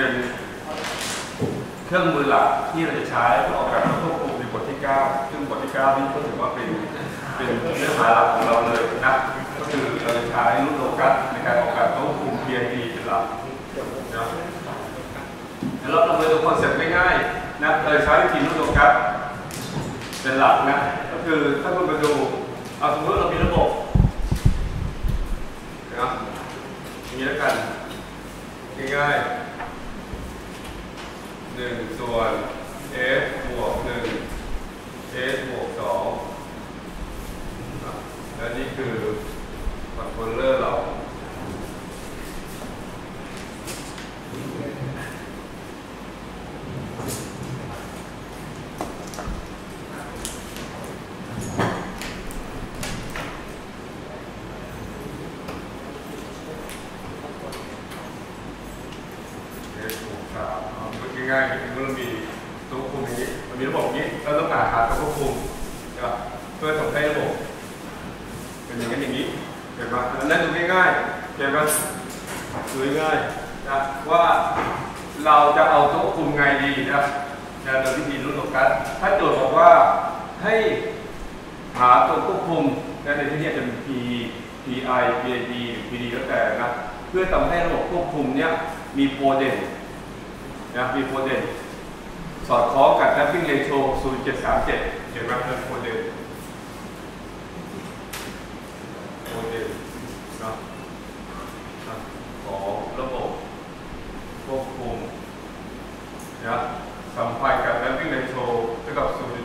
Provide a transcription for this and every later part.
เป็นเครื่องมือหลักที่เราจะใช้เพื่อออกแบบและควบคุมในบทที่ 9ซึ่งบทที่ 9 นี้ก็ถือว่าเป็นเนื้อหาหลักของเราเลยนะก็คือเราจะใช้รูปโลกัสในการออกแบบควบคุม PID เป็นหลักนะแล้วเราไปดูคอนเซ็ปต์ง่ายๆนะเราใช้วิธีรูปโลกัสเป็นหลักนะก็คือถ้าคุณมาดูเอาสมมติเรามีระบบนะอย่างนี้แล้วกันง่ายๆ1 ส่วน s บวก 1 s บวก 2และนี่คือคอนโทรลเลอร์เราง่ายๆคือเรามีตัวควบคุมอย่างนี้มันมีระบบอย่างนี้เราต้องหาตัวควบคุมเพื่อทำให้ระบบเป็นอย่างนี้เห็นไหมนั่นดูง่ายๆเห็นไหมดูง่ายๆนะว่าเราจะเอาตัวควบคุมไงดีนะโดยวิธีรูปโลกัสถ้าโจทย์บอกว่าให้หาตัวควบคุมในที่นี้จะเป็น P PI PID PD แล้วแต่นะเพื่อทำให้ระบบควบคุมเนี้ยมีโปรเด่นมีโปรเด่นสอดคล้องกับ mapping ratio 0.737เห็นไหมเป็นโปรเด่นนะของระบบควบคุมนะสัมพันธ์กับ mapping ratio เท่ากับ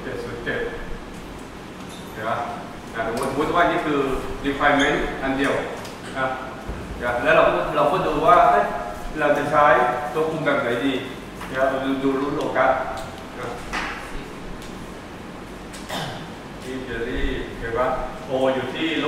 0.707สมมติว่านี่คือ requirement อันเดียวนะแล้วเราก็ดูว่าเราจะใช้ตัวคุมแบบไหนดีเราดูรูปโลกัสที่เจอรี่เห็นปะโออยู่ที่-1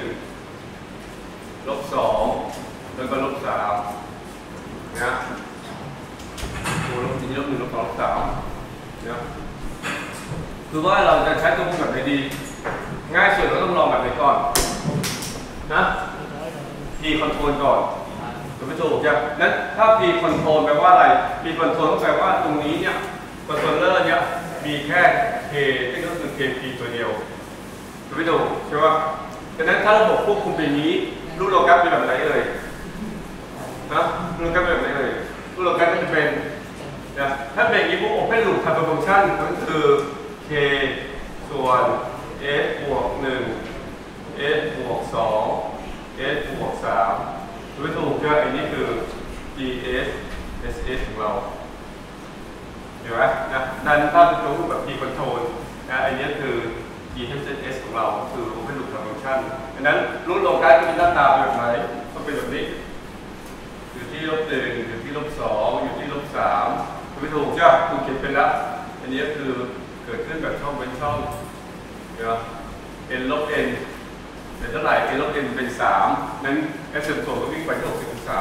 -2 แล้วก็-3นะโออยู่ที่-1 -2 -3นะคือว่าเราจะใช้ตัวคุมแบบไหนดีง่ายสุดเราต้องลองแบบไหนก่อนนะ P control ก่อนไม่ถูกจ้ะนั้นถ้า P control แปลว่าอะไร P control ต้องแปลว่าตรงนี้เนี่ย controller เนี่ยมีแค่ K ที่ก็คือ KP ตัวเดียวไม่ถูกใช่ไหมดังนั้นถ้าระบบควบคุมเป็นนี้รูปโลกัสเป็นแบบไหนเอ่ยนะรูปโลกัสเป็นแบบไหนเอ่ยรูปโลกัสจะเป็นนะถ้าเป็นอย่างนี้พวก open loop transfer function ก็คือ K ส่วน S บวก 1 S บวก 2 S บวก 3ไม่ถูกใช่ไหมอันนี้คือ GS SS ของเราเห็นไหมนะนั่นถ้าเป็นตัวรูปแบบ P control นะอันนี้คือ GSS ของเราคือ Open Loop Function ดังนั้นรูปโลกัสจะมีหน้าตาแบบไหนต้องเป็นแบบนี้อยู่ที่-1อยู่ที่-2อยู่ที่-3ไม่ถูกใช่ไหมคุณเขียนเป็นแล้วอันนี้คือเกิดขึ้นแบบช่องเป็นช่องเห็นไหม n ลบ nเป็นเท่าไหร่ n ลบ n เป็น3นั้น s ส่วนก็วิ่งไปที่60 องศา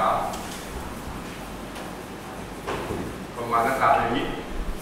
ประมาณหน้าตาอย่างนี้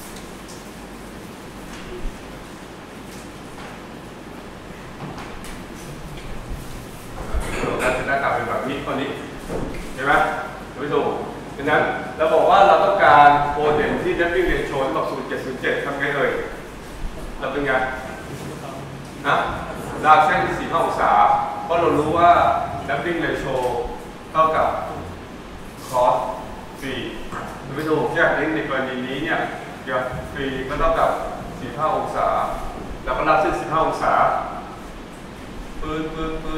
เราจะหน้าตาเป็นแบบนี้ข้อนี้เห็นไหมไม่ถูกดังนั้นเราบอกว่าเราต้องการโปรเด่นที่ mapping ratio ที่บอก 0.707 ทำไงเอ่ยเราเป็นไงนะลากเส้น45 องศาเพราะเรารู้ว่า mapping ratio เท่ากับ cos phi ไม่ถูกแยกในกรณีนี้เนี่ยphi ก็เท่ากับ45 องศาแล้วก็ลากเส้น45 องศาปืน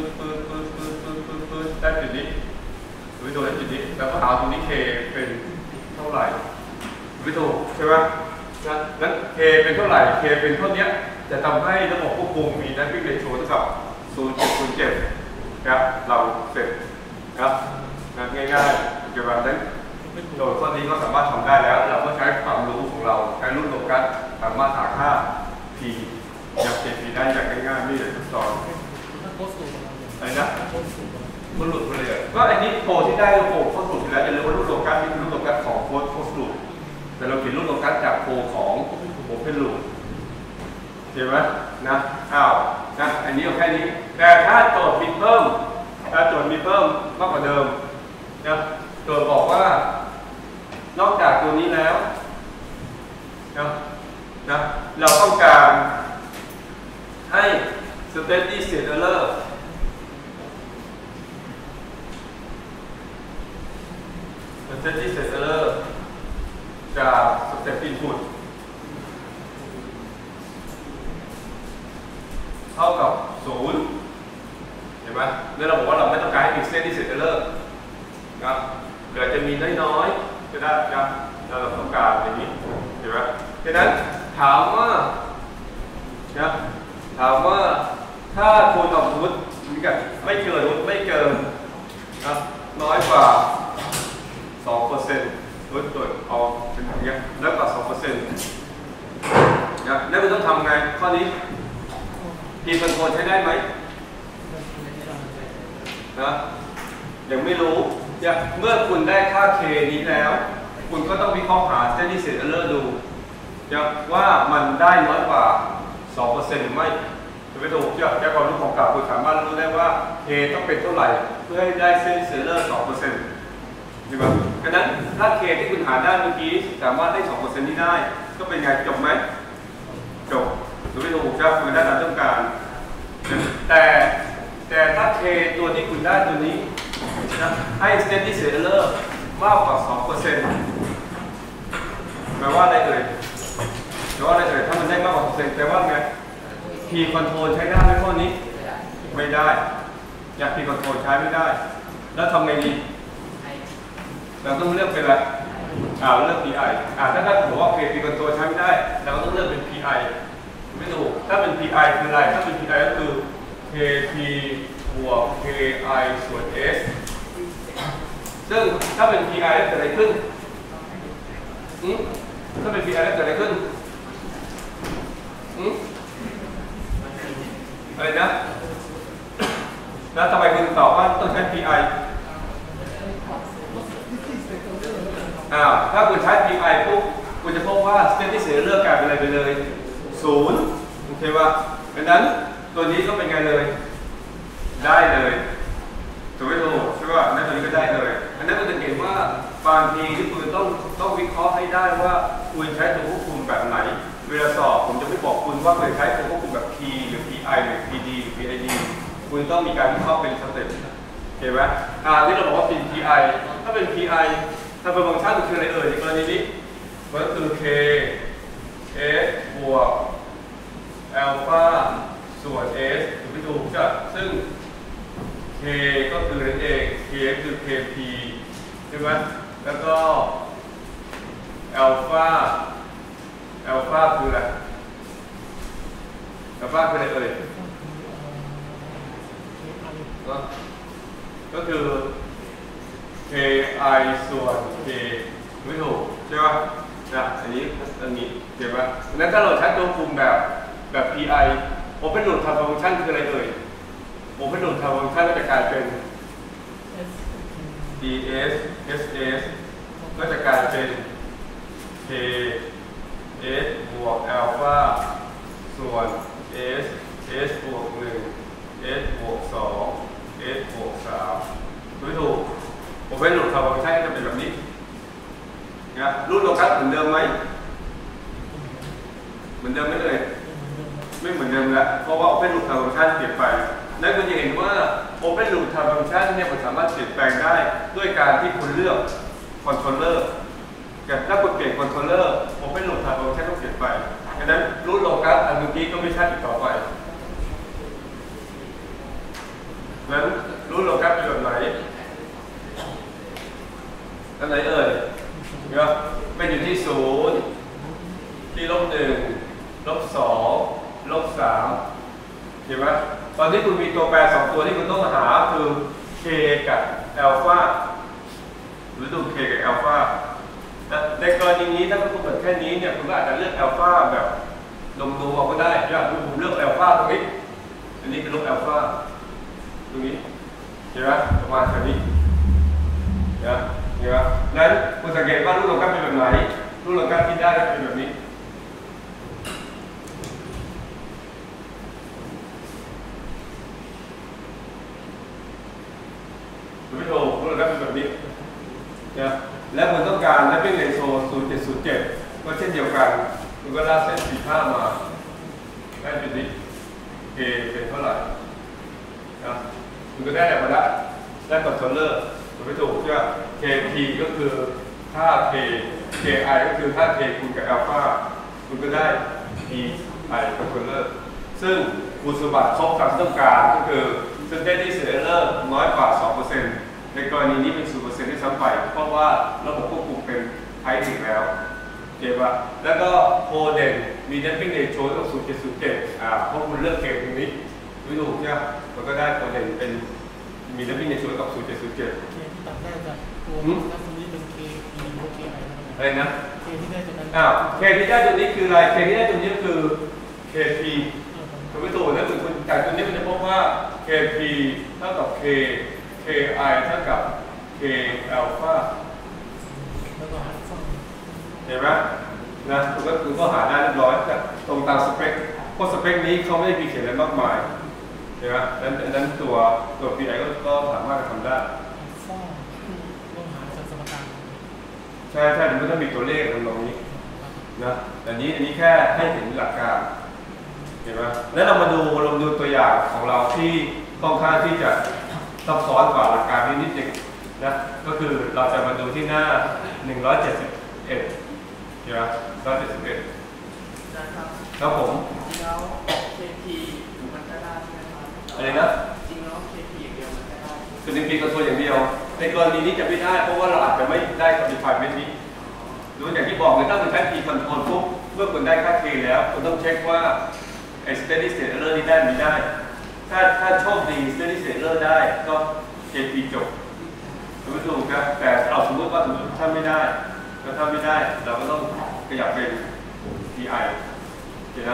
ได้จุดนี้ไม่ถูกได้จุดนี้แล้วก็หาตรงนี้ k เป็นเท่าไหร่ไม่ถูกใช่ไหมนั้น k เป็นเท่าไหร่ k เป็นเท่านี้จะทำให้ระบบควบคุมมี mapping ratio เท่ากับ 0.07 ครับเราเสร็จครับง่ายๆเกี่ยวกับนั้นโจทย์ข้อนี้ก็สามารถทำได้แล้วเราก็ใช้ความรู้ของเราใช้รูปโลกัสสามารถหาค่า p จาก KP ได้อย่างง่ายๆไม่อยากทดสอบอะไรนะมันหลุดไปเลยก็อันนี้โปรที่ได้โปรโคตรหลุดไปแล้วจะเรียกว่ารูปโลกัสนี่คือรูปโลกัสของโคตรหลุดแต่เราเขียนรูปโลกัสจากโปรของโอเพนลูปเห็นไหมนะนะอันนี้เอาแค่นี้แต่ถ้าโจทย์มีเพิ่มมากกว่าเดิมนะโจทย์บอกว่านอกจากตัวนี้แล้วนะเราต้องการให้ steady state error จาก step input เท่ากับ0เห็นไหมแล้วเราบอกว่าเราไม่ต้องการให้มี steady state error นะเกิดจะมีน้อยๆก็ได้นะเราต้องการอย่างนี้เห็นไหมดังนั้นถามว่าถ้าคุณออกสมมติไม่เกินนะน้อยกว่า 2%ลดเอาเป็นอย่างเงี้ยแล้วก็ 2% นะแล้วคุณต้องทำไงข้อนี้ทีคอนโทรลใช้ได้ไหมนะยังไม่รู้เมื่อคุณได้ค่า k นี้แล้วคุณก็ต้องวิเคราะห์หา steady state error ดูว่ามันได้น้อยกว่า 2% หรือไม่จะไปดูจากความรู้ของเก่าคุณสามารถรู้ได้ว่า k ต้องเป็นเท่าไหร่เพื่อให้ได้ steady state error 2%ใช่ไหมดังนั้นถ้า k ที่คุณหาได้เมื่อกี้สามารถได้ 2% ที่ได้ก็เป็นไงจบไหมจบหรือไม่ถูกจะคุณได้ตามต้องการแต่ถ้า k ตัวที่คุณได้ตัวนี้ให้ steady state error มากกว่า 2% แปลว่าอะไรเอ่ยถ้ามันได้มากกว่า 2% แปลว่าไง P control ใช้ได้ไหมข้อนี้ไม่ได้P control ใช้ไม่ได้แล้วทำไงดีเราต้องเลือกเป็นอะไรเลือก PI ถ้าบอกว่า P control ใช้ไม่ได้เราก็ต้องเลือกเป็น PI ไม่ถูกถ้าเป็น PI คืออะไรถ้าเป็น PI ก็คือ KP บวก KI ส่วน S ซึ่งถ้าเป็น PI แล้วเกิดอะไรขึ้นถ้าเป็น PI แล้วเกิดอะไรขึ้นอะไรนะแล้วทำไมคุณตอบว่าต้องใช้ PI ถ้าคุณใช้ PI ปุ๊บคุณจะพบว่า steady state error กลายเป็นอะไรไปเลย0โอเคป่ะดังนั้นตัวนี้ก็เป็นไงเลยได้เลยถูกไหมถูกใช่ป่ะนั่นตัวนี้ก็ได้เลยอันนั้นก็จะเห็นว่าบางทีที่คุณต้องวิเคราะห์ให้ได้ว่าคุณใช้ตัวควบคุมแบบไหนเวลาสอบผมจะไม่บอกคุณว่าคุณใช้ตัวควบคุมแบบ P หรือ PI หรือ PD หรือ PID คุณต้องมีการวิเคราะห์เป็นสเต็ปเห็นไหมที่เราบอกว่าเป็น PI ถ้าเป็น PI ถ้าเป็นฟังก์ชันคืออะไรเอ่ยในกรณีนี้มันก็คือ K S บวกอัลฟาส่วน S ถูกไม่ถูกจ้ะซึ่ง K ก็คือนั่นเอง K คือ KP ใช่ไหมแล้วก็อัลฟาคืออะไรอัลฟาคืออะไรเอ่ยก็คือ KI ส่วน K ไม่ถูกใช่ไหมอันนี้เห็นไหมงั้นถ้าเราใช้ตัวคุมแบบ PI Open Loop Transfer Function คืออะไรเอ่ย Open Loop Transfer Function ก็จะกลายเป็น DS SS ก็จะกลายเป็น K S บวกอัลฟาส่วน S S บวก1 S บวก2 S บวก3ไม่ถูก Open Loop Transfer Function จะเป็นแบบนี้รูปโลกัสเหมือนเดิมไหมเหมือนเดิมไม่เลยไม่เหมือนเดิมแล้วเพราะว่า Open Loop Transfer Function เปลี่ยนไปนั่นก็จะเห็นว่า Open Loop Transfer Function เนี่ยมันสามารถเปลี่ยนแปลงได้ด้วยการที่คุณเลือก Controller แต่ถ้าคุณเปลี่ยน Controller Open Loop Transfer Function ต้องเปลี่ยนไปดังนั้นรูปโลกัสอันเมื่อกี้ก็ไม่ใช่อีกต่อไปนั้นรูปโลกัสเป็นแบบไหนอันไหนเอ่ยเป็นอยู่ที่0ที่-1 -2 -3 เห็นไหมตอนนี้คุณมีตัวแปร2ตัวที่คุณต้องหาคือ k กับอัลฟาหรือดู k กับอัลฟาในกรณีนี้ถ้าคุณเปิดแค่นี้เนี่ยคุณก็อาจจะเลือกอัลฟาแบบลงตัวก็ได้ผมเลือกอัลฟาตรงนี้อันนี้เป็นลบอัลฟาตรงนี้เห็นไหมประมาณแบบนี้นั้นคุณสังเกตว่ารูปโลกัสเป็นแบบไหนรูปโลกัสที่ได้เป็นแบบนี้ถูกไหมถูกรูปโลกัสเป็นแบบนี้แล้วคุณต้องการ damping ratio 0.707ก็เช่นเดียวกันคุณก็ลากเส้น45มาได้จุดนี้ K เป็นเท่าไหร่นะคุณก็ได้อะไรมาได้คอนโทรลเลอร์ถูกไม่ถูกใช่ไหม KP ก็คือค่า K KI ก็คือค่า K คูณกับอัลฟาคุณก็ได้ PI คอนโทรลเลอร์ซึ่งคุณสมบัติครบตามที่ต้องการก็คือ Steady State Error น้อยกว่า 2% ในกรณีนี้เป็น 0% ที่ซ้ำไปเพราะว่าระบบควบคุมเป็นไฮดริกแล้วเจ็บปะแล้วก็โคเดนมี damping ratio ต้อง 0.07เพราะคุณเลือกเกมตรงนี้ไม่ถูกใช่ไหมมันก็ได้โคเดนเป็นมี damping ratio กับ 0.07 เคที่ตัดได้จากตัวนักสมิธเป็น K P หรือ K I อะไรนะ K ที่ได้จากนั้น K ที่ได้ตัวนี้คืออะไร K ที่ได้ตัวนี้คือ KP ถูกไม่ถูกนะคุณจากตัวนี้มันจะพบว่า KP เท่ากับ K KI เท่ากับ K อัลฟาแล้วก็อัลฟาเห็นไหมนะคุณก็หาได้เรียบร้อยตรงตามสเปคเพราะสเปคนี้เขาไม่ได้มีเขียนอะไรมากมายเห็นไหมนั้นตัว PI ก็สามารถทำได้ต้องหาจากสมการใช่มันก็ต้องมีตัวเลขตรงนี้นะแต่นี้อันนี้แค่ให้เห็นหลักการเห็นไหมแล้วเรามาดูตัวอย่างของเราที่ค่อนข้างที่จะซับซ้อนกว่าหลักการนิดนึงนะก็คือเราจะมาดูที่หน้า171เห็นไหม171ครับผมแล้ว KP มันก็ได้ใช่ไหมครับอะไรนะจริงแล้ว KP อย่างเดียวมันก็ได้คือ1 ปีกับตัวอย่างเดียวในกรณีนี้จะไม่ได้เพราะว่าเราอาจจะไม่ได้คอมพิวเตอร์เม็ดนี้หรืออย่างที่บอกเลยถ้าคุณใช้ P control ปุ๊บเมื่อคุณได้ค่า K แล้วคุณต้องเช็คว่าไอ้ steady state error นี้ได้ไม่ได้ถ้าโชคดี steady state error ได้ก็ KP จบถูกครับแต่เราสมมติว่าถ้าไม่ได้เราก็ต้องขยับเป็น PI เห็นไหม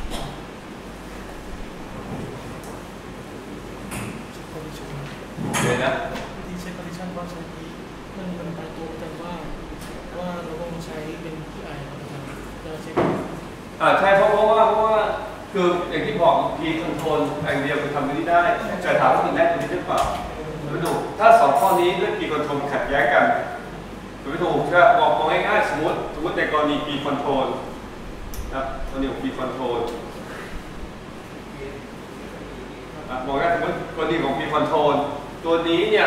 เห็นนะที่เช็คคอนดิชันว่าใช้ที่มันตายตัวแต่ว่าเราต้องใช้เป็น PI นะครับจะเช็คใช่เพราะว่าคืออย่างที่บอก P control อย่างเดียวคือทำไม่ได้แต่ถามว่าคุณได้ตรงนี้หรือเปล่าไม่ถูกถ้า2ข้อนี้ด้วย P control ขัดแย้งกันไม่ถูกใช่บอกง่ายๆสมมติในกรณี P control นะตัวนี้ของ P control บอกง่ายสมมติกรณีของ P control ตัวนี้เนี่ย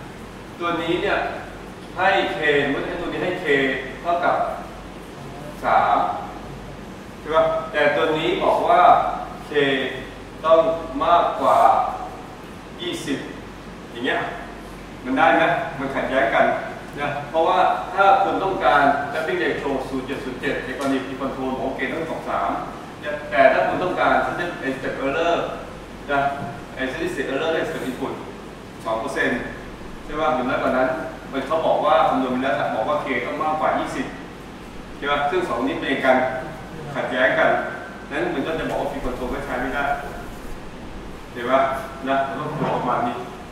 ให้ K เมื่อตัวนี้ให้ K เท่ากับ3ใช่ป่ะแต่ตัวนี้บอกว่า K ต้องมากกว่า20อย่างเงี้ยมันได้ไหมมันขัดแย้งกันนะเพราะว่าถ้าคุณต้องการ damping ratio 0.07ในกรณี P control ของ K ต้อง3แต่ถ้าคุณต้องการ step error นะsteady state error ได้ step input 2% ใช่ป่ะหรือน้อยกว่านั้นมันเขาบอกว่าคำนวณแล้วบอกว่า K ต้องมากกว่า20ใช่ป่ะซึ่ง2นี้เป็นกันขัดแย้งกันนั้นมันก็จะบอกว่า P control ไม่ใช้ไม่ได้เห็นป่ะนะมันต้องดูประมาณนี้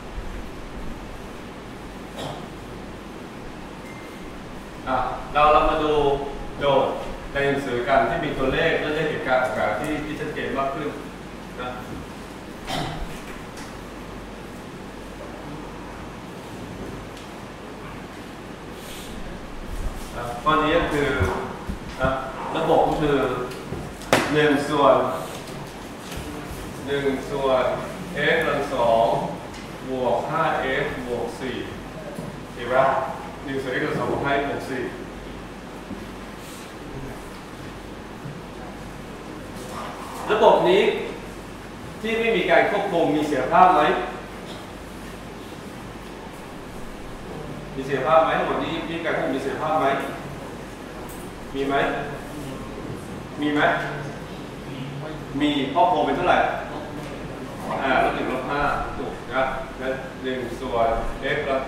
เรามาดูโจทย์ในหนังสือกันที่มีตัวเลขและเหตุการณ์ต่างๆที่ชัดเจนมากขึ้นนะข้อนี้ก็คือระบบก็คือ1 ส่วน x กำลัง2บวก 5x บวก 4เห็นไหม1 ส่วน x กำลัง2บวก 5x บวก 4ระบบนี้ที่ไม่มีการควบคุมมีเสียภาพไหมมีเสียภาพไหมระบบนี้มีการควบคุมมีเสียภาพไหมมีไหมมีพ่อโพเป็นเท่าไหร่ลบ1ลบ5ถูกนะงั้น1 ส่วน x กำลัง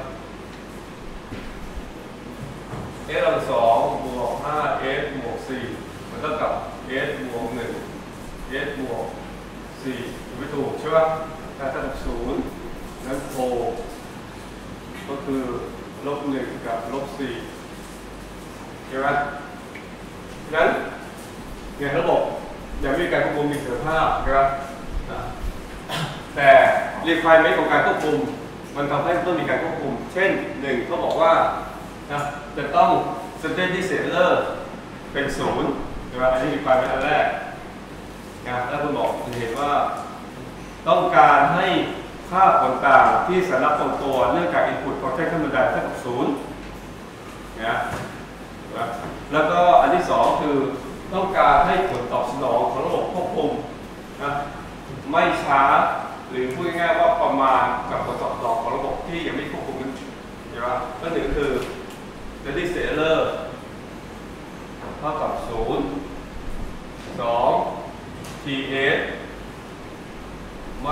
2บวก 5x บวก 4มันเท่ากับ s บวก1 s บวก 4ไม่ถูกใช่ป่ะถ้าเท่ากับ0นั้นโพก็คือลบ1กับลบ4ใช่ไหมงั้นเนี่ยระบบยังไม่มีการควบคุมมีเสถียรภาพนะครับแต่ requirement ของการควบคุมมันทำให้ต้องมีการควบคุมเช่น1เขาบอกว่านะจะต้อง steady state error เป็นศูนย์ใช่ไหมอันนี้มีไฟล์เป็นอันแรกนะแล้วคุณบอกคุณเห็นว่าต้องการให้ค่าผลต่างที่สารพัดตัวเนื่องจาก input ของแท่งขั้นบันไดเท่ากับศูนย์นะแล้วก็อันที่สองคือต้องการให้ผลตอบสนองของระบบควบคุมนะไม่ช้าหรือพูดง่ายๆว่าประมาณกับผลตอบสนองของระบบที่ยังไม่ควบคุมกันใช่ไหมก็หนึ่งคือ steady state error เท่ากับศูนย์สอง TS ไม่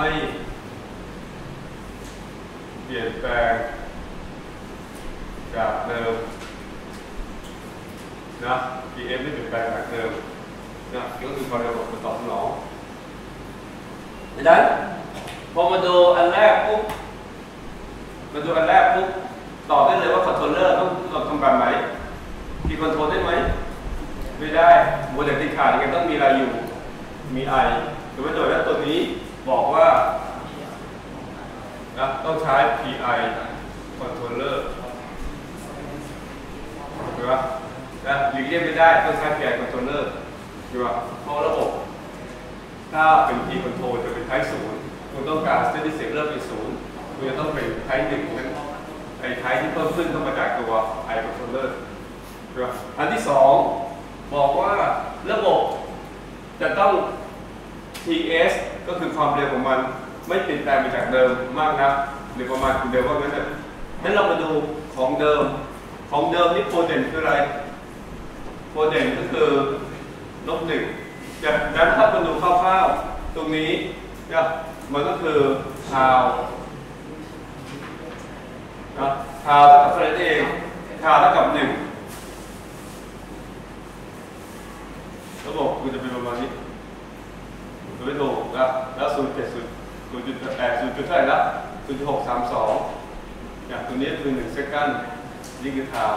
เปลี่ยนแปลงจากเดิมนะ TS ไม่เปลี่ยนแปลงจากเดิมนะก็คือความเร็วของการตอบสนองดังนั้นพอมาดูอันแรกปุ๊บตอบได้เลยว่าคอนโทรลเลอร์ต้องทำการไหมมีคอนโทรลได้ไหมไม่ได้โมเดลที่ขาดยังต้องมีอะไรอยู่มี I แต่ว่าโดยแล้วตัวนี้บอกว่านะต้องใช้ PI controller ถูกไหมนะหลีกเลี่ยงไม่ได้ต้องใช้ PI controller ถูกไหมเพราะระบบถ้าเป็น P control จะเป็น type 0คุณต้องการ steady state error เป็น0คุณจะต้องเป็น type 1นั้นไอ้ type ที่เพิ่มขึ้นต้องมาจากตัว I controller ถูกไหมอันที่สองบอกว่าระบบจะต้อง TS ก็คือความเร็วของมันไม่เปลี่ยนแปลงไปจากเดิมมากนะหรือประมาณเดิมว่างั้นงั้นเรามาดูของเดิมนี่โปรเดนคืออะไรโปรเดนก็คือ-1จากนั้นถ้ามาดูคร่าวๆตรงนี้เนี่ยมันก็คือทาวเท่ากับอะไรเองทาวเท่ากับ1ระบบคุณจะเป็นประมาณนี้โดยถูกแล้ว0.8 0.8 เท่าไหร่ละ 0.632 อย่างตัวนี้คือ1 เซคันด์นี่คือทาว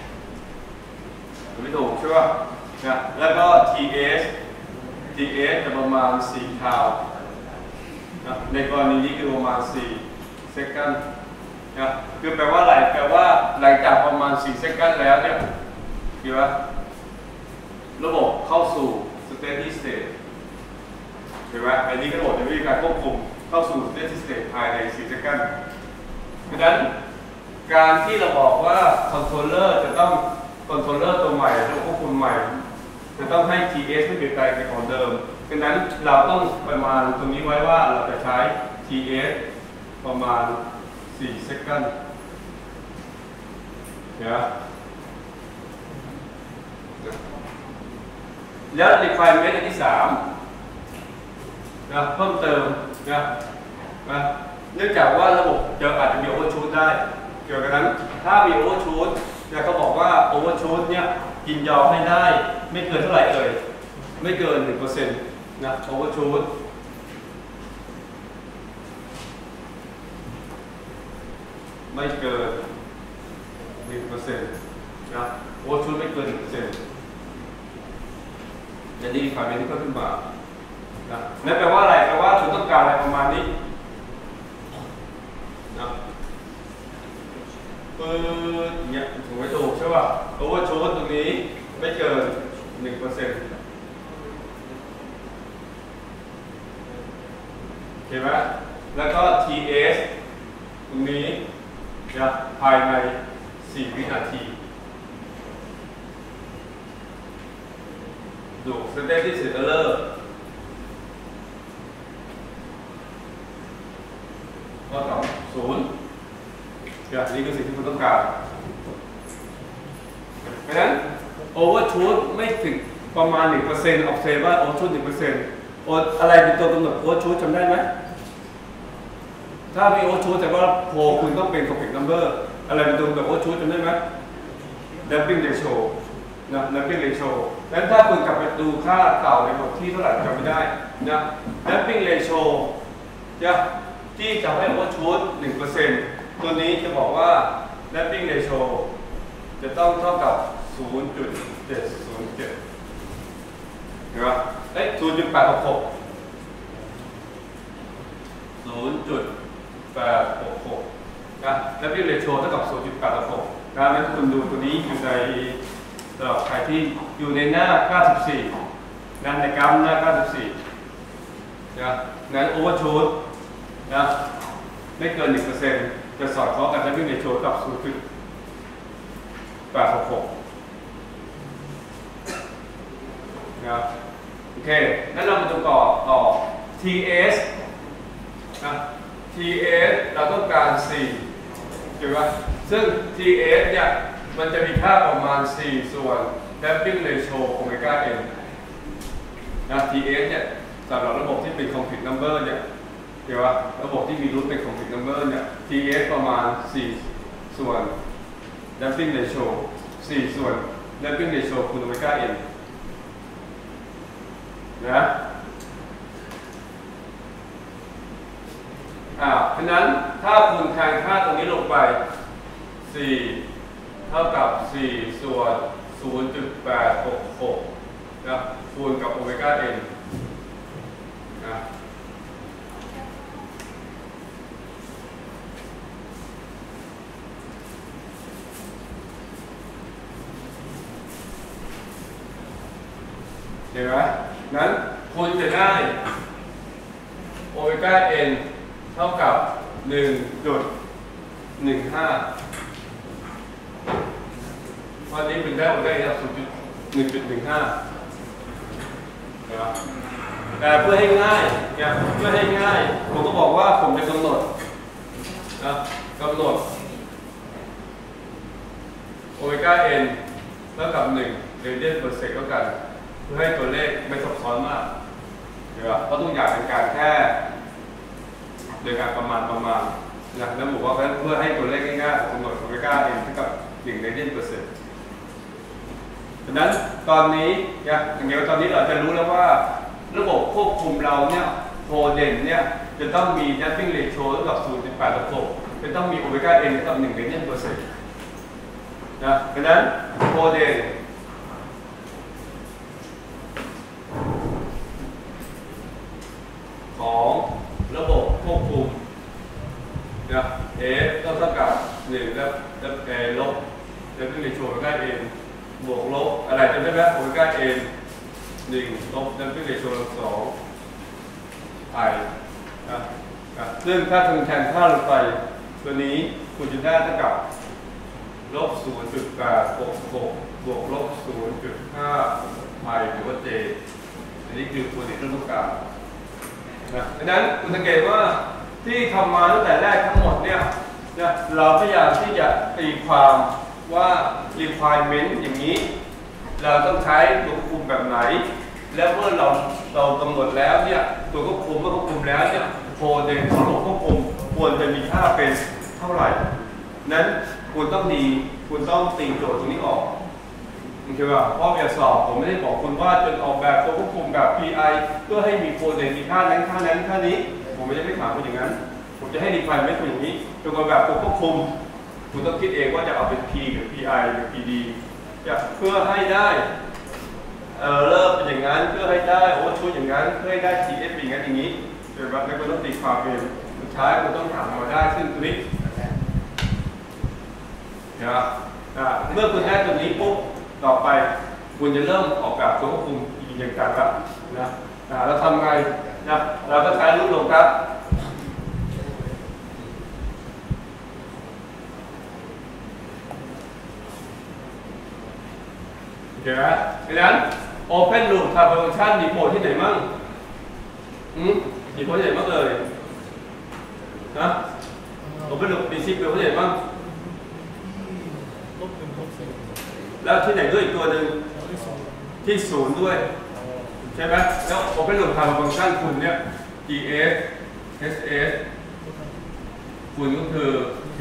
ไม่ถูกใช่ป่ะแล้วก็ TS จะประมาณ4ทาวในกรณีนี้คือประมาณ4 เซคันด์คือแปลว่าอะไรแปลว่าหลังจากประมาณ4 เซคันด์แล้วเนี่ยคือว่าระบบเข้าสู่ steady state เห็นไหมอันนี้ระบบจะมีการควบคุมเข้าสู่ steady state ภายใน4 เซคันด์ดังนั้นการที่เราบอกว่า controller จะต้อง controller ตัวใหม่ตัวควบคุมใหม่จะต้องให้ TS ไม่เปลี่ยนแปลงจากของเดิมดังนั้นเราต้องประมาณตรงนี้ไว้ว่าเราจะใช้ TS ประมาณ4 เซคันด์แล้ว requirement อันที่3เพิ่มเติมเนื่องจากว่าระบบอาจจะมี overshoot ได้เกี่ยวกับนั้นถ้ามี overshoot เขาบอกว่า overshoot เนี่ยยินยอมให้ได้ไม่เกินเท่าไหร่ไม่เกิน 1% overshoot ไม่เกิน 1% overshoot ไม่เกิน 1%และนี่ความเป็นที่เพิ่มขึ้นมานั่นแปลว่าอะไรแปลว่าคุณต้องการอะไรประมาณนี้เนี่ยถูกไหมถูกใช่ป่ะโอเวอร์ชูตตรงนี้ไม่เกิน 1% เห็นไหมแล้วก็ TS ตรงนี้ภายใน4 วินาทีดู steady state error ก็ต่อ0นี่คือสิ่งที่คุณต้องการเพราะฉะนั้น overshoot ไม่ถึงประมาณ 1% ออกเซว่า overshoot 1% อะไรเป็นตัวกำหนด overshoot จำได้ไหมถ้ามี overshoot แต่ว่าโพคุณต้องเป็น complex number อะไรเป็นตัวกำหนด overshoot จำได้ไหม damping ratio damping ratio งั้นถ้าคุณกลับไปดูค่าเก่าในบทที่เท่าไหร่จำไม่ได้damping ratio ที่จะให้ overshoot 1% ตัวนี้จะบอกว่า damping ratio จะต้องเท่ากับ 0.707 เห็นไหม0.866 damping ratio เท่ากับ 0.866 งั้นคุณดูตัวนี้อยู่ในที่อยู่ในหน้า 94นั่นในกราฟหน้า 94นะงั้นโอเวอร์ชูตนะไม่เกิน 1% จะสอดคล้องกับดับเบิลเรโชกับ 0.866 นะโอเคงั้นเรามาดูต่อ TS นะ TS เราต้องการ 4 ถูกไหมซึ่ง TS เนี่ยมันจะมีค่าประมาณ 4 ส่วน damping ratio โอเมก้า n นะ TS เนี่ยสำหรับระบบที่เป็น complete number เนี่ยเดี๋ยวว่าระบบที่มีรูทเป็น complete number เนี่ย TS ประมาณ 4 ส่วน damping ratio 4 ส่วน damping ratio คูณโอเมก้า n นะฉะนั้นถ้าคุณแทนค่าตรงนี้ลงไป 4 เท่ากับ 4 ส่วน 0.866 นะคูณกับโอเมก้า n นะเห็นไหมนั้นคุณจะได้โอเมก้า n เท่ากับ 1.15 วันนี้เป็นได้โอเมก้า n เท่ากับ 1.15 นะครับแต่เพื่อให้ง่ายเนี่ยเพื่อให้ง่ายผมก็บอกว่าผมจะกำหนดนะกำหนดโอเมก้า n เท่ากับ1 radian/sec แล้วกันเพื่อให้ตัวเลขไม่ซับซ้อนมากเดี๋ยวเพราะทุกอย่างเป็นการแค่โดยการประมาณนะแล้วบอกว่าเพื่อให้ตัวเลขง่ายๆกำหนดโอเมก้า n เท่ากับ1 radian/sec ดังนั้นตอนนี้อย่างเดียวตอนนี้เราจะรู้แล้วว่าระบบควบคุมเราเนี่ยโพเดนเนี่ยจะต้องมี damping ratio เท่ากับ 0.866 จะต้องมีโอเมก้า n เท่ากับ1 radian/sec นะดังนั้นโพเดนของระบบควบคุมนะ F ต้องเท่ากับ1แล้วลบ damping ratio โอเมก้า n บวกลบอะไรจำได้ไหมโอเมก้า n 1 ลบ damping ratio 2 i นะซึ่งถ้าคุณแทนค่าลงไปตัวนี้คุณจะได้เท่ากับลบ 0.866 บวกลบ 0.5 i หรือว่า j อันนี้คือตัวที่เราต้องการนะดังนั้นคุณสังเกตว่าที่ทำมาตั้งแต่แรกทั้งหมดเนี่ยเราพยายามที่จะตีความว่า requirement อย่างนี้เราต้องใช้ตัวควบคุมแบบไหนแล้วเมื่อเรากำหนดแล้วเนี่ยตัวควบคุมเมื่อควบคุมแล้วเนี่ยโพเดนของระบบควบคุมควรจะมีค่าเป็นเท่าไหร่นั้นคุณต้องตีโจทย์ตรงนี้ออกคือว่าเพราะแบบสอบผมไม่ได้บอกคุณว่าจนออกแบบตัวควบคุมแบบ PI เพื่อให้มีโพเดนมีค่านั้นค่านี้ผมไม่ได้ถามคุณอย่างนั้นผมจะให้ requirement คุณอย่างนี้จนออกแบบตัวควบคุมคุณต้องคิดเองว่าจะเอาเป็น P หรือ PI หรือ PD เพื่อให้ได้เริ่มเป็นอย่างนั้นเพื่อให้ได้โอเวอร์ชูตอย่างนั้นเพื่อให้ได้ TF อย่างนั้นอย่างนี้เดี๋ยวแบบไม่คุณต้องตีความเองสุดท้ายคุณต้องถามมาได้ซึ่งตัวนี้เมื่อคุณได้ตัวนี้ปุ๊บต่อไปคุณจะเริ่มออกแบบตัวควบคุมอีกอย่างต่างๆนะเราทำไงนะเราก็ใช้รูปลงครับโอเคไหมดังนั้น Open Loop Transfer Function มีโพลที่ไหนมั่งมีโพลที่ไหนมั่งเลยนะ Open Loop Principle ที่ไหนมั่งแล้วที่ไหนด้วยอีกตัวหนึ่งที่0ด้วยใช่ไหมแล้ว Open Loop Transfer Function คุณเนี่ย GS SS คุณก็คือ K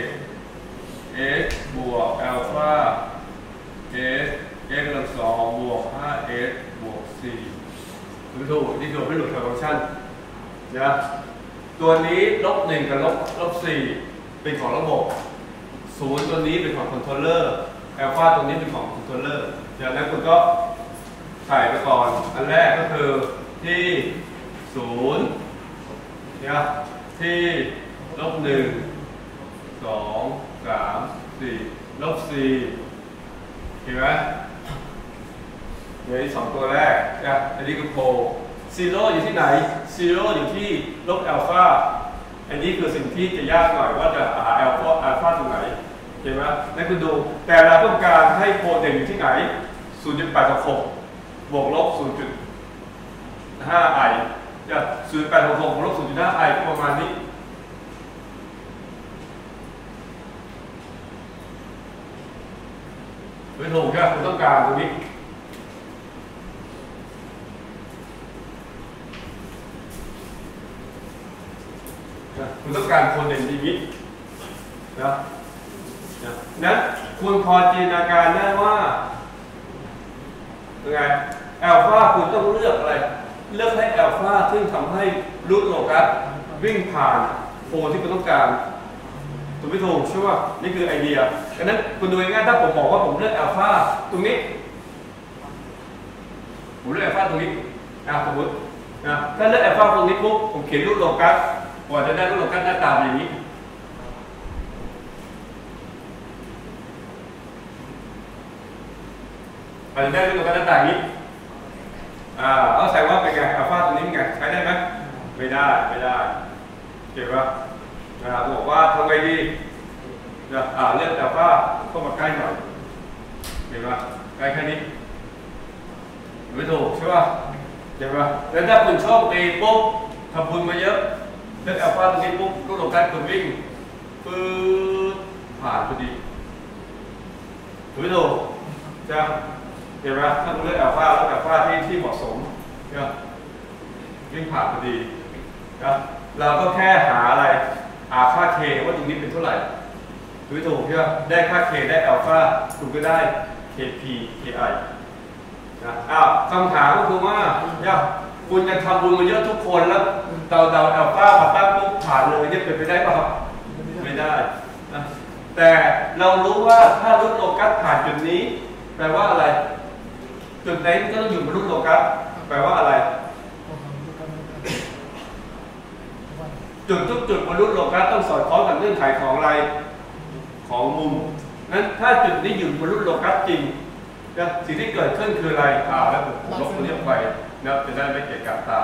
X บวก Alpha S x กำลัง2บวก 5s บวก 4ถูกนี่คือOpen Loop Transfer Function นะตัวนี้ลบ1กับลบ4เป็นของระบบ0ตัวนี้เป็นของคอนโทรลเลอร์อัลฟาตัวนี้เป็นของคอนโทรลเลอร์จากนั้นคุณก็ใส่ไปก่อนอันแรกก็คือที่0เนี่ยที่ลบ1 2 3 4ลบ4เห็นไหมเนี่ยสองตัวแรกนะอันนี้คือโพซีโร่อยู่ที่ไหนซีโร่อยู่ที่ลบอัลฟาอันนี้คือสิ่งที่จะยากหน่อยว่าจะหาอัลฟาตรงไหนเห็นไหมนั่นคือดูแต่เราต้องการให้โพเด่นอยู่ที่ไหน 0.866 บวกลบ 0.5 ไอจะ 0.866 บวกลบ 0.5 ไอประมาณนี้ไม่ถูกใช่ไหมคุณต้องการตรงนี้คุณต้องการโพเด่นดีนี้นะนั้นคุณพอจินตนาการได้ว่ายังไงอัลฟาคุณต้องเลือกอะไรเลือกให้อัลฟาซึ่งทำให้รูทโลกัสวิ่งผ่านโพที่คุณต้องการถูกไม่ถูกใช่ไหมนี่คือไอเดียดังนั้นคุณดูง่ายๆถ้าผมบอกว่าผมเลือกอัลฟาตรงนี้ผมเลือกอัลฟาตรงนี้สมมตินะถ้าเลือกอัลฟาตรงนี้ปุ๊บผมเขียนรูทโลกัสกว่าจะได้รูทโลกัสหน้าตาอย่างนี้อาจจะได้รูทโลกัสหน้าตาอย่างนี้เอาใส่ว่าเป็นไงอัลฟาตรงนี้เป็นไงใช้ได้ไหมไม่ได้เก็บว่าบอกว่าทำไงดีเลือกอัลฟาเข้ามาใกล้หน่อยเห็นไหมใกล้แค่นี้ไม่ถูกใช่ป่ะเห็นไหมแล้วถ้าคุณชอบตีปุ๊บทำบุญมาเยอะเลือกอัลฟาตรงนี้ปุ๊บรูทโลกัสคุณวิ่งปื๊ดผ่านพอดีไม่ถูกจะเห็นไหมถ้าคุณเลือกอัลฟาแล้วอัลฟาที่เหมาะสมเนี่ยวิ่งผ่านพอดีนะเราก็แค่หาอะไรหาค่า k ว่าตรงนี้เป็นเท่าไหร่ถูกถูกใช่ไหมได้ค่า k ได้อัลฟาคุณก็ได้ kp ki นะคำถามก็คือว่าคุณจะทำบุญมาเยอะทุกคนแล้วเดาอัลฟามาตั้งปุ๊บผ่านเลยเนี่ยเป็นไปได้ป่ะครับไม่ได้นะแต่เรารู้ว่าถ้ารูทโลกัสผ่านจุดนี้แปลว่าอะไรจุดไหนก็ต้องอยู่บนรูทโลกัสแปลว่าอะไรจุดทุกจุดบนรูทโลกัสต้องสอดคล้องกับเงื่อนไขของอะไรของมุมนั้นถ้าจุดนี้อยู่บนรูทโลกัสจริงสิ่งที่เกิดขึ้นคืออะไรแล้วผมลบตัวนี้ออกไปนะจะได้ไม่เกะกะตา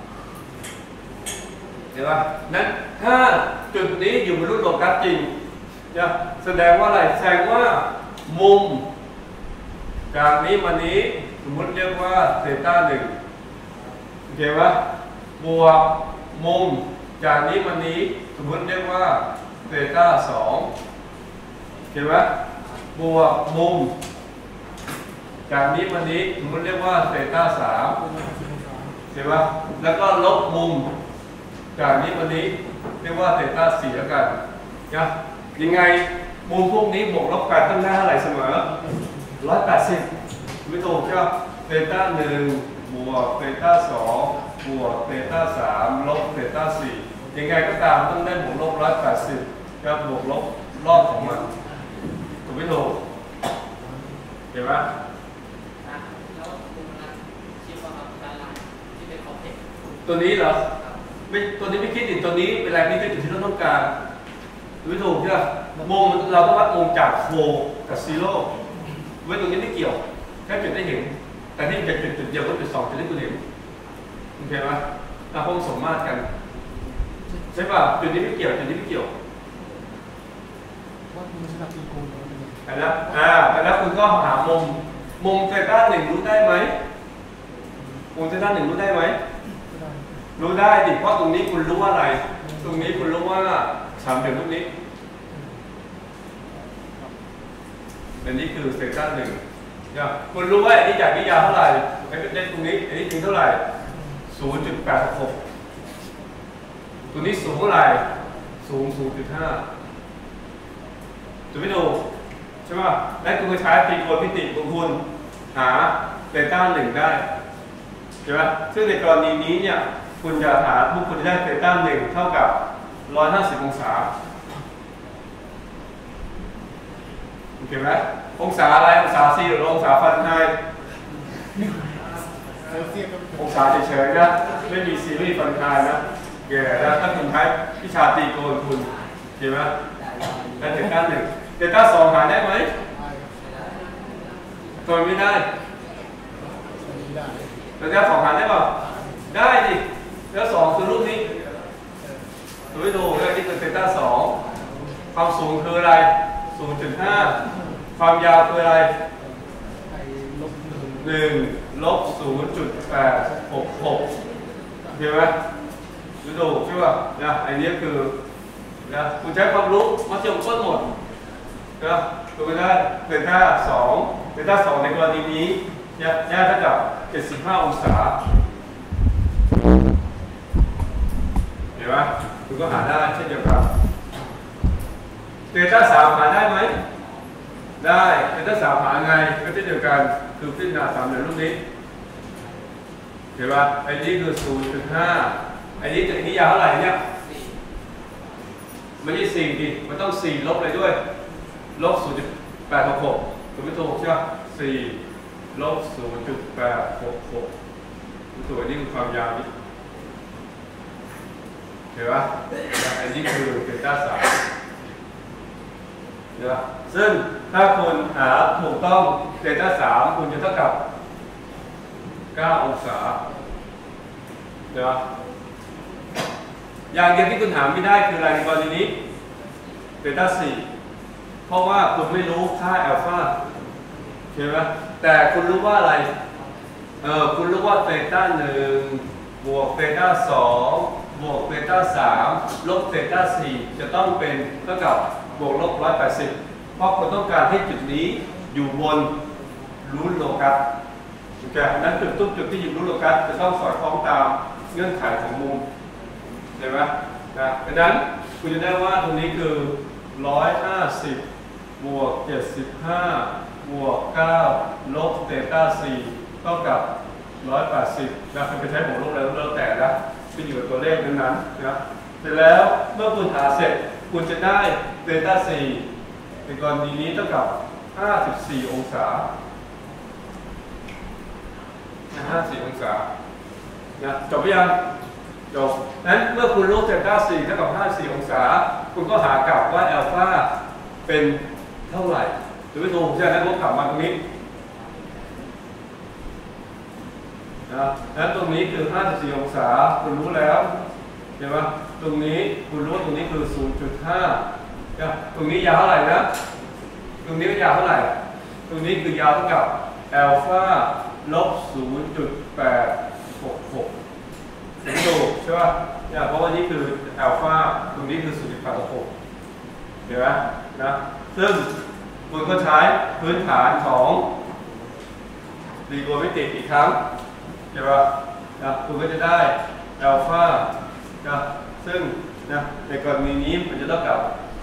เห็นไหมนั้นถ้าจุดนี้อยู่บนรูทโลกัสจริงแสดงว่าอะไรแสดงว่ามุมจากนี้มานี้สมมติเรียกว่าเซต้า1โอเคไหมบวกมุมจากนี้มานี้สมมติเรียกว่าเซต้า2เห็นไหมบวกมุมจากนี้มานี้สมมติเรียกว่าเซต้า3เห็นไหมแล้วก็ลบมุมจากนี้มานี้เรียกว่าเซต้า4แล้วกันนะยังไงมุมพวกนี้บวกลบกันต้องได้เท่าไหร่เสมอ180ไม่ถูกใช่ไหมเซต้า1บวกเซต้า2บวกเซต้า3ลบเซต้า4ยังไงก็ตามต้องได้บวกลบ180กับบวกลบรอบของมันถูกไม่ถูกเห็นไหมแล้วมุมนั้นคิดว่าด้านล่างที่เป็นขอบเขตตัวนี้เหรอไม่ตัวนี้ไม่คิดดิตัวนี้เป็นอะไรที่จุดที่เราต้องการถูกไม่ถูกใช่ไหมมุมเราต้องวัดมุมจากโฟกับซีโร่ไว้ตรงนี้ไม่เกี่ยวแค่จุดได้เห็นแต่ที่จะจุดเดียวก็จุด2จุดได้คุณเห็นโอเคไหมพวกสมมาตรกันใช่ป่ะจุดนี้ไม่เกี่ยวจุดนี้ไม่เกี่ยวว่าคุณสลับตีโกนแล้วคุณก็หามุมเซต้า1รู้ได้ไหมมุมเซต้า1รู้ได้ไหมรู้ได้ดิเพราะตรงนี้คุณรู้ว่าอะไรตรงนี้คุณรู้ว่าสามเหลี่ยมตรงนี้อันนี้คือเซต้า1เนี่ยคุณรู้ว่าอันนี้จากนิยามเท่าไหร่ไอ้เด็กตรงนี้อันนี้ถึงเท่าไหร่ 0.86 ตัวนี้สูงเท่าไหร่สูง 0.5 ถูกไหมถูกใช่ไหมและคุณก็ใช้ตรีโกณมิติของคุณหาเซต้า1ได้ใช่ไหมซึ่งในกรณีนี้เนี่ยคุณจะหาคุณจะได้เซต้า1เท่ากับ150องศาโอเคไหมองศาอะไรองศาซีหรือองศาฟาเรนไฮต์องศาเฉยๆนะไม่มีซีรีส์ฟาเรนไฮต์นะเกี่ยวกับถ้าคุณใช้วิชาตรีโกณคุณเห็นไหมได้เซต้า1เซต้า2หาได้ไหมตัวไม่ได้ได้ระยะ2หารได้ป่ะได้ดิแล้ว2คือรูปนี้ดูให้ดูแล้วนี่คือเซต้า2ความสูงคืออะไร 0.5 ความยาวคืออะไรไอ้ลบ 1 ลบ 0.866เห็นไหมดูใช่ป่ะนะไอ้นี้คือนะคุณใช้ความรู้มัธยมต้นหมดนะดูกันได้เซต้า2ในกรณีนี้ย่าเท่ากับ75องศาเห็นไหมคุณก็หาได้เช่นเดียวกันเซต้า3หาได้ไหมได้เซต้า3หาไงก็เช่นเดียวกันคือพิจารณาสามเหลี่ยมรูปนี้เห็นป่ะไอ้นี้คือ 0.5 ไอ้นี้ยาวเท่าไหร่เนี่ยไม่ใช่4ดิมันต้อง4ลบเลยด้วยลบ 0.866ถูกไหมถูกใช่ป่ะ4ลบ 0.866ตัวนี้คือความยาวนี่เห็นป่ะอันนี้คือเซต้า3เห็นป่ะซึ่งถ้าคุณหาถูกต้องเซต้า3คุณจะเท่ากับ9องศาเห็นป่ะอย่างเดียวที่คุณหาไม่ได้คืออะไรในกรณีนี้เซต้า4เพราะว่าคุณไม่รู้ค่าอัลฟาเห็นไหมแต่คุณรู้ว่าอะไรคุณรู้ว่าเซต้า1บวกเซต้า2บวกเซต้า3ลบเซต้า4จะต้องเป็นเท่ากับบวกลบ180เพราะคุณต้องการให้จุดนี้อยู่บนรูทโลกัสโอเคนั้นทุกจุดที่อยู่รูทโลกัสจะต้องสอดคล้องตามเงื่อนไขของมุมเห็นไหมนะดังนั้นคุณจะได้ว่าตรงนี้คือ150บวก75บวก9ลบเซต้า4เท่ากับ180นะคุณจะใช้บวกลบแล้วแต่นะขึ้นอยู่กับตัวเลขนั้นๆนะเสร็จแล้วเมื่อคุณหาเสร็จคุณจะได้เซต้า4ในกรณีนี้เท่ากับ54องศา54องศานะจบหรือยังจบนั้นเมื่อคุณรู้เซต้า4เท่ากับ54องศาคุณก็หากลับว่าอัลฟาเป็นเท่าไหร่หรือไม่ถูกใช่ไหมก็กลับมาตรงนี้นะนั้นตรงนี้คือ54องศาคุณรู้แล้วเห็นไหมตรงนี้คุณรู้ว่าตรงนี้คือ 0.5 นะตรงนี้ยาวเท่าไหร่นะตรงนี้ยาวเท่าไหร่ตรงนี้คือยาวเท่ากับอัลฟาลบ 0.866ถูกใช่ป่ะเนี่ยเพราะว่านี่คืออัลฟาตรงนี้คือ 0.866เห็นไหมนะซึ่งคุณก็ใช้พื้นฐานของตรีโกณมิติอีกครั้งใช่ป่ะนะคุณก็จะได้อัลฟานะซึ่งนะในกรณีนี้มันจะเท่ากับ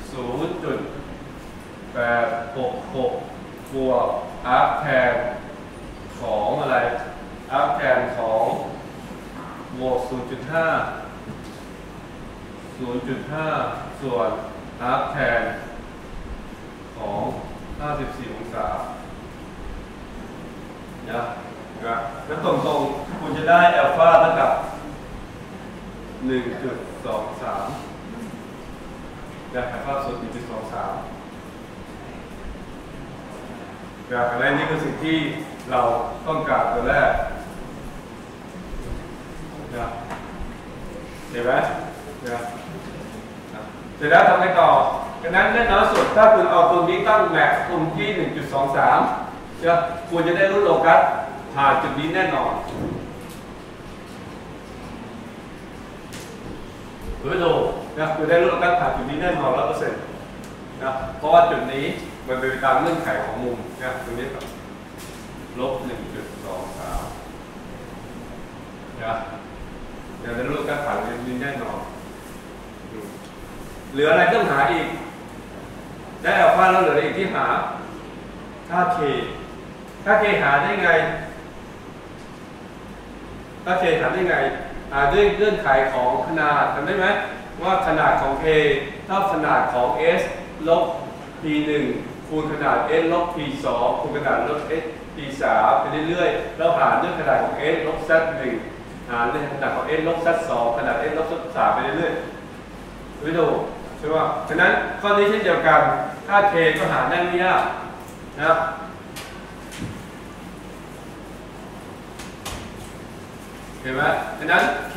0.866 บวกอาร์คแทนของอะไรอาร์คแทนของบวก 0.5 ส่วนอาร์คแทนของ54องศานะแล้วตรงๆคุณจะได้อัลฟาเท่ากับ 1.23 นะอัลฟาส่วน 1.23 และนี่คือสิ่งที่เราต้องการตัวแรกเห็นไหมเสร็จแล้วทำไงต่อดังนั้นแน่นอนสุดถ้าคุณเอาตรงนี้ตั้งแม็กตรงที่ 1.23 คุณจะได้รูทโลกัสผ่านจุดนี้แน่นอนหรือดูนะคุณได้รูทโลกัสผ่านจุดนี้แน่นอน 100% นะเพราะว่าจุดนี้มันเป็นตามเงื่อนไขของมุมนะตรงนี้ครับลบ 1.23 นะอย่างนั้นรูปการผ่านเรียนแน่นอนเหลืออะไรต้องหาอีกได้อัลฟาแล้วเหลืออะไรอีกที่หาค่า k หาได้ไงค่า k หาได้ไงด้วยเงื่อนไขของขนาดจำได้ไหมว่าขนาดของ k เท่าขนาดของ s ลบ p1 คูณขนาด s ลบ p2 คูณขนาดลบ s p3 ไปเรื่อยๆแล้วหารด้วยขนาดของ s ลบ z1 หารด้วยขนาดของ s ลบ z2 ขนาด s ลบ z3 ไปเรื่อยๆไม่ดูใช่ป่ะฉะนั้นข้อนี้เช่นเดียวกันค่า k ก็หาได้ไม่ยากนะเห็นไหมดังนั้น k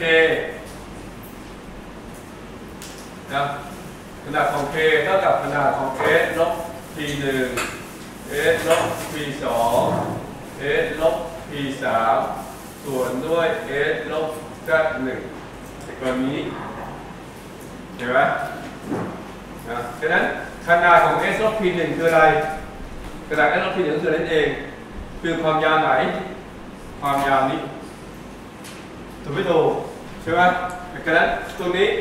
นะขนาดของ k เท่ากับขนาดของ s ลบ p 1 s ลบ p 2 s ลบ p 3ส่วนด้วย s ลบ z 1ในกรณีนี้เห็นไหมนะดังนั้นขนาดของ s ลบ p 1คืออะไรขนาด s ลบ p 1คืออะไรนั่นเองคือความยาวไหนความยาวนี้ถูกไม่ถูกใช่ไหมดังนั้นตรงนี้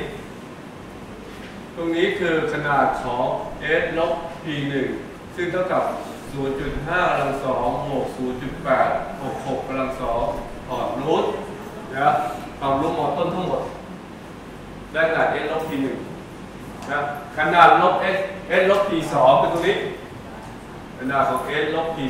คือขนาดของ s ลบ p 1ซึ่งเท่ากับ 0.5 กำลัง 2 บวก 0.8 บวก 6 กำลัง 2 ถอดรูทนะความรู้หมดต้นทั้งหมดได้ขนาด s ลบ p 1นะขนาดลบ s ลบ p 2เป็นตรงนี้ขนาดของ s ลบ p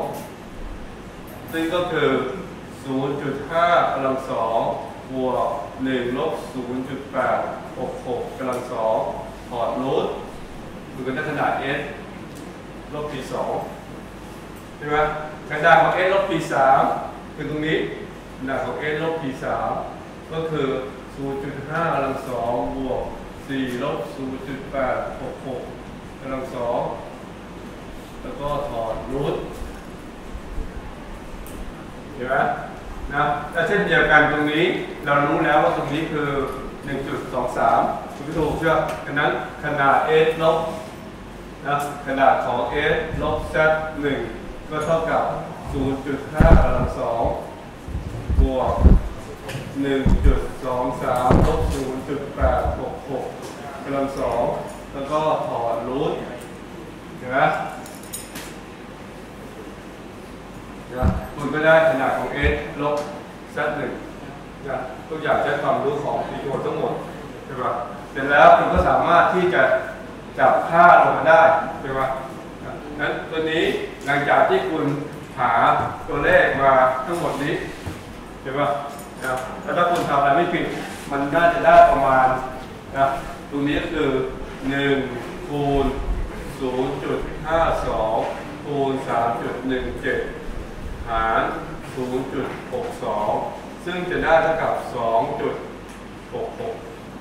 2ซึ่งก็คือ 0.5 กำลัง 2 บวก 1 ลบ 0.8 บวก 6 กำลัง 2 ถอดรูทดูกันได้ขนาด s ลบ p 2ใช่ไหมขนาดของ s ลบ p 3คือตรงนี้ขนาดของ s ลบ p 3ก็คือ 0.5 กำลัง 2 บวก 4 ลบ 0.8 บวก 6 กำลัง 2แล้วก็ถอดรูทเห็นไหมนะและเช่นเดียวกันตรงนี้เรารู้แล้วว่าตรงนี้คือ 1.23 คุณผู้ชมเชื่อดังนั้นขนาด s ลบนะขนาดของ s ลบ z 1ก็เท่ากับ 0.5 กำลัง 2 บวก 1.23 ลบ 0.8 บวก 6 กำลัง 2แล้วก็ถอดรูทเห็นไหมคุณก็ได้ขนาดของ s ลบ z 1นะทุกอย่างใช้ความรู้ของวิดีโอทั้งหมดใช่ไหมเสร็จแล้วคุณก็สามารถที่จะจับค่าลงมาได้ใช่ไหมนั้นตัวนี้หลังจากที่คุณหาตัวเลขมาทั้งหมดนี้ใช่ไหมนะแล้วถ้าคุณทำอะไรไม่ผิดมันน่าจะได้ประมาณนะตรงนี้ก็คือ1คูณ 0.52 คูณ 3.17 หาร 0.62 ซึ่งจะได้เท่ากับ 2.66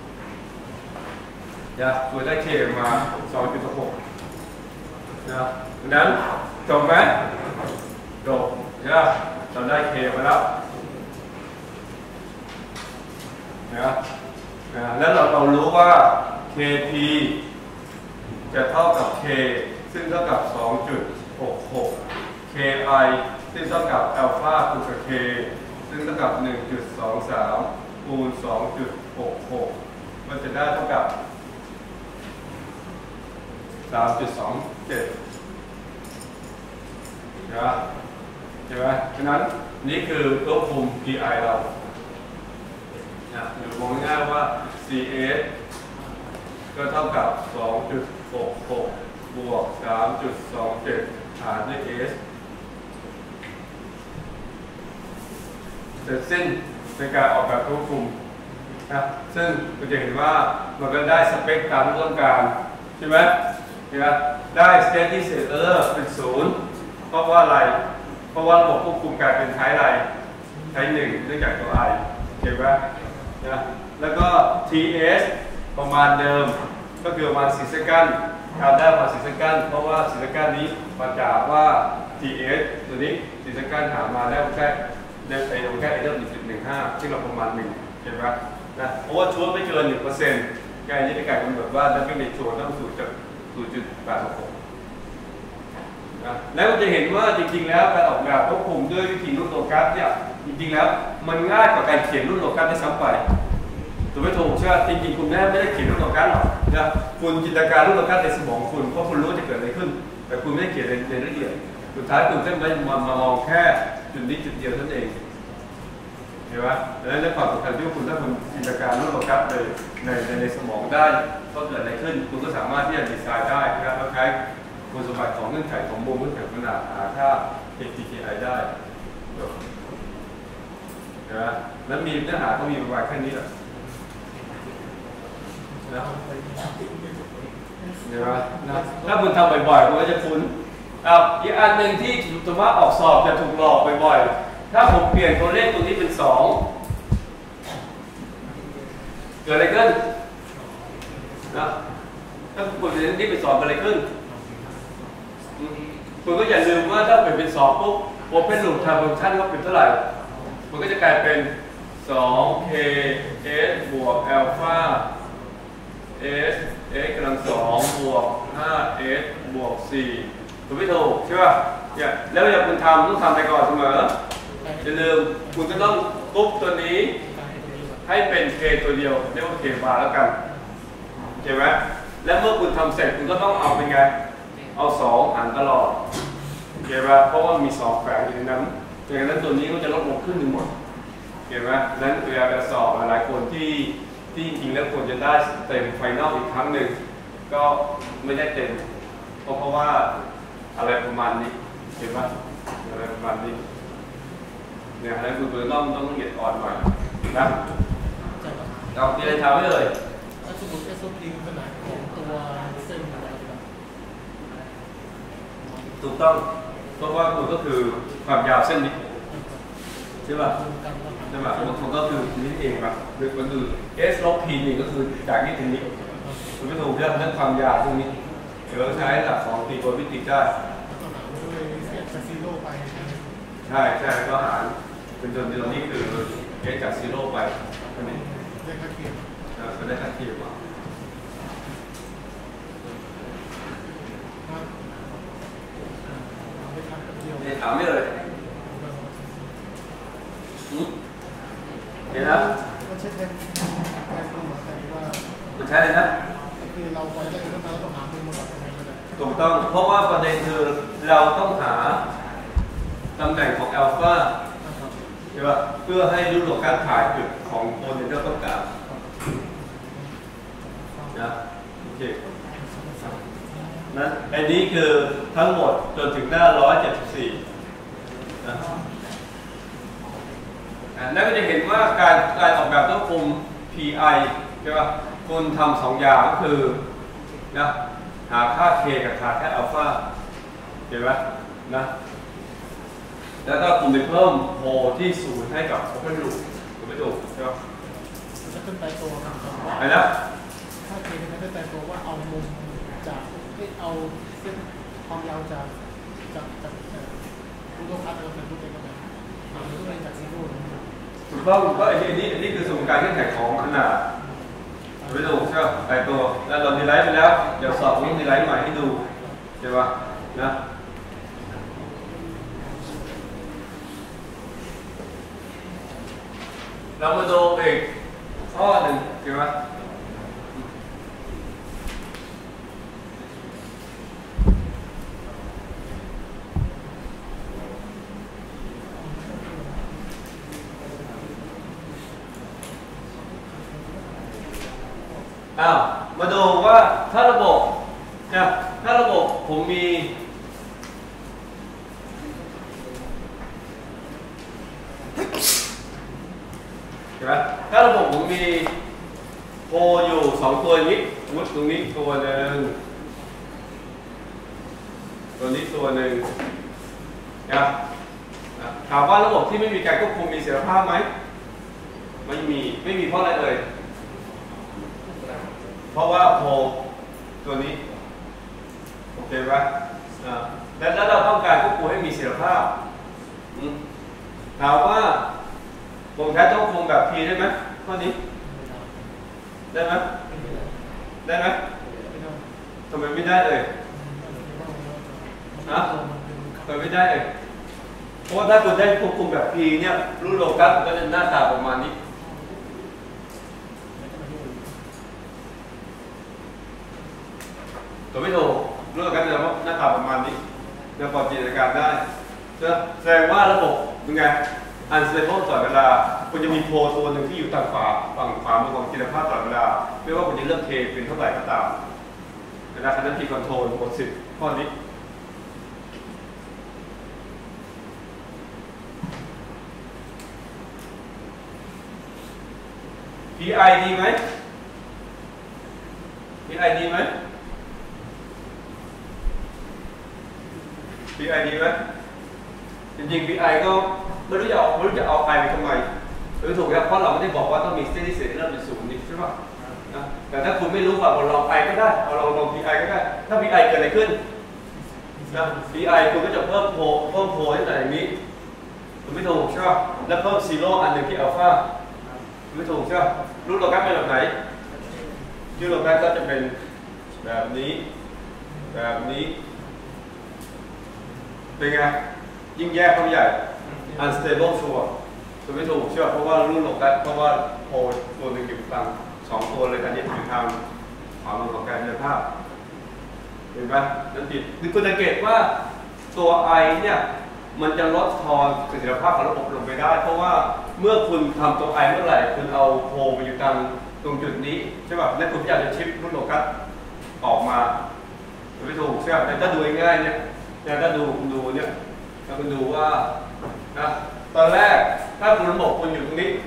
นะตัวได้เคมา 2.66 นะดังนั้นจบไหมจบนะเราได้เคมาแล้วนะแล้วเรารู้ว่า kp จะเท่ากับ k ซึ่งเท่ากับ 2.66 ki ซึ่งเท่ากับอัลฟาคูณกับ k ซึ่งเท่ากับ 1.23 คูณ 2.66 มันจะได้เท่ากับ 3.27 นะใช่ไหมฉะนั้นนี่คือตัวคุม pi เราหรือมองง่ายว่า cs ก็เท่ากับ 2.66 บวก 3.27 หารด้วย s เสร็จสิ้นในการออกแบบตัวคุมนะซึ่งคุณจะเห็นว่ามันก็ได้สเปคตามที่ต้องการใช่ไหมได้ steady state error เป็น 0 เพราะว่าอะไรเพราะว่าระบบควบคุมกลายเป็นไทป์อะไรไทป์ 1เนื่องจากตัว i เห็นไหมนะแล้วก็ ts ประมาณเดิมก็คือประมาณ4 เซกันการได้ประมาณ4 เซกันเพราะว่า4 เซกันนี้มาจากว่า ts ตัวนี้4 เซกันหามาได้แค่ได้ไปลงแค่ error 1.15 ที่เราประมาณ1เห็นไหมนะเพราะว่าชัวร์ไม่เกิน 1% การนี้เป็นการกำหนดว่าดับเบิลชัวร์ต้อง0.86 นะแล้วจะเห็นว่าจริงๆแล้วการออกแบบควบคุมด้วยวิธีรูปโลกัสเนี่ยจริงๆแล้วมันง่ายกว่าการเขียนรูปโลกัสได้ซ้ำไปถูกไม่ถูกใช่ไหมจริงๆคุณแม่ไม่ได้เขียนรูปโลกัสหรอกนะคุณจินตนาการรูปโลกัสในสมองคุณเพราะคุณรู้จะเกิดอะไรขึ้นแต่คุณไม่ได้เขียนในละเอียดสุดท้ายคุณแค่มามองแค่จุดนี้จุดเดียวเท่านั้นเองเห็นไหมดังนั้นในความสำคัญที่คุณถ้าคุณจินตนาการรูปโลกัสในสมองได้ก็เกิดอะไรขึ้นคุณก็สามารถที่จะดีไซน์ได้นะครับแล้วใช้คุณสมบัติของเงื่อนไขของมุมเงื่อนไขขนาดหาค่า KTKI ได้นะแล้วมีเนื้อหาก็มีประมาณแค่นี้แหละนะเห็นไหมนะถ้าคุณทำบ่อยๆคุณก็จะคุ้นอีกอันหนึ่งที่สมมติว่าออกสอบจะถูกหลอกบ่อยๆถ้าผมเปลี่ยนตัวเลขตรงนี้เป็น2 เกิดอะไรขึ้นนะถ้าคุณเรียนที่ไปสอบอะไรขึ้นคุณก็อย่าลืมว่าถ้าเป็นสอบปุ๊บโอเพนลูปทำฟังก์ชันก็เป็นเท่าไหร่มันก็จะกลายเป็น 2k s บวกอัลฟา s x กำลัง2บวก 5s บวก4ถูกไม่ถูกใช่ป่ะเนี่ยแล้วเวลาคุณทำต้องทำไปก่อนเสมออย่าลืมคุณก็ต้องปุ๊บตัวนี้ให้เป็น k ตัวเดียวเรียกว่า k บาร์แล้วกันเห็นไหมแล้วเมื่อคุณทำเสร็จคุณก็ต้องเอาเป็นไงเอา2หารตลอดเห็นไหมเพราะว่ามี2แฝงอยู่ในนั้นอย่างนั้นตัวนี้ก็จะลดลงครึ่งหนึ่งหมดเห็นไหมนั้นเวลาจะสอบหลายคนที่จริงแล้วควรจะได้เต็มไฟนอลอีกครั้งหนึ่งก็ไม่ได้เต็มเพราะว่าอะไรประมาณนี้เห็นไหมอะไรประมาณนี้เนี่ยแล้วคุณต้องละเอียดอ่อนหน่อยนะเรามีอะไรทำไว้เลยถ้าสมมติ SOP ขนาดของตัวเส้นอะไรแบบถูกต้องเพราะว่าคุณก็คือความยาวเส้นนี้ใช่ป่ะใช่ป่ะมันก็คือนี้เองป่ะมันคือ S ลบ P นี่ก็คือจากนี้ถึงนี้คุณไม่ถูกเรื่องความยาวตรงนี้เดี๋ยวใช้หลักของตีโพลิติกได้จากซีโร่ไปใช่ก็หารเป็นจนนี้คือ S จากซีโร่ไปอันนี้ได้ค่าเทียมก็ได้ค่าเทียมมาเนี่ยถามไม่เลยเดี๋ยวนะมันใช้แทนตัวหมายถึงว่ามันใช้เลยนะคือเราพอจะได้ขึ้นมาแล้วต้องหามุมมาก่อนยังไงก็ได้ถูกต้องเพราะว่าประเด็นคือเราต้องหาตำแหน่งของอัลฟาใช่ป่ะเพื่อให้รู้หลักการถ่ายจุดของโมเดลที่เราต้องการนะโอเคนั้นอันนี้คือทั้งหมดจนถึงหน้า174นะนั่นก็จะเห็นว่าการออกแบบต้องคุม PI ใช่ป่ะคุณทำ2อย่างก็คือนะหาค่า K กับหาค่าอัลฟาเห็นไหมนะแล้วก็คุณไปเพิ่มโพที่0ให้กับ Open Loop ถูกไหมถูกใช่ป่ะจะขึ้นไปตัวครับอะไรนะถ้า K จะขึ้นไปตัวว่าเอามุมจากเอาเส้นความยาวจากรูปตัวพัดแล้วเป็นรูปเองก็ได้รูปเองจากซีโร่ถูกต้องก็อันนี้คือสมการเงื่อนไขของขนาดไปดูใช่ไหมไอตัวแล้วเราดีไลท์ไปแล้วเดี๋ยวสอบนี้ดีไลท์ใหม่ให้ดูใช่ป่ะนะเรามาดูอีกข้อหนึ่งใช่ไหมมาดูว่าถ้าระบบเนี่ยถ้าระบบผมมีใช่ไหมถ้าระบบผมมีโพอยู่2ตัวนี้สมมติตรงนี้ตัวหนึ่งตัวนี้ตัวหนึ่งนะถามว่าระบบที่ไม่มีการควบคุมมีเสถียรภาพไหมไม่มีเพราะอะไรเลยเพราะว่าโพตัวนี้โอเคไหมแล้วเราต้องการควบคุมให้มีเสถียรภาพถามว่าผมใช้ต้องคุมแบบ P ได้ไหมข้อนี้ได้ไหมทำไมไม่ได้เลยนะทำไมไม่ได้เลยเพราะว่าถ้าคุณได้ควบคุมแบบ P เนี่ยรูปโลกัสก็จะหน้าตาประมาณนี้ตัวไม่ถูกรูปโลกัสจะหน้าตาประมาณนี้เราพอจินตนาการได้แสดงว่าระบบเป็นไงunstable ตลอดเวลาคุณจะมีโพตัวหนึ่งที่อยู่ฝั่งขวามือของจินตภาพตลอดเวลาไม่ว่าคุณจะเลือก K เป็นเท่าไหร่ก็ตามนะครับนั้น P control บท10ข้อนี้PI ดีไหม PI ดีไหม PI ดีไหมจริงๆ PI ก็ไม่รู้จะเอา I ไปทำไมไม่ถูกครับเพราะเราไม่ได้บอกว่าต้องมี steady state เริ่มจากศูนย์นี่ใช่ป่ะนะแต่ถ้าคุณไม่รู้ว่าลอง I ก็ได้เอาลอง PI ก็ได้ถ้า PI เกิดอะไรขึ้นนะ PI คุณก็จะเพิ่มโพตั้งแต่อย่างนี้คุณไม่ถูกใช่ป่ะแล้วเพิ่มซีโร่อันหนึ่งที่อัลฟาไม่ถูกใช่ป่ะรูปโลกัสเป็นแบบไหนรูปโลกัสก็จะเป็นแบบนี้เป็นไงยิ่งแยกเข้าใหญ่ unstable ชัวร์คุณไม่ถูกใช่ป่ะเพราะว่ารูปโลกัสเพราะว่าโพตัวหนึ่งอยู่กลาง2ตัวเลยอันนี้อยู่ทางขวามือของการเดินภาพเห็นไหมนั่นผิดคือคุณสังเกตว่าตัว I เนี่ยมันจะลดทอนประสิทธิภาพของระบบลงไปได้เพราะว่าเมื่อคุณทำตัว I เมื่อไหร่คุณเอาโพไปอยู่ตรงจุดนี้ใช่ป่ะและคุณอยากจะชิปรูปโลกัสออกมาไม่ถูกใช่ไหมแต่ถ้าดูง่ายเนี่ยถ้าดูเนี่ยถ้าคุณดูว่านะตอนแรกถ้าคุณระบบคุณอยู่ตรงนี้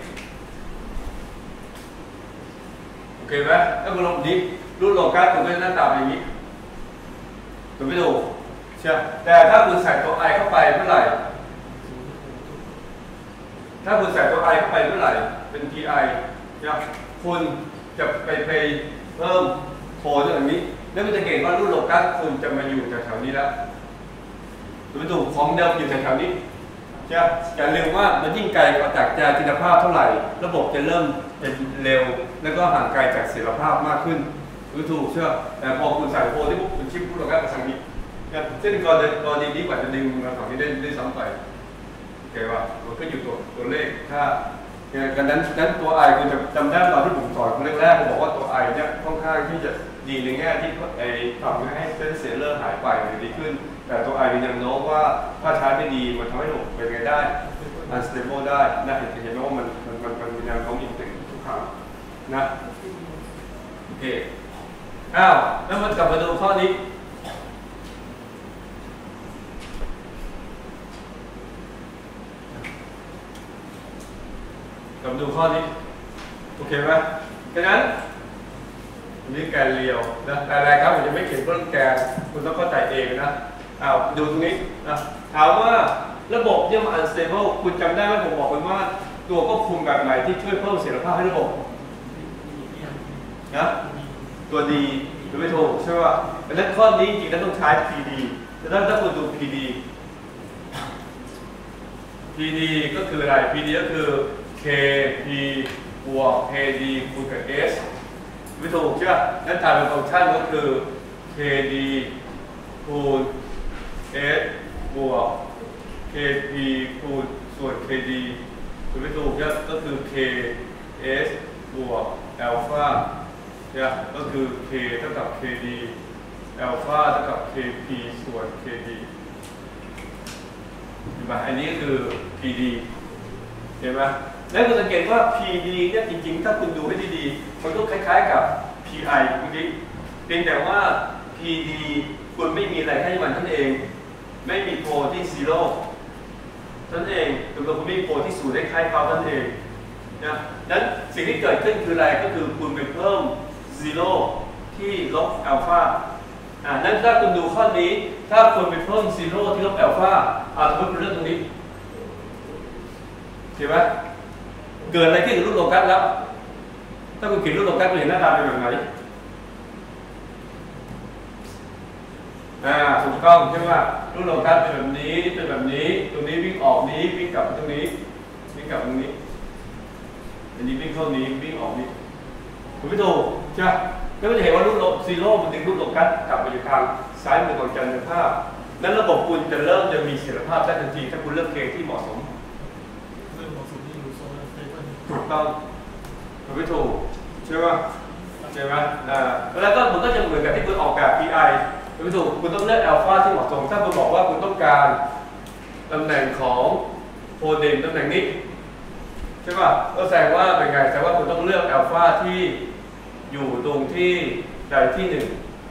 โอเคไหมถ้าคุณลงนี้รูปโลกัสคุณก็จะหน้าตาอย่างนี้คุณไม่ถูกใช่แต่ถ้าคุณใส่ตัว I เข้าไปเมื่อไหร่ถ้าคุณใส่ตัว I เข้าไปเมื่อไหร่เป็น PI เนี่ยคุณจะไปเพิ่มโพอย่างนี้แล้วคุณจะเห็นว่ารูปโลกัสคุณจะมาอยู่แถวๆนี้แล้วคุณไม่ถูกของเดิมอยู่แถวๆนี้ใช่อย่าลืมว่ามันยิ่งไกลกว่าจากจินตภาพเท่าไหร่ระบบจะเริ่มจะเร็วแล้วก็ห่างไกลจากศิลภาพมากขึ้นรู้ถูกเชื่อแต่พอคุณใส่โพที่ปุ๊บคุณชิปรูปโลกัสไปทางนี้ซึ่งกรณีนี้กว่าจะดึงมาฝั่งนี้ได้ซ้ำไปโอเคป่ะมันก็อยู่ตัวเลขถ้ากันนั้นตัว I คุณจะจำได้ตอนที่ผมสอนคนแรกๆผมบอกว่าตัว I เนี่ยค่อนข้างที่จะดีในแง่ที่ทำให้เส้นเซลเลอร์หายไปหรือดีขึ้นแต่ตัว I มีแนวโน้มว่าถ้าใช้ไม่ดีมันทำให้ระบบเป็นไงได้ unstable ได้นะเห็นไหมว่ามันมีแนวโน้มยิ่งถึงทุกครั้งนะโอเคแล้วมันกลับมาดูข้อนี้กลับมาดูข้อนี้โอเคไหมดังนั้นอันนี้แกนเรียวนะแต่อะไรครับผมจะไม่เขียนเรื่องแกนคุณต้องเข้าใจเองนะดูตรงนี้นะถามว่าระบบเนี่ยมัน unstable คุณจำได้ไหมผมบอกคุณว่าตัวควบคุมแบบไหนที่ช่วยเพิ่มเสถียรภาพให้ระบบนะตัวดีหรือไม่ถูกใช่ป่ะดังนั้นข้อนี้จริงๆแล้วต้องใช้ PD ดังนั้นถ้าคุณดู PD ก็คืออะไร PD ก็คือ KP บวก KD คูณกับ S ไม่ถูกใช่ป่ะนั่นถ่ายเป็นฟังก์ชันก็คือ KD คูณ S บวก KP คูณส่วน KD คุณไม่ถูกครับก็คือ KS บวกอัลฟาเนี่ยก็คือ K เท่ากับ KD อัลฟาเท่ากับ KP ส่วน KD เห็นไหมอันนี้คือ PD เห็นไหมแล้วคุณสังเกตว่า PD เนี่ยจริงๆถ้าคุณดูให้ดีๆมันก็คล้ายๆกับ PI เมื่อกี้เพียงแต่ว่า PD คุณไม่มีอะไรให้มันนั่นเองไม่มีโพที่ซีโร่นั่นเองตัวคุณไม่มีโพที่ศูนย์ได้คล้ายเขานั่นเองนะนั้นสิ่งที่เกิดขึ้นคืออะไรก็คือคุณไปเพิ่มซีโร่ที่ลบอัลฟานั้นถ้าคุณดูข้อนี้ถ้าคุณไปเพิ่มซีโร่ที่ลบอัลฟาสมมติเป็นเรื่องตรงนี้เห็นไหมเกิดอะไรขึ้นกับรูปโลกัสแล้วถ้าคุณเขียนรูปโลกัสคุณเห็นหน้าตาเป็นแบบไหนถูกต้องใช่ไหมรูปโลกัสเป็นแบบนี้ตรงนี้วิ่งออกนี้วิ่งกลับตรงนี้วิ่งกลับตรงนี้อันนี้วิ่งเข้านี้วิ่งออกนี้คุณไม่ถูกใช่ไหมแล้วก็จะเห็นว่ารูปซีโร่มันดึงรูปโลกัสกลับไปอยู่ทางซ้ายมือของจันทร์ภาพนั้นระบบคุณจะเริ่มจะมีเสถียรภาพได้ทันทีถ้าคุณเลือกเกณฑ์ที่เหมาะสมถูกต้องคุณไม่ถูกใช่ไหมแล้วก็มันก็จะเหมือนกับที่คุณออกแบบ PI คุณไม่ถูกคุณต้องเลือกอัลฟาที่เหมาะสมถ้าคุณบอกว่าคุณต้องการตำแหน่งของโพเดนตำแหน่งนี้ใช่ป่ะก็แสดงว่าเป็นไงแสดงว่าคุณต้องเลือกอัลฟาที่อยู่ตรงที่ใดที่หนึ่ง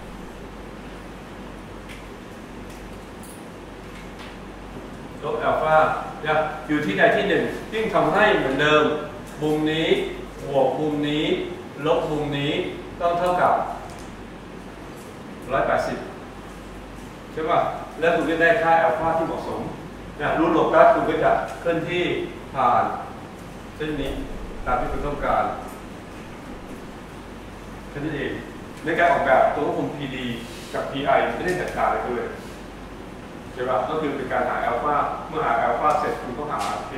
ลบอัลฟาอยู่ที่ใดที่หนึ่งซึ่งทำให้เหมือนเดิมมุมนี้บวกมุมนี้ลบมุมนี้ต้องเท่ากับ180ใช่ป่ะแล้วคุณจะได้ค่าอัลฟาที่เหมาะสมรูปโลกัสคุณก็จะเคลื่อนที่ผ่านเช่นนี้ตามที่คุณต้องการแค่นั้นเองในการออกแบบตัวควบคุม PD กับ PI ไม่ได้จัดการอะไรเลยใช่ป่ะก็คือเป็นการหาอัลฟาเมื่อหาอัลฟาเสร็จคุณก็หาเค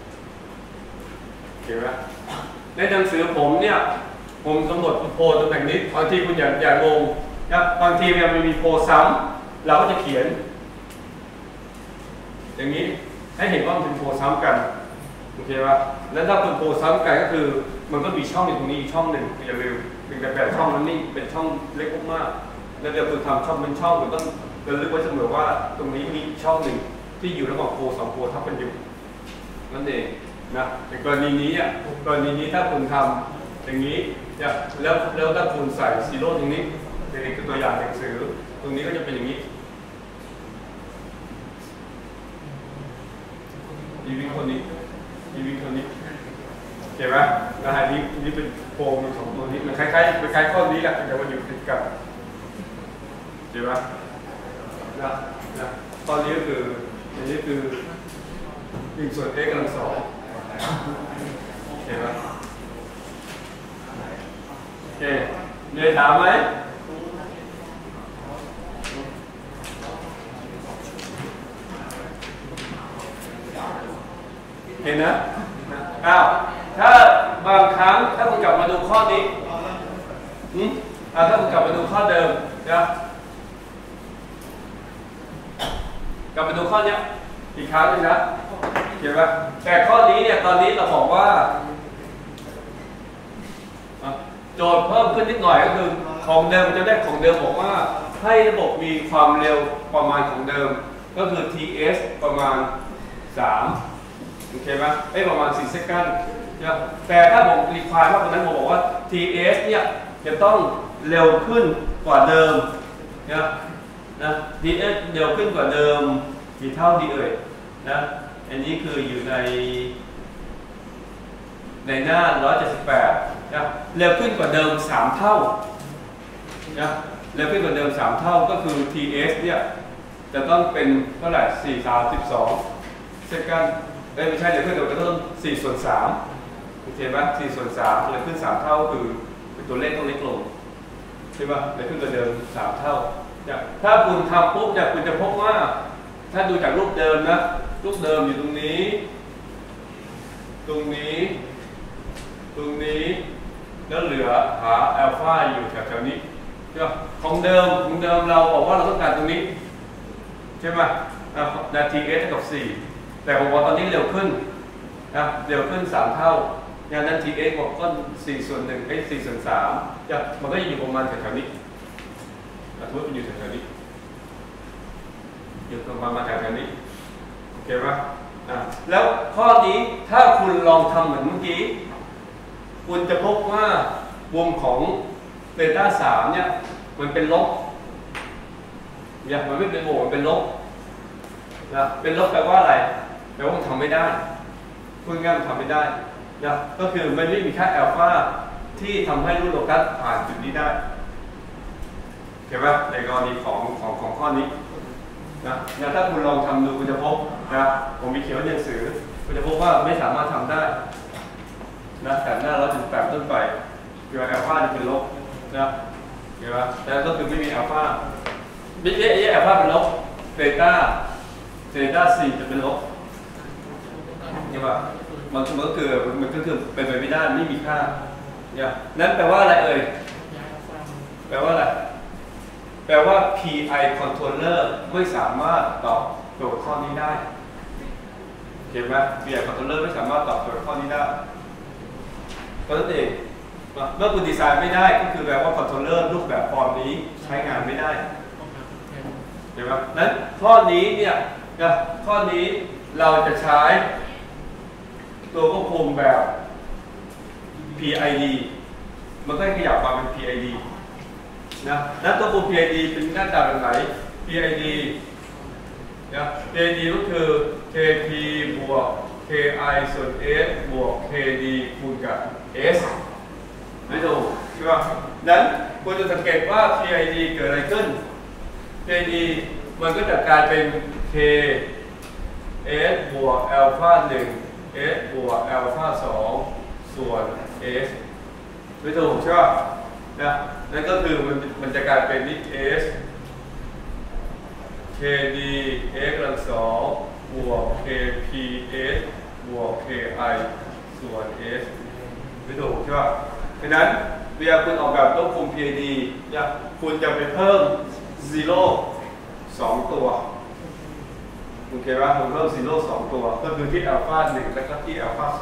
เห็นไหมในหนังสือผมเนี่ยผมกำหนดโพลตำแหน่งนี้บางทีคุณอย่างงงนะบางทีมันมีโพลซ้ำเราก็จะเขียนอย่างนี้ให้เห็นว่ามันเป็นโพลซ้ำกันโอเคป่ะแล้วถ้าเป็นโพลซ้ำกันก็คือมันก็มีช่องตรงนี้อีกช่องหนึ่งอย่าลืมเป็นแบบช่องนั้นนี่เป็นช่องเล็กมากๆแล้วเดี๋ยวคุณทำช่องเป็นช่องคุณต้องระลึกไว้เสมอว่าตรงนี้มีช่องหนึ่งที่อยู่ระหว่างโพลสองโพลทับกันอยู่นั่นเองนะในกรณีนี้ถ้าคุณทำอย่างนี้แล้วถ้าคุณใส่ซีโร่ตรงนี้นี่คือตัวอย่างหนังสือตรงนี้ก็จะเป็นอย่างนี้อีวิคนนี้เห็นไหมนะฮะนี่เป็นโฟมสองตัวนี้มันคล้ายข้อนี้แหละแต่ว่าอยู่ติดกันเห็นไหมนะข้อนี้ก็คืออันนี้คือ1 ส่วน x กำลัง 2เห็นไหมโอเคมีอะไรถามไหมเห็นนะอ้าวถ้าบางครั้งถ้าคุณกลับมาดูข้อนี้ถ้าคุณกลับมาดูข้อเดิมนะกลับมาดูข้อนี้อีกครั้งนึงนะเห็นไหมแต่ข้อนี้เนี่ยตอนนี้เราบอกว่าโจทย์เพิ่มขึ้นนิดหน่อยก็คือของเดิมมันจะได้ของเดิมบอกว่าให้ระบบมีความเร็วประมาณของเดิมก็คือ TS ประมาณ3โอเคไหมประมาณ4 เซคันด์แต่ถ้าผมรีควายมากกว่านั้นผมบอกว่า TS เนี่ยจะต้องเร็วขึ้นกว่าเดิมนะ TS เร็วขึ้นกว่าเดิมกี่เท่าดีเอ่ยนะอันนี้คืออยู่ในหน้า178นะเร็วขึ้นกว่าเดิม3 เท่านะเร็วขึ้นกว่าเดิม3 เท่าก็คือ TS เนี่ยจะต้องเป็นเท่าไหร่432 เซคันด์ไม่ใช่เร็วขึ้นแต่ก็ต้อง4 ส่วน 3โอเคไหม4 ส่วน 3เร็วขึ้น3 เท่าคือตัวเลขต้องเล็กลงใช่ป่ะเร็วขึ้นกว่าเดิม3 เท่าถ้าคุณทำปุ๊บคุณจะพบว่าถ้าดูจากรูปเดิมนะรูปเดิมอยู่ตรงนี้แล้วเหลือหาอัลฟาอยู่แถวๆนี้ของเดิมเราบอกว่าเราต้องการตรงนี้ใช่ไหมนาที s เท่ากับ4แต่ผมว่าตอนนี้เร็วขึ้นเร็วขึ้น3 เท่าอย่างนั้น TS บอกก็4 ส่วน 1 4 ส่วน 3มันก็จะอยู่ประมาณแถวๆนี้ทุกคนอยู่แถวๆนี้อยู่ประมาณแถวๆนี้โอเคป่ะแล้วข้อนี้ถ้าคุณลองทำเหมือนเมื่อกี้คุณจะพบว่าวงของเบต้า3เนี่ยมันเป็นลบมันไม่เป็นบวกมันเป็นลบเป็นลบแปลว่าอะไรแปลว่ามันทำไม่ได้พูดง่ายมันทำไม่ได้ก็คือมันไม่มีค่าอัลฟาที่ทำให้รูปโลกัสผ่านจุดนี้ได้เห็นไหมในกรณีของข้อนี้ถ้าคุณลองทำดูคุณจะพบผมมีเขียนไว้ในหนังสือคุณจะพบว่าไม่สามารถทำได้แต่หน้า178ต้นไปคืออัลฟาจะเป็นลบเห็นไหมแต่ก็คือไม่มีอัลฟาอัลฟาเป็นลบเบต้า4จะเป็นลบเห็นป่ะมันก็คือเป็นไปไม่ได้ไม่มีค่านั่นแปลว่าอะไรเอ่ยแปลว่าอะไรแปลว่า PI controller ไม่สามารถตอบโจทย์ข้อนี้ได้เห็นไหม PI controller ไม่สามารถตอบโจทย์ข้อนี้ได้เพราะฉะนั้นเองเมื่อคุณดีไซน์ไม่ได้ก็คือแปลว่า controller รูปแบบฟอร์มนี้ใช้งานไม่ได้เห็นไหมนั้นข้อนี้เนี่ยข้อนี้เราจะใช้ตัวควบคุมแบบ PID มันก็ขยับมาเป็น PID แล้วตัวควบคุม PID เป็นหน้าตาแบบไหน PID PID ก็คือ KP บวก KI ส่วน S บวก KD คูณกับ S ไม่ถูกใช่ป่ะนั้นคุณจะสังเกตว่า PID เกิดอะไรขึ้น PID มันก็จะกลายเป็น K S บวกอัลฟา1 s บวกอัลฟา2ส่วน s ไม่ถูกใช่ป่ะนะนั่นก็คือมันจะกลายเป็นนี่ s kd x กำลัง2บวก kps บวก ki ส่วน s ไม่ถูกใช่ป่ะดังนั้นเวลาคุณออกแบบตัวคุม PID เนี่ยคุณจะไปเพิ่ม zero 2 ตัวโอเคป่ะคุณเพิ่ม zero 2 ตัวก็คือที่อัลฟา1และก็ที่อัลฟา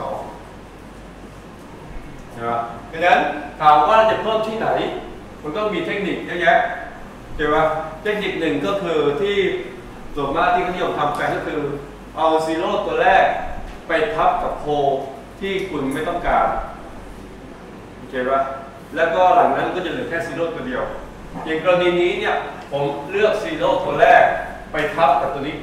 2ใช่ป่ะดังนั้นถามว่าจะเพิ่มที่ไหนมันก็มีเทคนิคเยอะแยะใช่ป่ะเทคนิคหนึ่งก็คือที่ส่วนมากที่เขานิยมทำกันก็คือเอา zero ตัวแรกไปทับกับโพที่คุณไม่ต้องการโอเคป่ะแล้วก็หลังนั้นก็จะเหลือแค่ซีโร่ตัวเดียวอย่างกรณีนี้เนี่ยผมเลือกซีโร่ตัวแรกไปทับกับตัวนี้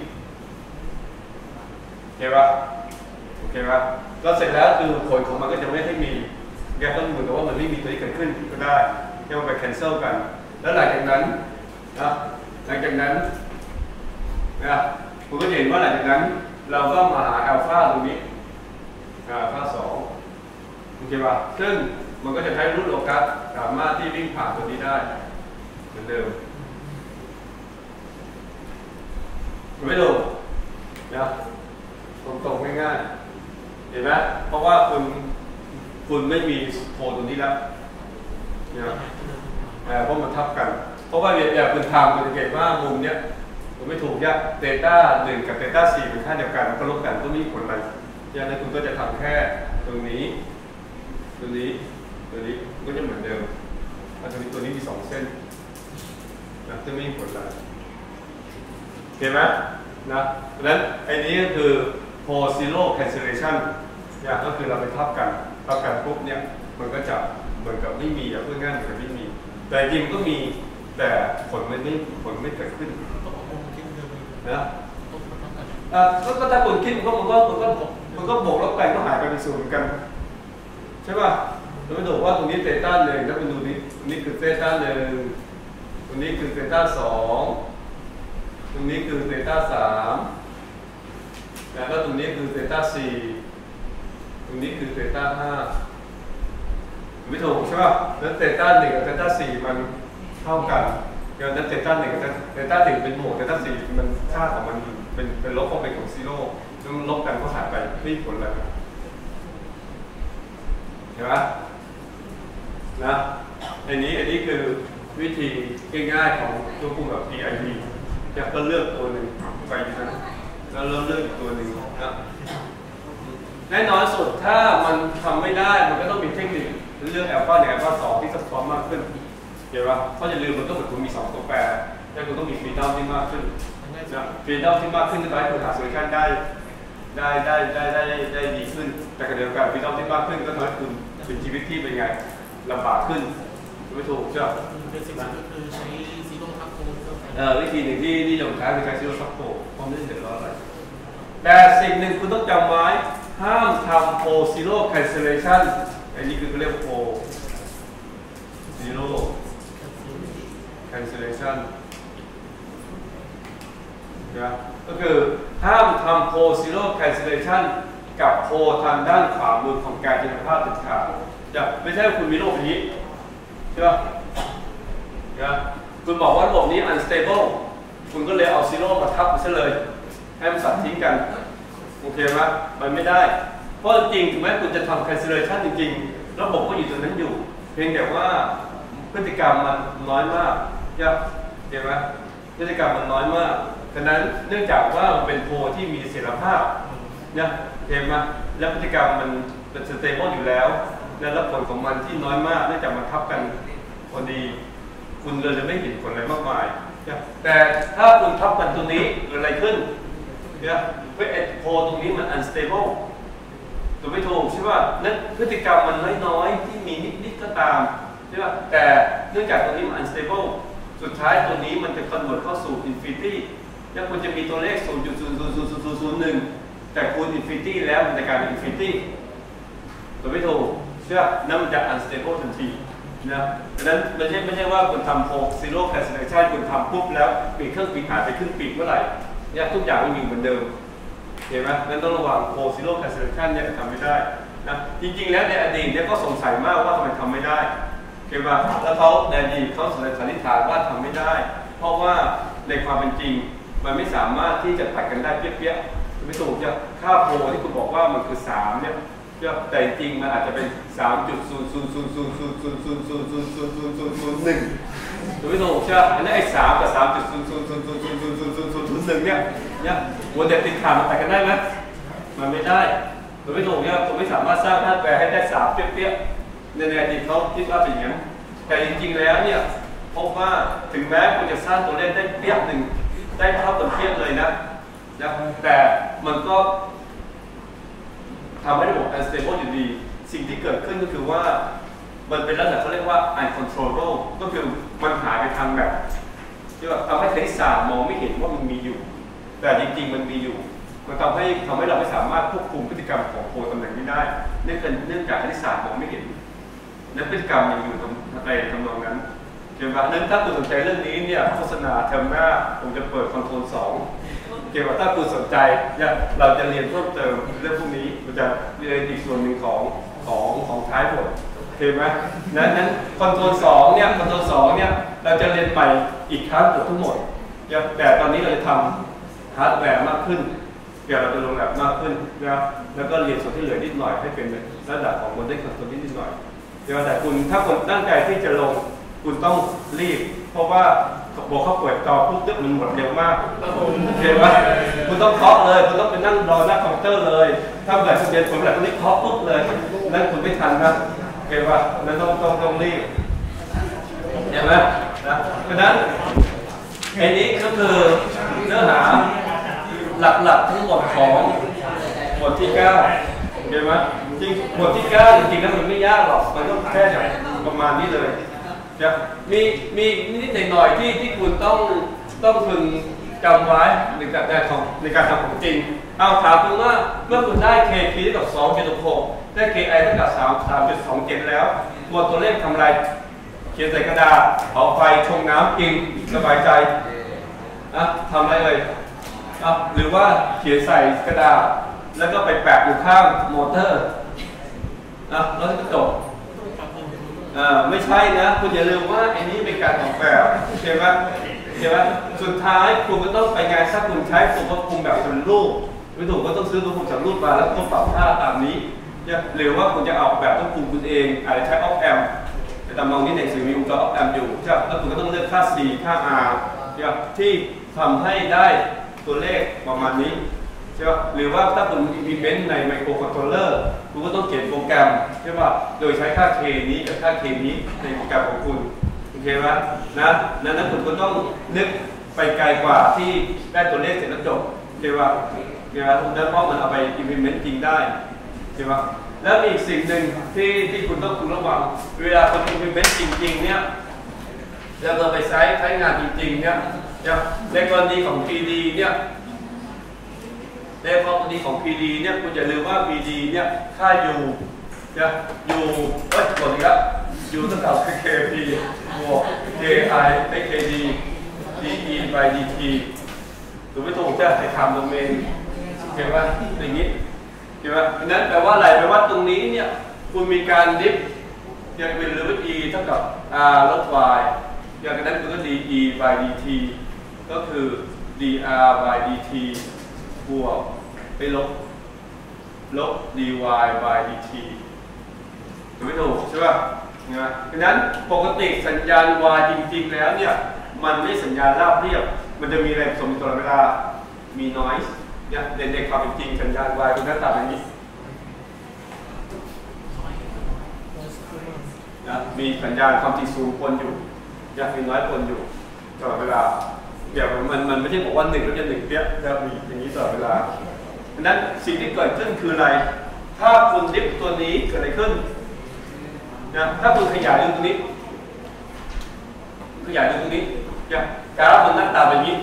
โอเคป่ะโอเคป่ะก็เสร็จแล้วคือผลของมันก็จะไม่ให้มีแกต้องเหมือนกับว่ามันไม่มีตัวนี้เกิดขึ้นก็ได้แค่ไป cancel กันแล้วหลังจากนั้นนะหลังจากนั้นนะคุณก็เห็นว่าหลังจากนั้นเราก็มาหาอัลฟาตรงนี้อัลฟา2โอเคป่ะซึ่งมันก็จะใช้รูทโลกัสสามารถที่วิ่งผ่านตัวนี้ได้เหมือนเดิมไม่ถูกนะตรงๆง่ายๆเห็นไหมเพราะว่าคุณไม่มีโพตัวนี้แล้วนะเพราะมันทับกันเพราะว่าแบบคุณทำคุณจะเห็นว่ามุมเนี้ยมันไม่ถูกยากเดต้า1กับเดต้า4เป็นค่าเดียวกันมันก็ลบกันก็ไม่มีผลอะไรดังนั้นคุณก็จะทำแค่ตรงนี้ตัวนี้ก็จะเหมือนเดิมตัวนี้มี2 เส้นนะจะไม่มีผลอะไรเห็นไหมนะเพราะฉะนั้นไอ้นี้ก็คือ pole zero cancellation เนี่ยก็คือเราไปทับกันปุ๊บเนี่ยมันก็จะเหมือนกับไม่มีเพื่อนง่ายเหมือนกับไม่มีแต่จริงมันก็มีแต่ผลไม่เกิดขึ้นนะก็ถ้าคุณคิดมันก็บวกลบกันก็หายไปเป็นศูนย์เหมือนกันใช่ป่ะเราไม่บอกว่าตรงนี้เซต้า1แล้วคุณดูนี้ตรงนี้คือเซต้า1ตรงนี้คือเซต้า2ตรงนี้คือเซต้า3แล้วก็ตรงนี้คือเซต้า4ตรงนี้คือเซต้า5ไม่ถูกใช่ป่ะแล้วเซต้า1กับเซต้า4มันเท่ากันอย่างนั้นเซต้า1กับเซต้า1เป็นบวกเซต้า4มันค่าของมันเป็นลบก็เป็นของซีโร่แล้วมันลบกันก็หายไปไม่มีผลอะไรเห็นไหมนะอันนี้คือวิธีง่ายๆของตัวกลุ่มแบบ PID จะก็เลือกตัวหนึ่งไปนะแล้วเลือกอีกตัวหนึ่งนะแน่นอนสุดถ้ามันทำไม่ได้มันก็ต้องมีเทคนิคเลือกอัลฟา1อัลฟา2ที่ซับซ้อนมากขึ้นเห็นไหมเพราะอย่าลืมมันต้องเหมือนคุณมี2 ตัวแปรแล้วคุณต้องมีฟรีดอมที่มากขึ้นนะฟรีดอมที่มากขึ้นจะทำให้คุณหาโซลูชันได้ดีขึ้นแต่ขณะเดียวกันฟรีดอมที่มากขึ้นก็ทำให้คุณเป็นชีวิตที่เป็นไงลำบากขึ้นไม่ถูกใช่ไหมเป็นสิ่งที่คือใช้ซีโร่ทับโพวิธีหนึ่งที่นิยมใช้คือใช้ซีโร่ทับโพเพราะไม่ได้เดือดร้อนอะไรแต่สิ่งหนึ่งคุณต้องจำไว้ห้ามทำโพซีโร่แคนเซลเลชันอันนี้คือเขาเรียกโพซีโร่แคนเซลเลชันนะก็คือห้ามทำโพซีโร่แคนเซลเลชันกับโพทางด้านขวามือของการจินตภาพติดขาดจะไม่ใช่คุณมีโลกนี้ใช่ไหมนะคุณบอกว่าระบบนี้ unstable คุณก็เลยเอาซีโร่มาทับไปซะเลยให้มันสัตว์ทิ้งกันโอเคไหมมันไม่ได้เพราะจริงถึงแม้คุณจะทำ cancellation จริงๆระบบก็อยู่ตรงนั้นอยู่เพียงแต่ว่าพฤติกรรมมันน้อยมากเห็นไหมพฤติกรรมมันน้อยมากฉะนั้นเนื่องจากว่ามันเป็นโพที่มีเสถียรภาพเนี่ยเห็นไหมและพฤติกรรมมันเป็น stable อยู่แล้วและผลของมันที่น้อยมากเนื่องจากมันทับกันพอดีคุณเลยจะไม่เห็นผลอะไรมากมายแต่ถ้าคุณทับกันตรงนี้เกิดอะไรขึ้นเนี่ยเพราะโพตรงนี้มัน unstable ถูกไม่ถูกใช่ป่ะนั่นพฤติกรรมมันน้อยๆที่มีนิดๆก็ตามใช่ป่ะแต่เนื่องจากตรงนี้มัน unstable สุดท้ายตัวนี้มันจะ convert เข้าสู่ infinity แล้วคุณจะมีตัวเลข 0.00001 แต่คูณ infinity แล้วมันจะกลายเป็น infinity ถูกไม่ถูกใช่ป่ะนั่นมันจะ unstable ทันทีนะดังนั้นไม่ใช่ว่าคุณทำโพซีโร่แคนเซลเลชันคุณทำปุ๊บแล้วปีกเครื่องปีกหายไปครึ่งปีกเมื่อไหร่เนี่ยทุกอย่างไม่มีเหมือนเดิมเห็นไหมนั่นต้องระวังโคซิโลแคสเซเลชันเนี่ยทำไม่ได้นะจริงๆแล้วในอดีตเนี่ยก็สงสัยมากว่าทำไมทำไม่ได้เห็นไหมแล้วเขาในอดีตเขาสันนิษฐานว่าทำไม่ได้เพราะว่าในความเป็นจริงมันไม่สามารถที่จะตัดกันได้เปี้ยๆไม่ถูกจะค่าโพที่คุณบอกว่ามันคือ3เนี่ยแต่จริงมันอาจจะเป็น 3.000000000000001ถูกไม่ถูกใช่ไหมอันนั้นไอ้3กับ 3.00000000001เนี่ยหัวเด็ดติดขาดมันตัดกันได้ไหมมันไม่ได้ถูกไม่ถูกเนี่ยผมไม่สามารถสร้างธาตุแปรให้ได้3เปี้ยๆในอดีตเขาคิดว่าเป็นอย่างนั้นแต่จริงๆแล้วเนี่ยพบว่าถึงแม้คุณจะสร้างตัวเลขได้เปี้ยหนึ่งได้เท่ากับเปี้ยเลยนะแต่มันก็ทำให้ระบบ unstable อยู่ดีสิ่งที่เกิดขึ้นก็คือว่ามันเป็นลักษณะเขาเรียกว่า uncontrollable ก็คือมันหายไปทางแบบที่ว่าทำให้คณิตศาสตร์มองไม่เห็นว่ามันมีอยู่แต่จริงๆมันมีอยู่มันทำให้เราไม่สามารถควบคุมพฤติกรรมของโพตำแหน่งนี้ได้เนื่องจากคณิตศาสตร์มองไม่เห็นและพฤติกรรมยังอยู่ในทำนองนั้นเกี่ยวกับนั้นถ้าคุณสนใจเรื่องนี้เนี่ยโฆษณาเทอมหน้าผมจะเปิดคอนโทรล2เกี่ยวกับถ้าคุณสนใจเนี่ยเราจะเรียนเพิ่มเติมเรื่องพวกนี้มันจะเรียนอีกส่วนหนึ่งของท้ายบทเห็นไหมนั้นคอนโทรล2เนี่ยเราจะเรียนใหม่อีกครั้งเกือบทั้งหมดแต่ตอนนี้เราจะทำฮาร์ดแวร์มากขึ้นเดี๋ยวเราจะลงแบบมากขึ้นนะแล้วก็เรียนส่วนที่เหลือนิดหน่อยให้เป็นระดับของโมเดลคอนโทรลนิดหน่อยเดี๋ยวแต่คุณถ้าคนตั้งใจที่จะลงคุณต้องรีบเพราะว่าบอกเขาเปิดจอปุ๊บตึ๊บมันหมดเร็วมากเห็นไหมคุณต้องเคาะเลยคุณต้องไปนั่งรอหน้าคอมพิวเตอร์เลยถ้าแบบคุณเรียนผลแบบนี้เคาะปุ๊บเลยนั่นคุณไม่ทันนะเห็นไหมนั่นต้องรีบเห็นไหมนะเพราะนั้นอันนี้ก็คือเนื้อหาหลักๆทั้งหมดของบทที่9เห็นไหมจริงบทที่9จริงๆแล้วมันไม่ยากหรอกมันก็แค่ประมาณนี้เลยมีนิดหน่อยที่คุณต้องพึงจำไว้ในการทำของจริงเอาถามคุณว่าเมื่อคุณได้ KP เท่ากับ 2.6 ได้ KI เท่ากับ 3.27 แล้วบวกตัวเลขทำอะไรเขียนใส่กระดาษเอาไฟชงน้ำกินสบายใจทำอะไรเลยหรือว่าเขียนใส่กระดาษแล้วก็ไปแปะอยู่ข้างมอเตอร์แล้วจะจบไม่ใช่นะคุณอย่าลืมว่าอันนี้เป็นการออกแบบใช่ไหมสุดท้ายคุณก็ต้องไปงานถ้าคุณใช้ตัวควบคุมแบบสำเร็จรูปไม่ถูกก็ต้องซื้อตัวควบคุมสำเร็จรูปมาแล้วก็ปรับค่าตามนี้หรือว่าคุณจะเอาแบบควบคุมคุณเองอาจจะใช้ออฟแอมแต่ตามองนี้ในสื่อมีอุปกรณ์ออฟแอมอยู่ใช่แล้วคุณก็ต้องเลือกค่า C ค่า R ที่ทำให้ได้ตัวเลขประมาณนี้ใช่ป่ะหรือว่าถ้าคุณ implement ในไมโครคอนโทรลเลอร์คุณก็ต้องเขียนโปรแกรมใช่ป่ะโดยใช้ค่า K นี้กับค่า K นี้ในโปรแกรมของคุณโอเคไหมนั้นคุณก็ต้องนึกไปไกลกว่าที่ได้ตัวเลขเสร็จแล้วจบใช่ป่ะเพราะมันเอาไป implement จริงได้ใช่ป่ะแล้วมีอีกสิ่งหนึ่งที่คุณต้องระวังเวลาคุณ implement จริงๆเนี่ยแล้วเราไปใช้งานจริงๆเนี่ยในกรณีของ PD เนี่ยในกรณีของ PD เนี่ยคุณอย่าลืมว่า PD เนี่ยค่า U กดอีกแล้ว U เท่ากับ KP บวก KI ให้ KD DE by DT ถูกไม่ถูกจะให้ทำโดเมนเห็นป่ะอย่างนี้เห็นป่ะนั้นแปลว่าอะไรแปลว่าตรงนี้เนี่ยคุณมีการดิฟอย่างเป็นหรือว่า E เท่ากับ R ลบ Y อย่างนั้นคุณก็ DE by DT ก็คือ dr by dt บวกไปลบ dy by dt ถูกไม่ถูกใช่ป่ะดังนั้นปกติสัญญาณ y จริงๆแล้วเนี่ยมันไม่สัญญาณราบเรียบมันจะมีอะไรผสมตลอดเวลามี noise เนี่ยในความเป็นจริงสัญญาณ y เป็นหน้าตาแบบนี้มีสัญญาณความถี่สูงปนอยู่มีน้อยปนอยู่ตลอดเวลาเดี๋ยวมันไม่ใช่บอกว่า1แล้วจะ1เปี้ยจะมีอย่างนี้ตลอดเวลาดังนั้นสิ่งที่เกิดขึ้นคืออะไรถ้าคุณดิฟตัวนี้เกิดอะไรขึ้นถ้าคุณขยายตรงนี้กราฟมันหน้าตาแบบนี้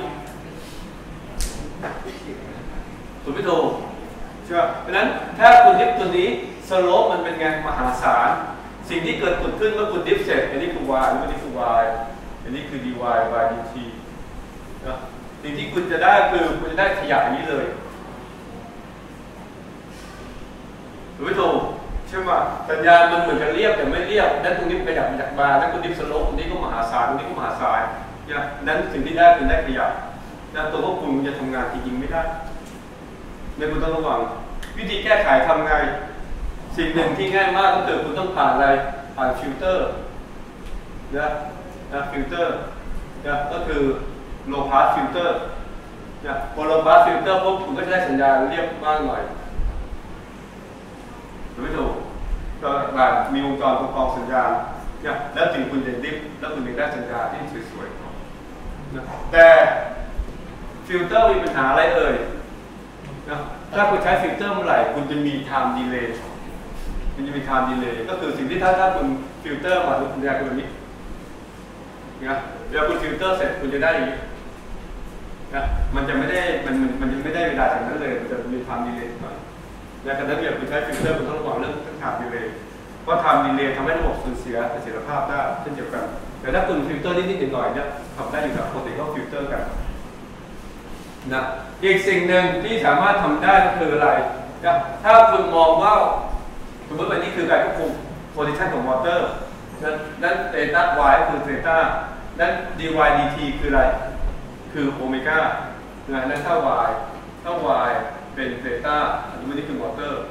ถูกไม่ถูกใช่ไหมดังนั้นถ้าคุณดิฟตัวนี้สโลปมันเป็นไงมหาศาลสิ่งที่เกิดขึ้นเมื่อคุณดิฟเสร็จอันนี้คือ y อันนี้คือ y อันนี้คือ dy by dt สิ่งที่คุณจะได้คือคุณจะได้ขยะอย่างนี้เลยหรือไม่ถูกใช่ไหมสัญญาณมันเหมือนกันเรียบแต่ไม่เรียบนั่นตรงนี้ขยับจากบาร์นั่นตรงนี้สโลปตรงนี้ก็มหาศาลตรงนี้ก็มหาศาลเนี่ยนั้นสิ่งที่ได้คือได้ขยับนั่นตัวควบคุมมันจะทำงานจริงๆไม่ได้ในคุณต้องระวังวิธีแก้ไขทำไงสิ่งหนึ่งที่ง่ายมากก็คือคุณต้องผ่านอะไรผ่านฟิลเตอร์นะฟิลเตอร์นะก็คือ low pass filter นะพอ low pass filter ปุ๊บคุณก็จะได้สัญญาณเรียบมากหน่อยไม่ถูกก็แบบมีวงจรประกอบสัญญาณเนี่ยแล้วถึงคุณจะดิฟแล้วคุณถึงได้สัญญาณที่สวยๆนะแต่ฟิลเตอร์มีปัญหาอะไรเอ่ยนะถ้าคุณใช้ฟิลเตอร์เมื่อไหร่คุณจะมี time delay มันจะมี time delay ก็คือสิ่งที่ถ้าคุณฟิลเตอร์มาสัญญาณแบบนี้นะเวลาคุณฟิลเตอร์เสร็จคุณจะได้อย่างนี้นะมันจะไม่ได้มันจะไม่ได้เวลาจากนั้นเลยมันจะมี time delay หน่อยและการนั้นเนี่ยคุณใช้ฟิลเตอร์คุณต้องระวังเรื่องtime delay เพราะ time delay ทำให้ระบบสูญเสียประสิทธิภาพได้เช่นเดียวกันแต่ถ้าคุณฟิลเตอร์นิดๆหน่อยๆเนี่ยทำได้อยู่แล้วปกติก็ฟิลเตอร์กันนะอีกสิ่งหนึ่งที่สามารถทำได้ก็คืออะไรนะถ้าคุณมองว่าสมมติว่านี่คือการควบคุม position ของมอเตอร์นั้นเตต้า y ก็คือเตต้านั้น dy dt คืออะไรคือโอเมก้านั้นถ้า y เป็นเตต้าอันนี้คือมอเตอร์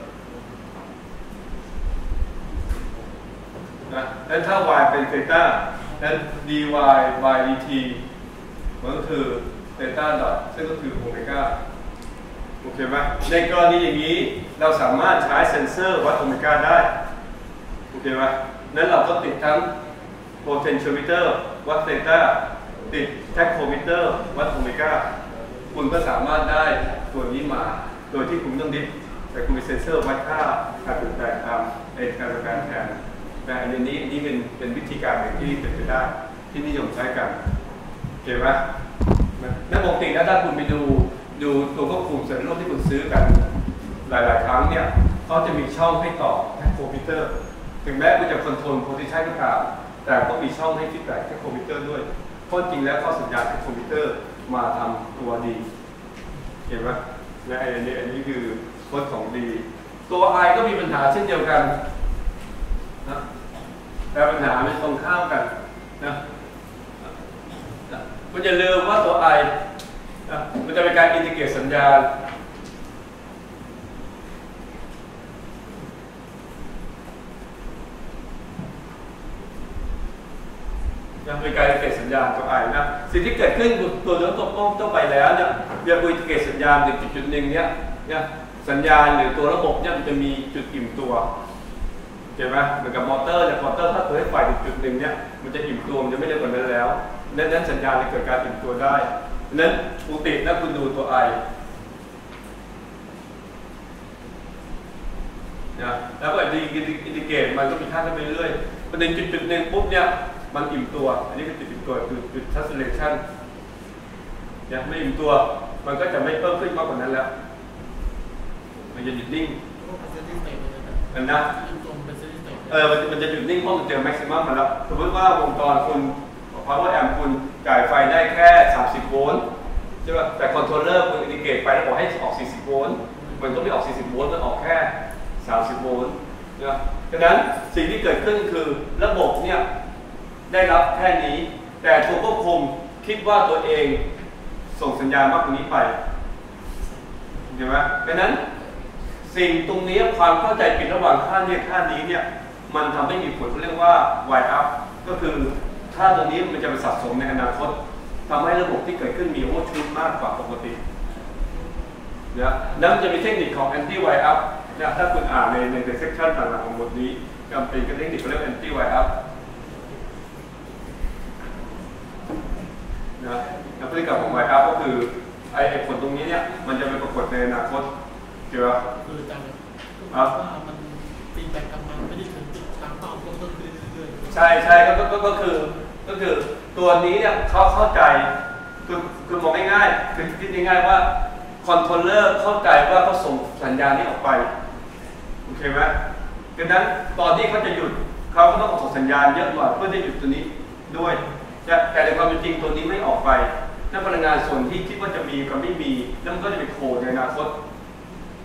นะนั้นถ้า y เป็นเตต้านั้น dy by dt มันก็คือเตต้าดอทซึ่งก็คือโอเมก้าโอเคไหมในกรณีอย่างนี้เราสามารถใช้เซ็นเซอร์วัดโอเมก้าได้โอเคไหมนั้นเราก็ติดทั้ง potentiometer วัดเตต้าติด tachometer วัดโอเมก้าคุณก็สามารถได้ตัวนี้มาโดยที่คุณไม่ต้องดิฟแต่คุณมีเซ็นเซอร์วัดค่าการเปลี่ยนแปลงตามการเปลี่ยนแปลงแทนแต่อันนี้เป็นวิธีการหนึ่งที่เป็นไปได้ที่นิยมใช้กันโอเคไหมในปกตินะถ้าคุณไปดูตัวควบคุมสัญญาณที่คุณซื้อกันหลายๆครั้งเนี่ยเขาจะมีช่องให้ต่อแท็กโคมิเตอร์ถึงแม้คุณจะคอนโทรลโพซิชันก็ตามแต่ก็มีช่องให้ฟีดแบ็กแท็กโคมิเตอร์ด้วยเพราะจริงแล้วข้อสัญญาณแท็กโคมิเตอร์มาทำตัวดีเห็นไหมและอันนี้คือโค้ดของดีตัว I ก็มีปัญหาเช่นเดียวกันนะแต่ปัญหามันตรงข้ามกันนะคุณอย่าลืมว่าตัว I มันจะเป็นการอินทิเกรตสัญญาณเป็นการอินทิเกรตสัญญาณตัว I นะสิ่งที่เกิดขึ้นตัวเรื่องตัวไปแล้วเนี่ยเวลาอินทิเกรตสัญญาณถึงจุดหนึ่งเนี่ยสัญญาณหรือตัวระบบเนี่ยมันจะมีจุดอิ่มตัวเห็นไหมเหมือนกับมอเตอร์เนี่ยมอเตอร์ถ้าตัวให้ไฟถึงจุดหนึ่งเนี่ยมันจะอิ่มตัวมันจะไม่ได้กว่านั้นแล้วนั้นสัญญาณจะเกิดการอิ่มตัวได้นั้นปกติถ้าคุณดูตัว I นะแล้วก็อินดิเกตมันก็มีค่าขึ้นไปเรื่อยประเด็นจุดหนึ่งปุ๊บเนี่ยมันอิ่มตัวอันนี้คือจุดอิ่มตัวคือจุด saturation เนี่ยไม่อิ่มตัวมันก็จะไม่เพิ่มขึ้นมากกว่านั้นแล้วมันจะหยุดนิ่งมันนะมันจะหยุดนิ่งเพราะมันเจอ maximum มาแล้วสมมติว่าวงจรคุณpower amp คุณจ่ายไฟได้แค่30โวลต์ใช่ป่ะแต่คอนโทรลเลอร์คุณอินดิเกตไปแล้วบอกให้ออก40โวลต์มันก็ไม่ออก40โวลต์มันออกแค่30โวลต์นะฉะนั้นสิ่งที่เกิดขึ้นคือระบบเนี่ยได้รับแค่นี้แต่ตัวควบคุมคิดว่าตัวเองส่งสัญญาณมากกว่านี้ไปเห็นไหมฉะนั้นสิ่งตรงนี้ความเข้าใจผิดระหว่างค่านี้เนี่ยมันทำให้มีผลเรียกว่า Y up ก็คือค่าตรงนี้มันจะไปสะสมในอนาคตทำให้ระบบที่เกิดขึ้นมีโอเวอร์ชูตมากกว่าปกตินะแล้วมันจะมีเทคนิคของ anti Y up นะถ้าคุณอ่านในเซกชันต่างๆของบทนี้ก็เป็นเทคนิคเรียก anti Y up นะพฤติกรรมของ Y up ก็คือไอ้ผลตรงนี้เนี่ยมันจะไปปรากฏในอนาคตเจอคือจังว่ามันฟีดแบ็กกลับมาไม่ได้ถึงจุดตามเป้าต้นขึ้นเรื่อยๆใช่ก็คือตัวนี้เนี่ยเขาเข้าใจคือมองง่ายๆคือคิดง่ายๆว่าคอนโทรลเลอร์เข้าใจว่าเขาส่งสัญญาณนี้ออกไปโอเคไหมดังนั้นตอนที่เขาจะหยุดเขาก็ต้องส่งสัญญาณเยอะหน่อยเพื่อจะหยุดตัวนี้ด้วยแต่ในความเป็นจริงตัวนี้ไม่ออกไปนั่นพลังงานส่วนที่คิดว่าจะมีกับไม่มีแล้วมันก็จะไปโคในอนาคต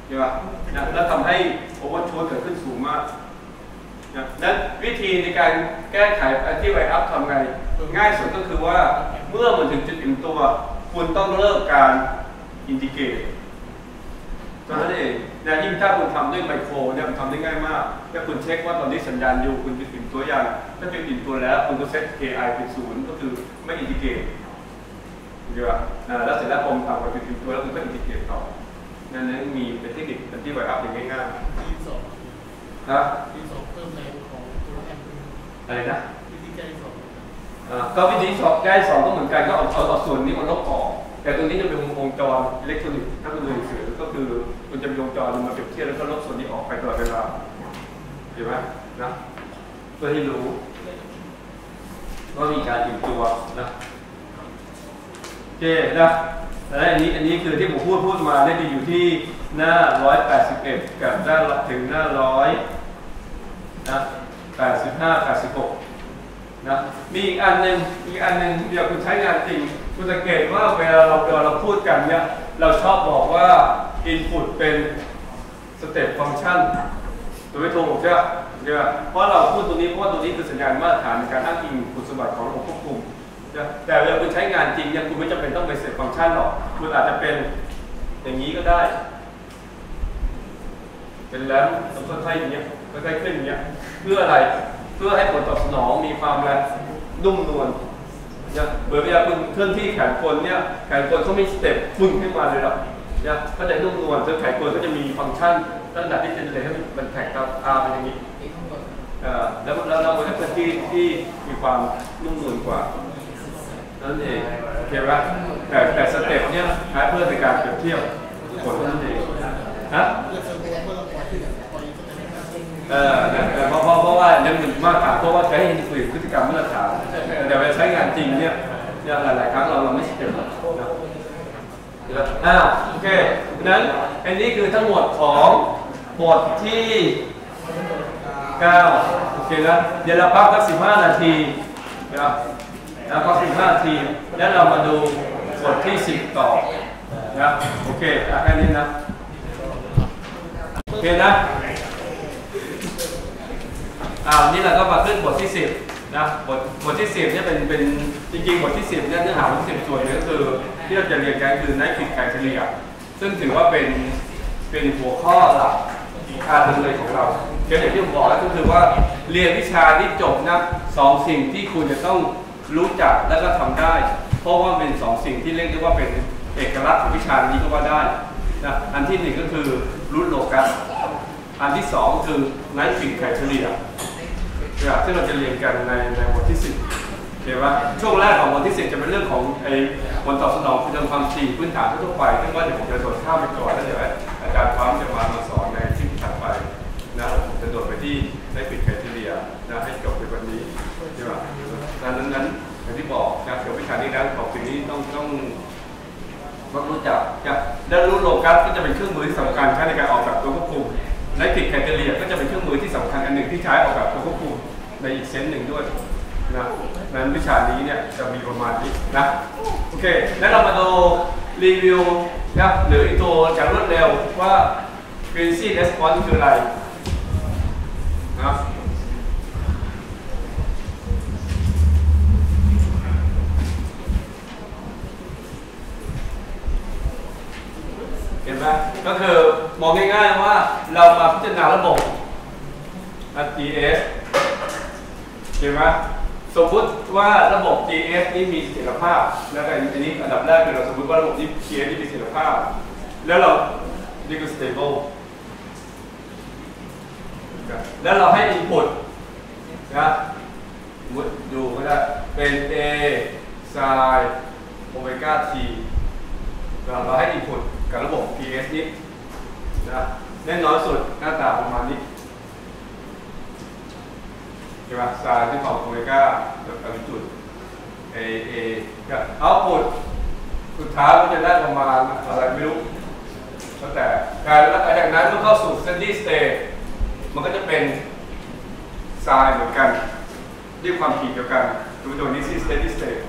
ใช่ป่ะนะแล้วทำให้โอเวอร์ชูตเกิดขึ้นสูงมากนะนั้นวิธีในการแก้ไขที่ไวอัพทำไงง่ายสุดก็คือว่าเมื่อมันถึงจุดอิ่มตัวคุณต้องเลิกการอินทิเกรตตอนนั้นเองนะยิ่งถ้าคุณทำด้วยไมโครเนี่ยมันทำได้ง่ายมากถ้าคุณเช็คว่าตอนนี้สัญญาณอยู่คุณจะอิ่มตัวอย่างถ้าเป็นอิ่มตัวแล้วคุณก็เซต KI เป็น0ก็คือไม่อินทิเกรตใช่ป่ะแล้วเสร็จแล้วพอทำไปเป็นอิ่มตัวแล้วคุณก็อินทิเกรตต่อนั่นมีเป็นเทคนิคที่ไวอัพอย่างง่ายๆที่สองนะที่สองเพิ่มในของตัวแอมอะไรนะวิธีแก้ที่สองก็วิธีแก้2ก็เหมือนกันก็เอาส่วนนี้มาลบออกแต่ตัวนี้จะเป็นวงจรอิเล็กทรอนิกส์ถ้าคุณดูหนังสือก็คือคุณจะมีวงจรมาเปรียบเทียบแล้วก็ลบส่วนนี้ออกไปตลอดเวลาเห็นไหมนะเพื่อให้รู้ว่ามีการอิ่มตัวนะโอเคนะและอันนี้คือที่ผมพูดมาได้อยู่ที่หน้า181กับหน้าถึงหน้า100นะ85 86นะมีอีกอันหนึ่งเดี๋ยวคุณใช้งานจริงคุณสังเกตว่าเวลาเราพูดกันเนี่ยเราชอบบอกว่า input เป็น step function ตัวไม่ถูกใช่ไหมเพราะเราพูดตรงนี้เพราะว่าตรงนี้คือสัญญาณมาตรฐานในการอ้างอิงคุณสมบัติของระบบควบคุมแต่เวลาคุณใช้งานจริงเนี่ยคุณไม่จำเป็นต้องเป็น step function หรอกคุณอาจจะเป็นอย่างนี้ก็ได้เป็นแล้วค่อยๆอย่างเงี้ยค่อยๆขึ้นอย่างเงี้ยเพื่ออะไรเพื่อให้ผลตอบสนองมีความนุ่มนวลเนี่ยเวลาคุณเคลื่อนที่แขนกลเนี่ยแขนกลเขาไม่สเต็ปฟึ่งขึ้นมาเลยหรอกเนี่ยก็จะนุ่มนวลซึ่งแขนกลก็จะมีฟังก์ชันตั้งแต่ที่จะเลยให้มันแท็กกับเป็นอย่างนี้แล้วมันจะเป็นที่มีความนุ่มนวลกว่านั่นเองโอเคไหมแต่สเต็ปเนี่ยใช้เพื่อในการเปรียบเทียบผลนั่นเองฮะเพราะว่ายังมีมาตรฐานเพราะว่าใช้ให้คุยพฤติกรรมมาตรฐานแต่เวลาใช้งานจริงเนี่ยหลายๆครั้งเราไม่ใช่เต็มนะโอเคนั้นอันนี้คือทั้งหมดของบทที่9โอเคนะเดี๋ยวเราพักสัก15 นาทีนะพัก15 นาทีแล้วเรามาดูบทที่10ต่อนะโอเคแค่นี้นะโอเคนะนี่เราก็มาขึ้นบทที่10นะบทที่10เนี่ยเป็นจริงๆบทที่10เนี่ยเนื้อหาบทที่10ส่วนนึงก็คือที่เราจะเรียนกันคือไนท์ควิกไครทีเรียซึ่งถือว่าเป็นหัวข้อหลักอีกอันหนึ่งเลยของเราอย่างที่ผมบอกแล้วก็คือว่าเรียนวิชาที่จบนะ2 สิ่งที่คุณจะต้องรู้จักและก็ทำได้เพราะว่าเป็น2 สิ่งที่เรียกได้ว่าเป็นเอกลักษณ์ของวิชานี้ก็ว่าได้นะอันที่1ก็คือรูทโลกัสอันที่2ก็คือไนท์ควิกไครทีเรียซึ่งเราจะเรียนกันในบทที่10โอเคปะช่วงแรกของบทที่10จะเป็นเรื่องของผลตอบสนองคุณความถี่พื้นฐานทั่วไปซึ่งว่าเดี๋ยวผมจะโดดข้ามไปก่อนแล้วเดี๋ยวอาจารย์พร้อมจะมาสอนในที่ถัดไปนะผมจะโดดไปที่ได้ปิดไครทีเรียนะให้จบในวันนี้ใช่ปะดังนั้นอย่างที่บอกนะเกี่ยวกับวิชานี้นะของสิ่งนี้ต้องรู้จักและรู้โลกัสก็จะเป็นเครื่องมือที่สำคัญใช้ในการออกแบบตัวควบคุมไนท์ควิกไครทีเรียก็จะเป็นเครื่องมือที่สำคัญอันหนึ่งที่ใช้ออกแบบตัวควบคุมในอีกเซนส์หนึ่งด้วยนะนั้นวิชานี้เนี่ยจะมีประมาณนี้นะโอเคแล้วเรามาดูรีวิวนะหรืออีกตัวอย่างรวดเร็วว่า frequency response คืออะไรนะเห็นไหมก็คือมองง่ายๆว่าเรามาพิจารณาระบบ GS เห็นไหมสมมติว่าระบบ GS นี้มีเสถียรภาพแล้วอันนี้อันดับแรกคือเราสมมติว่าระบบ GS นี้มีเสถียรภาพแล้วเรานี่คือ stable แล้วเราให้ input นะสมมติดูก็ได้เป็น A sin omega t เราให้ input กับระบบ GS นี้นะแน่นอนสุดหน้าตาประมาณนี้ใช่ไหมซายที่ของโอเมก้าแบบอัมจุด A กับเอาท์พุตสุดท้ายก็จะได้ประมาณอะไรไม่รู้แต่หลังจากนั้นเมื่อเข้าสู่ steady state มันก็จะเป็นซายเหมือนกันด้วยความถี่เดียวกันตัวนี้ที่ steady state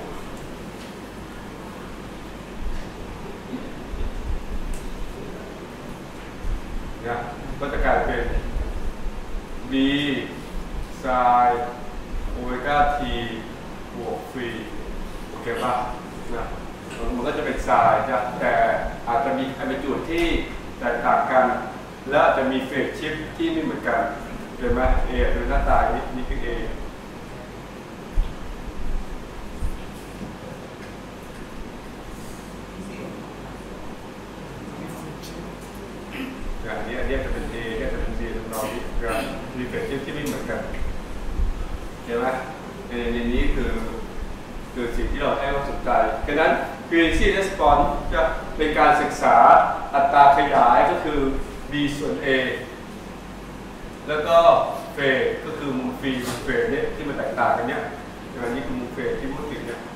b ไซน์โอเมก้า t บวกฟรีโอเคป่ะนะมันก็จะเป็นไซน์นะแต่อาจจะมีแอมพลิจูดที่แตกต่างกันและอาจจะมีเฟสชิฟที่ไม่เหมือนกันเห็นไหม A เป็นหน้าตานี่คือ A อันนี้จะเป็น A อันนี้จะเป็น B ทำนองนี้มีเฟสชิฟที่ไม่เหมือนกันเห็นไหมในนี้คือสิ่งที่เราให้ความสนใจดังนั้น frequency response จะเป็นการศึกษาอัตราขยายก็คือ b ส่วน a แล้วก็เฟสก็คือมุมฟรีมุมเฟสเนี่ยที่มันแตกต่างกันเนี่ยอันนี้คือมุมเฟสที่พูดถึงเนี่ย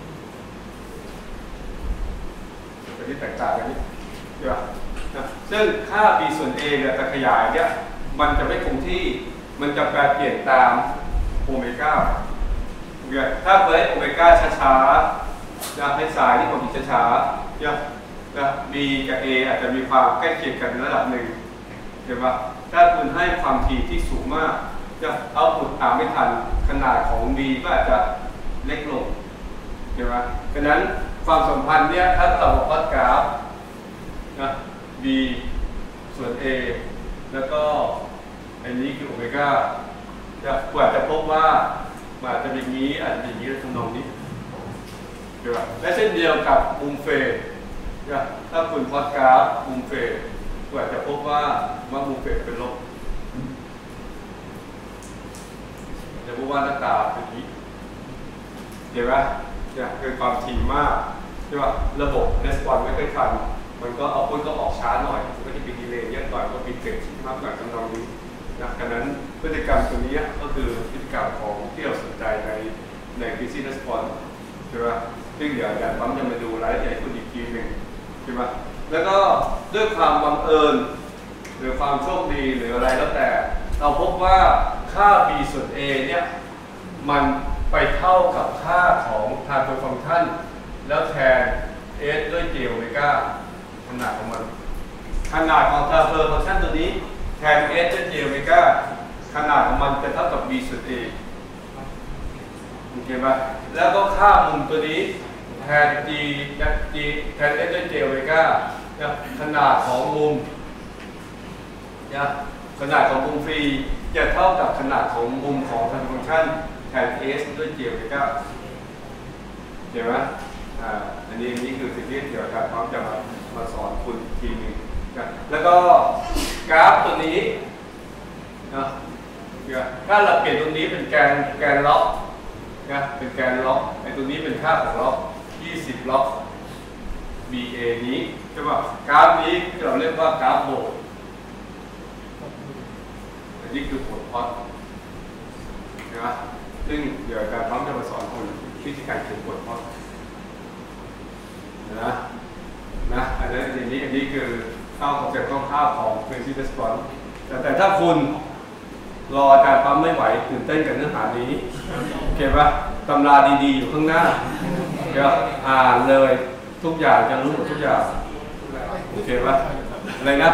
เป็นที่แตกต่างกันนี่ใช่ป่ะซึ่งค่า b ส่วน a เนี่ยแต่ขยายเนี่ยมันจะไม่คงที่มันจะแปรเปลี่ยนตามโอเมก้าถ้าเปิดโอเมก้าช้าๆจะให้สายที่ความถี่ช้าๆเนี่ยB กับ A อาจจะมีความใกล้เคียงกันในระดับหนึ่งเห็นปะถ้าคุณให้ความถี่ที่สูงมากจะเอาผลตามไม่ทันขนาดของ B ก็อาจจะเล็กลงเห็นปะดังนั้นความสัมพันธ์เนี่ยถ้าเราบอกวัดกราฟนะ B ส่วน A แล้วก็อันนี้คือโอเมก้าจะกว่าจะพบว่าอาจจะเป็นนี้อาจจะเป็นนี้ทำนองนี้เดี๋ยวและเช่นเดียวกับมุมเฟสถ้าคุณพอดกราฟมุมเฟสก็อาจจะพบว่ามุมเฟสเป็นลบจะพบว่าหน้าตาเป็นนี้เห็นไหมเนี่ยคือความถี่มากใช่ป่ะระบบレスปอนไม่ค่อยทันมันก็เอาพุทก็ออกช้าหน่อยมันก็จะมีดีเลย์เยอะหน่อยก็มีเฟสมากหน่อยทำนองนี้ดังนั้นพฤติกรรมตัวนี้ก็คือพฤติกรรมของที่เราสนใจใน frequency response ใช่ไหมซึ่งเดี๋ยวอาจารย์ปั๊มจะมาดูรายละเอียดคุณอีกทีหนึ่งใช่ไหมแล้วก็ด้วยความบังเอิญหรือความโชคดีหรืออะไรแล้วแต่เราพบว่าค่า b ส่วน a เนี่ยมันไปเท่ากับค่าของ transfer function แล้วแทน s ด้วย j โอเมก้าขนาดของมันขนาดของ transfer function ตัวนี้แทน s ด้วย j โอเมก้าขนาดของมันจะเท่ากับ b ส่วน a โอเคป่ะแล้วก็ค่ามุมตัวนี้แทน g แทน s ด้วย j โอเมก้าขนาดของมุมขนาดของมุมฟรีจะเท่ากับขนาดของมุมของทางฟังก์ชันแทน s ด้วย j โอเมก้าเห็นไหมอันนี้คือสิ่งที่เดี๋ยวอาจารย์พร้อมจะมาสอนคุณทีนึงแล้วก็กราฟตัวนี้ถ้าเราเปลี่ยนตรงนี้เป็นแกนล็อกเป็นแกนล็อกไอ้ตรงนี้เป็นค่าของล็อก20ล็อก BA นี้ใช่ป่ะกราฟนี้เราเรียกว่ากราฟโบว์อันนี้คือผลพอดนะซึ่งเดี๋ยวอาจารย์พร้อมจะมาสอนคุณวิธีการเขียนผลพอดนะอันนี้คือเข้าคอนเซ็ปต์คร่าวๆของ frequency response แต่ถ้าคุณรออาจารย์ปั๊มไม่ไหวตื่นเต้นกับเนื้อหานี้โอเคป่ะตำราดีๆอยู่ข้างหน้าเดี๋ยวอ่านเลยทุกอย่างจะรู้หมดทุกอย่างโอเคป่ะอะไรนะ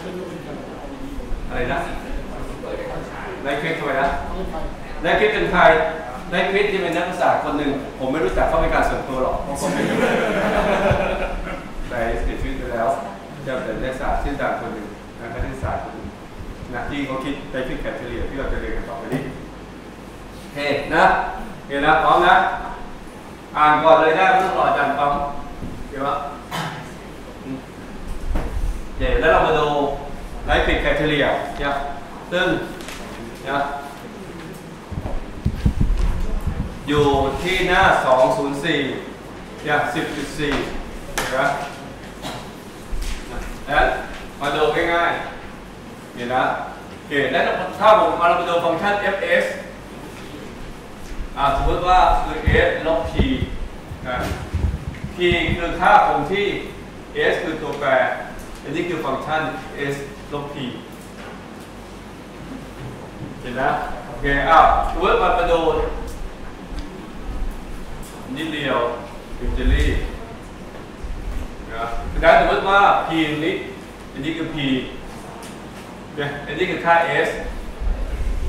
นายคริสทำไมนะนายคริสเป็นใครนายคริสที่เป็นนักภาษาคนหนึ่งผมไม่รู้จักเขาเป็นการส่วนตัวหรอกเพราะผมไม่รู้แต่เสียชีวิตไปแล้วจะเป็นนักศึกษาชื่อดังคนหนึ่งนักศึกษาคนหนึ่งที่เขาคิดได้คิดแคทเทอรียที่เราจะเรียนกันต่อไปนี้เฮ้นะพร้อมนะอ่านก่อนเลยได้ไม่ต้องรออาจารย์ปั๊มเดี๋ยวแล้วเรามาดูไลฟ์ปิดแคทเทอรียซึ่งอยู่ที่หน้า204 10.4 นะแล้วมาดูง่ายๆนะโอเคแล้วถ้าผมมาเราไปดูฟังก์ชัน fs สมมติว่าคือ s ลบ p p คือค่าคงที่ s คือตัวแปรอันนี้คือฟังก์ชัน s ลบ p เห็นนะโอเคสมมติมาดูนิดเดียวอินเจลี่ดังนั้นสมมติว่า p นี้อันนี้คือ p อันนี้คือค่า s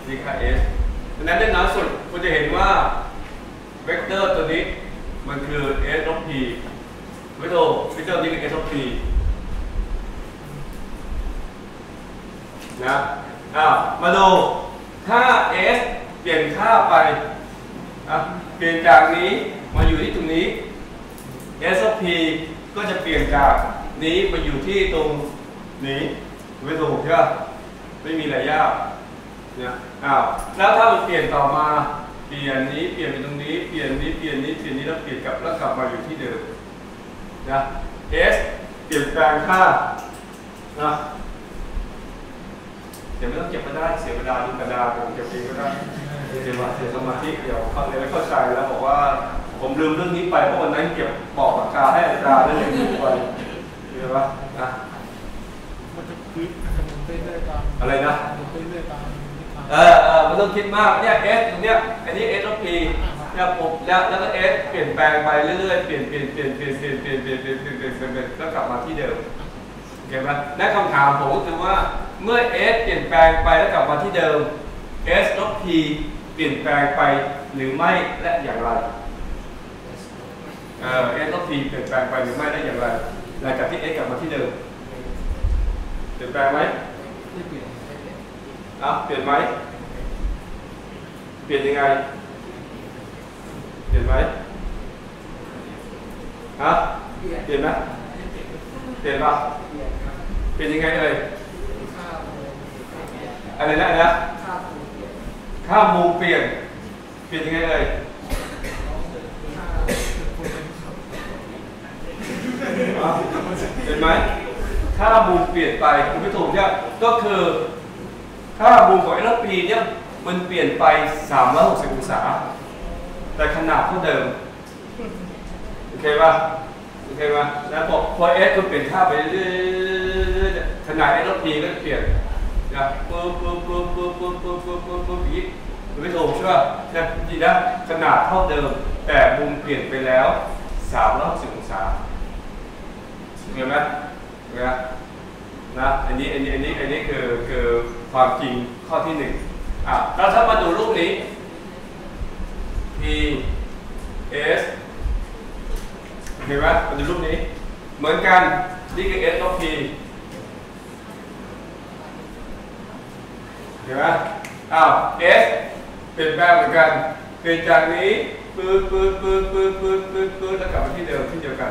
นี่ค่า s ดังนั้นแน่นอนสุดคุณจะเห็นว่าเวกเตอร์ตัวนี้มันคือ s ลบ p ไม่ถูกเวกเตอร์นี้คือ s ลบ p นะมาดูถ้า s เปลี่ยนค่าไปเปลี่ยนจากนี้มาอยู่ที่ตรงนี้ s of p ก็จะเปลี่ยนจากนี้มาอยู่ที่ตรงนี้ไม่ถูกใช่ไหมไม่มีอะไรยากเนี่ยแล้วถ้ามันเปลี่ยนต่อมาเปลี่ยนนี้เปลี่ยนไปตรงนี้เปลี่ยนนี้เปลี่ยนนี้เปลี่ยนนี้แล้วเปลี่ยนกลับแล้วกลับมาอยู่ที่เดิมนะ s เปลี่ยนแปลงค่านะเดี๋ยวไม่ต้องเก็บก็ได้เสียเวลาดูกระดาษผมเก็บเองก็ได้เสียสมาธิเดี๋ยวเขาเลยไม่เข้าใจแล้วบอกว่าผมลืมเรื่องนี้ไปเพราะวันนั้นเก็บบอกปากกาให้อาจารย์แล้วเลยลืมไปเห็นปะมันจะคือมันเป็นเรื่อยๆตามอะไรนะมันเป็นเรื่อยๆตามไม่ต้องคิดมากเนี่ย s ตรงเนี้ยอันนี้ s ลบ p เนี่ยผมแล้วก็ s เปลี่ยนแปลงไปเรื่อยๆเปลี่ยนแล้วกลับมาที่เดิมเห็นไหมและคำถามผมก็คือว่าเมื่อ s เปลี่ยนแปลงไปแล้วกลับมาที่เดิม s ลบ p เปลี่ยนแปลงไปหรือไม่และอย่างไรs ลบ p เปลี่ยนแปลงไปหรือไม่และอย่างไรหลังจากที่ s กลับมาที่เดิมเปลี่ยนแปลงไหมไม่เปลี่ยนเปลี่ยนไหมเปลี่ยนยังไงเปลี่ยนไหมเปลี่ยนไหมเปลี่ยนปะเปลี่ยนยังไงเลยอะไรนะค่ามุมเปลี่ยนยังไงเลยเห็นไหมค่ามุมเปลี่ยนไปคุณไม่ถูกเนี่ยก็คือค่ามุมของ LP เนี่ยมันเปลี่ยนไป360องศาแต่ขนาดเท่าเดิมโอเคป่ะแล้วพอ S คุณเปลี่ยนค่าไปเรื่อยๆขนาด LP ก็จะเปลี่ยนนะปุ๊บอีกคุณไม่ถูกใช่ป่ะจริงๆนะขนาดเท่าเดิมแต่มุมเปลี่ยนไปแล้ว360องศาเห็นไหมนะอันนี้คือความจริงข้อที่1แล้วถ้ามาดูรูปนี้ P S เห็นไหมมาดูรูปนี้เหมือนกันนี่คือ S ลบ P เห็นไหมS เปลี่ยนแปลงเหมือนกันเปลี่ยนจากนี้ปืดแล้วกลับมาที่เดิมที่เดียวกัน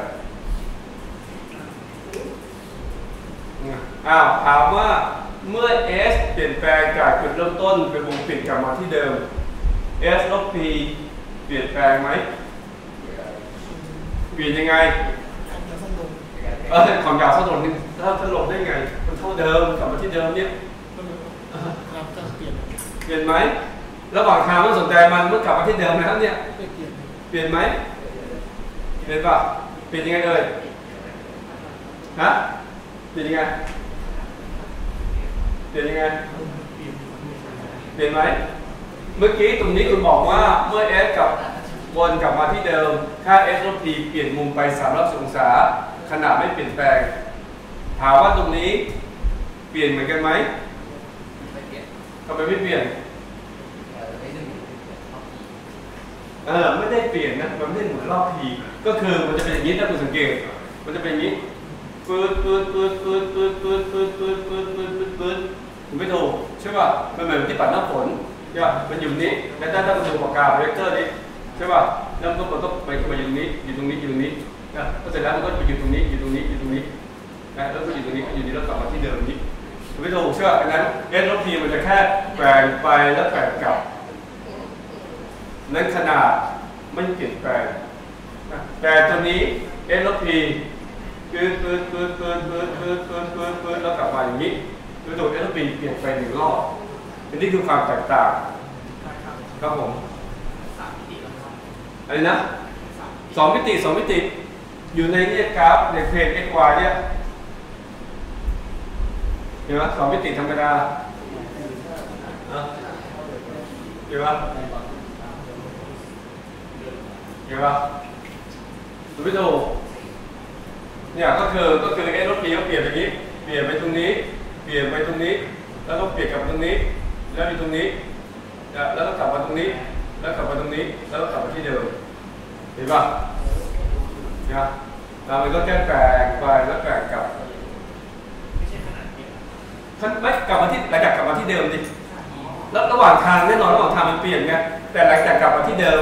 ถามว่าเมื่อ s เปลี่ยนแปลงจากจุดเริ่มต้นเป็นวงปิดกลับมาที่เดิม s ลบ p เปลี่ยนแปลงไหมเปลี่ยนยังไงความยาวสั้นลงถ้าสั้นลงได้ไงมันเท่าเดิมกลับมาที่เดิมเนี่ยเปลี่ยนไหมระหว่างทางไม่สนใจมันเมื่อกลับมาที่เดิมนะครับเนี่ยเปลี่ยนไหมเปลี่ยนป่ะเปลี่ยนยังไงเลยเปลี่ยนยังไงเปลี่ยนไหมเมื่อกี้ตรงนี้คุณบอกว่าเมื่อ s กับวนกลับมาที่เดิมค่า s ลบ p เปลี่ยนมุมไป360องศาขนาดไม่เปลี่ยนแปลงถามว่าตรงนี้เปลี่ยนเหมือนกันไหมทำไมไม่เปลี่ยนไม่ได้เปลี่ยนนะมันไม่ได้เหมือนรอบ p ก็คือมันจะเป็นอย่างนี้ถ้าคุณสังเกตมันจะเป็นอย่างนี้ปืดไม่ถูกใช่ป่ะมันเหมือนที่ปัดน้ำฝนใช่ป่ะมันอยู่นี้แล้วถ้ามันดูปากกาเวกเตอร์นี้ใช่ป่ะแล้วมันก็ไปอยู่ตรงนี้อยู่ตรงนี้นะก็เสร็จแล้วมันก็ไปอยู่ตรงนี้นะแล้วก็อยู่ตรงนี้แล้วกลับมาที่เดิมนี้ไม่ถูกใช่ป่ะดังนั้น s ลบ p มันจะแค่แปลงไปแล้วแปลงกลับนั้นขนาดไม่เปลี่ยนแปลงแต่ตัวนี้ s ลบ pปืดแล้วกลับมาอย่างนี้โดยตัว s ลบ p เปลี่ยนไป1 รอบอันนี้คือความแตกต่างครับผมอะไรนะ2 มิติอยู่ในเนี่ยกราฟในเพจ x y เนี่ยเห็นไหม2 มิติธรรมดาเห็นไหมดูไม่ถูกเนี่ยก็คือ s ลบ p ก็เปลี่ยนอย่างนี้เปลี่ยนไปตรงนี้เปลี่ยนไปตรงนี้แล้วก็เปลี่ยนกับตรงนี้แล้วมีตรงนี้แล้วก็กลับมาตรงนี้แล้วกลับมาตรงนี้แล้วก็กลับมาที่เดิมเห็นป่ะนะแล้วมันก็แค่แปลงไปแล้วแปลงกลับไม่ใช่ขนาดเดียวไม่กลับมาที่หลังจากกลับมาที่เดิมดิแล้วระหว่างทางแน่นอนระหว่างทางมันเปลี่ยนไงแต่หลังจากกลับมาที่เดิม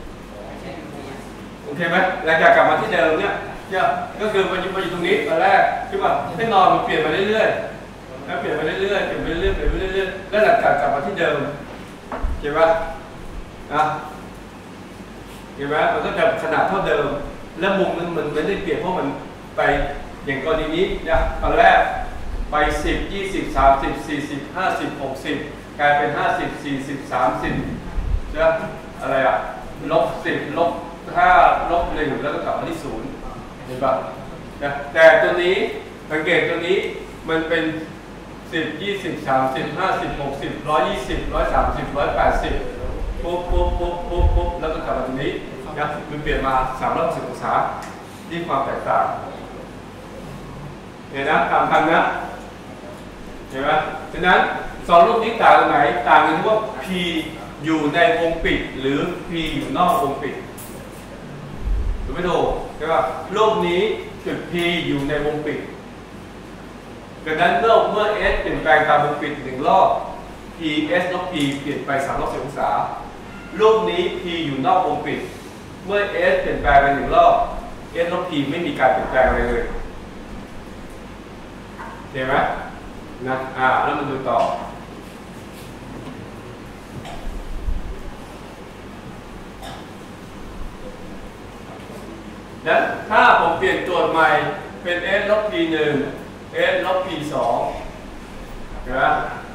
โอเคไหมหลังจากกลับมาที่เดิมเนี่ยก็คือมันอยู่ตรงนี้ตอนแรกใช่ป่ะแน่นอนมันเปลี่ยนไปเรื่อยๆแล้วเปลี่ยนไปเรื่อยๆเปลี่ยนไปเรื่อยๆเปลี่ยนไปเรื่อยๆแล้วหลังจากกลับมาที่เดิมเห็นป่ะนะเห็นไหมมันก็จะขนาดเท่าเดิมและมุมมันไม่ได้เปลี่ยนเพราะมันไปอย่างกรณีนี้เนี่ยตอนแรกไป10 20 30 40 50 60กลายเป็น50 40 30จะอะไรอะลบ10ลบ5ลบ1แล้วก็กลับมาที่0เห็นป่ะนะแต่ตัวนี้สังเกตตัวนี้มันเป็น10 20 30 50 60 120 130 180ปุ๊บแล้วก็กลับมาตรงนี้นะมันเปลี่ยนมา360องศานี่ความแตกต่างเห็นนะตามทันนะเห็นไหมฉะนั้นสองรูปนี้ต่างกันไหนต่างกันที่ว่า P อยู่ในวงปิดหรือ P อยู่นอกวงปิดถูกไหมถูกใช่ป่ะรูปนี้จุด P อยู่ในวงปิดดังนั้นเมื่อ S เปลี่ยนแปลงตามวงปิด1รอบ P S ลบ P เปลี่ยนไป360องศารูปนี้ P อยู่นอกวงปิดเมื่อ S เปลี่ยนแปลงไป1รอบ S ลบ P ไม่มีการเปลี่ยนแปลงอะไรเลยเห็นไหมนะแล้วมาดูต่อนั้นถ้าผมเปลี่ยนโจทย์ใหม่เป็น S ลบ P 1 S ลบ P 2นะ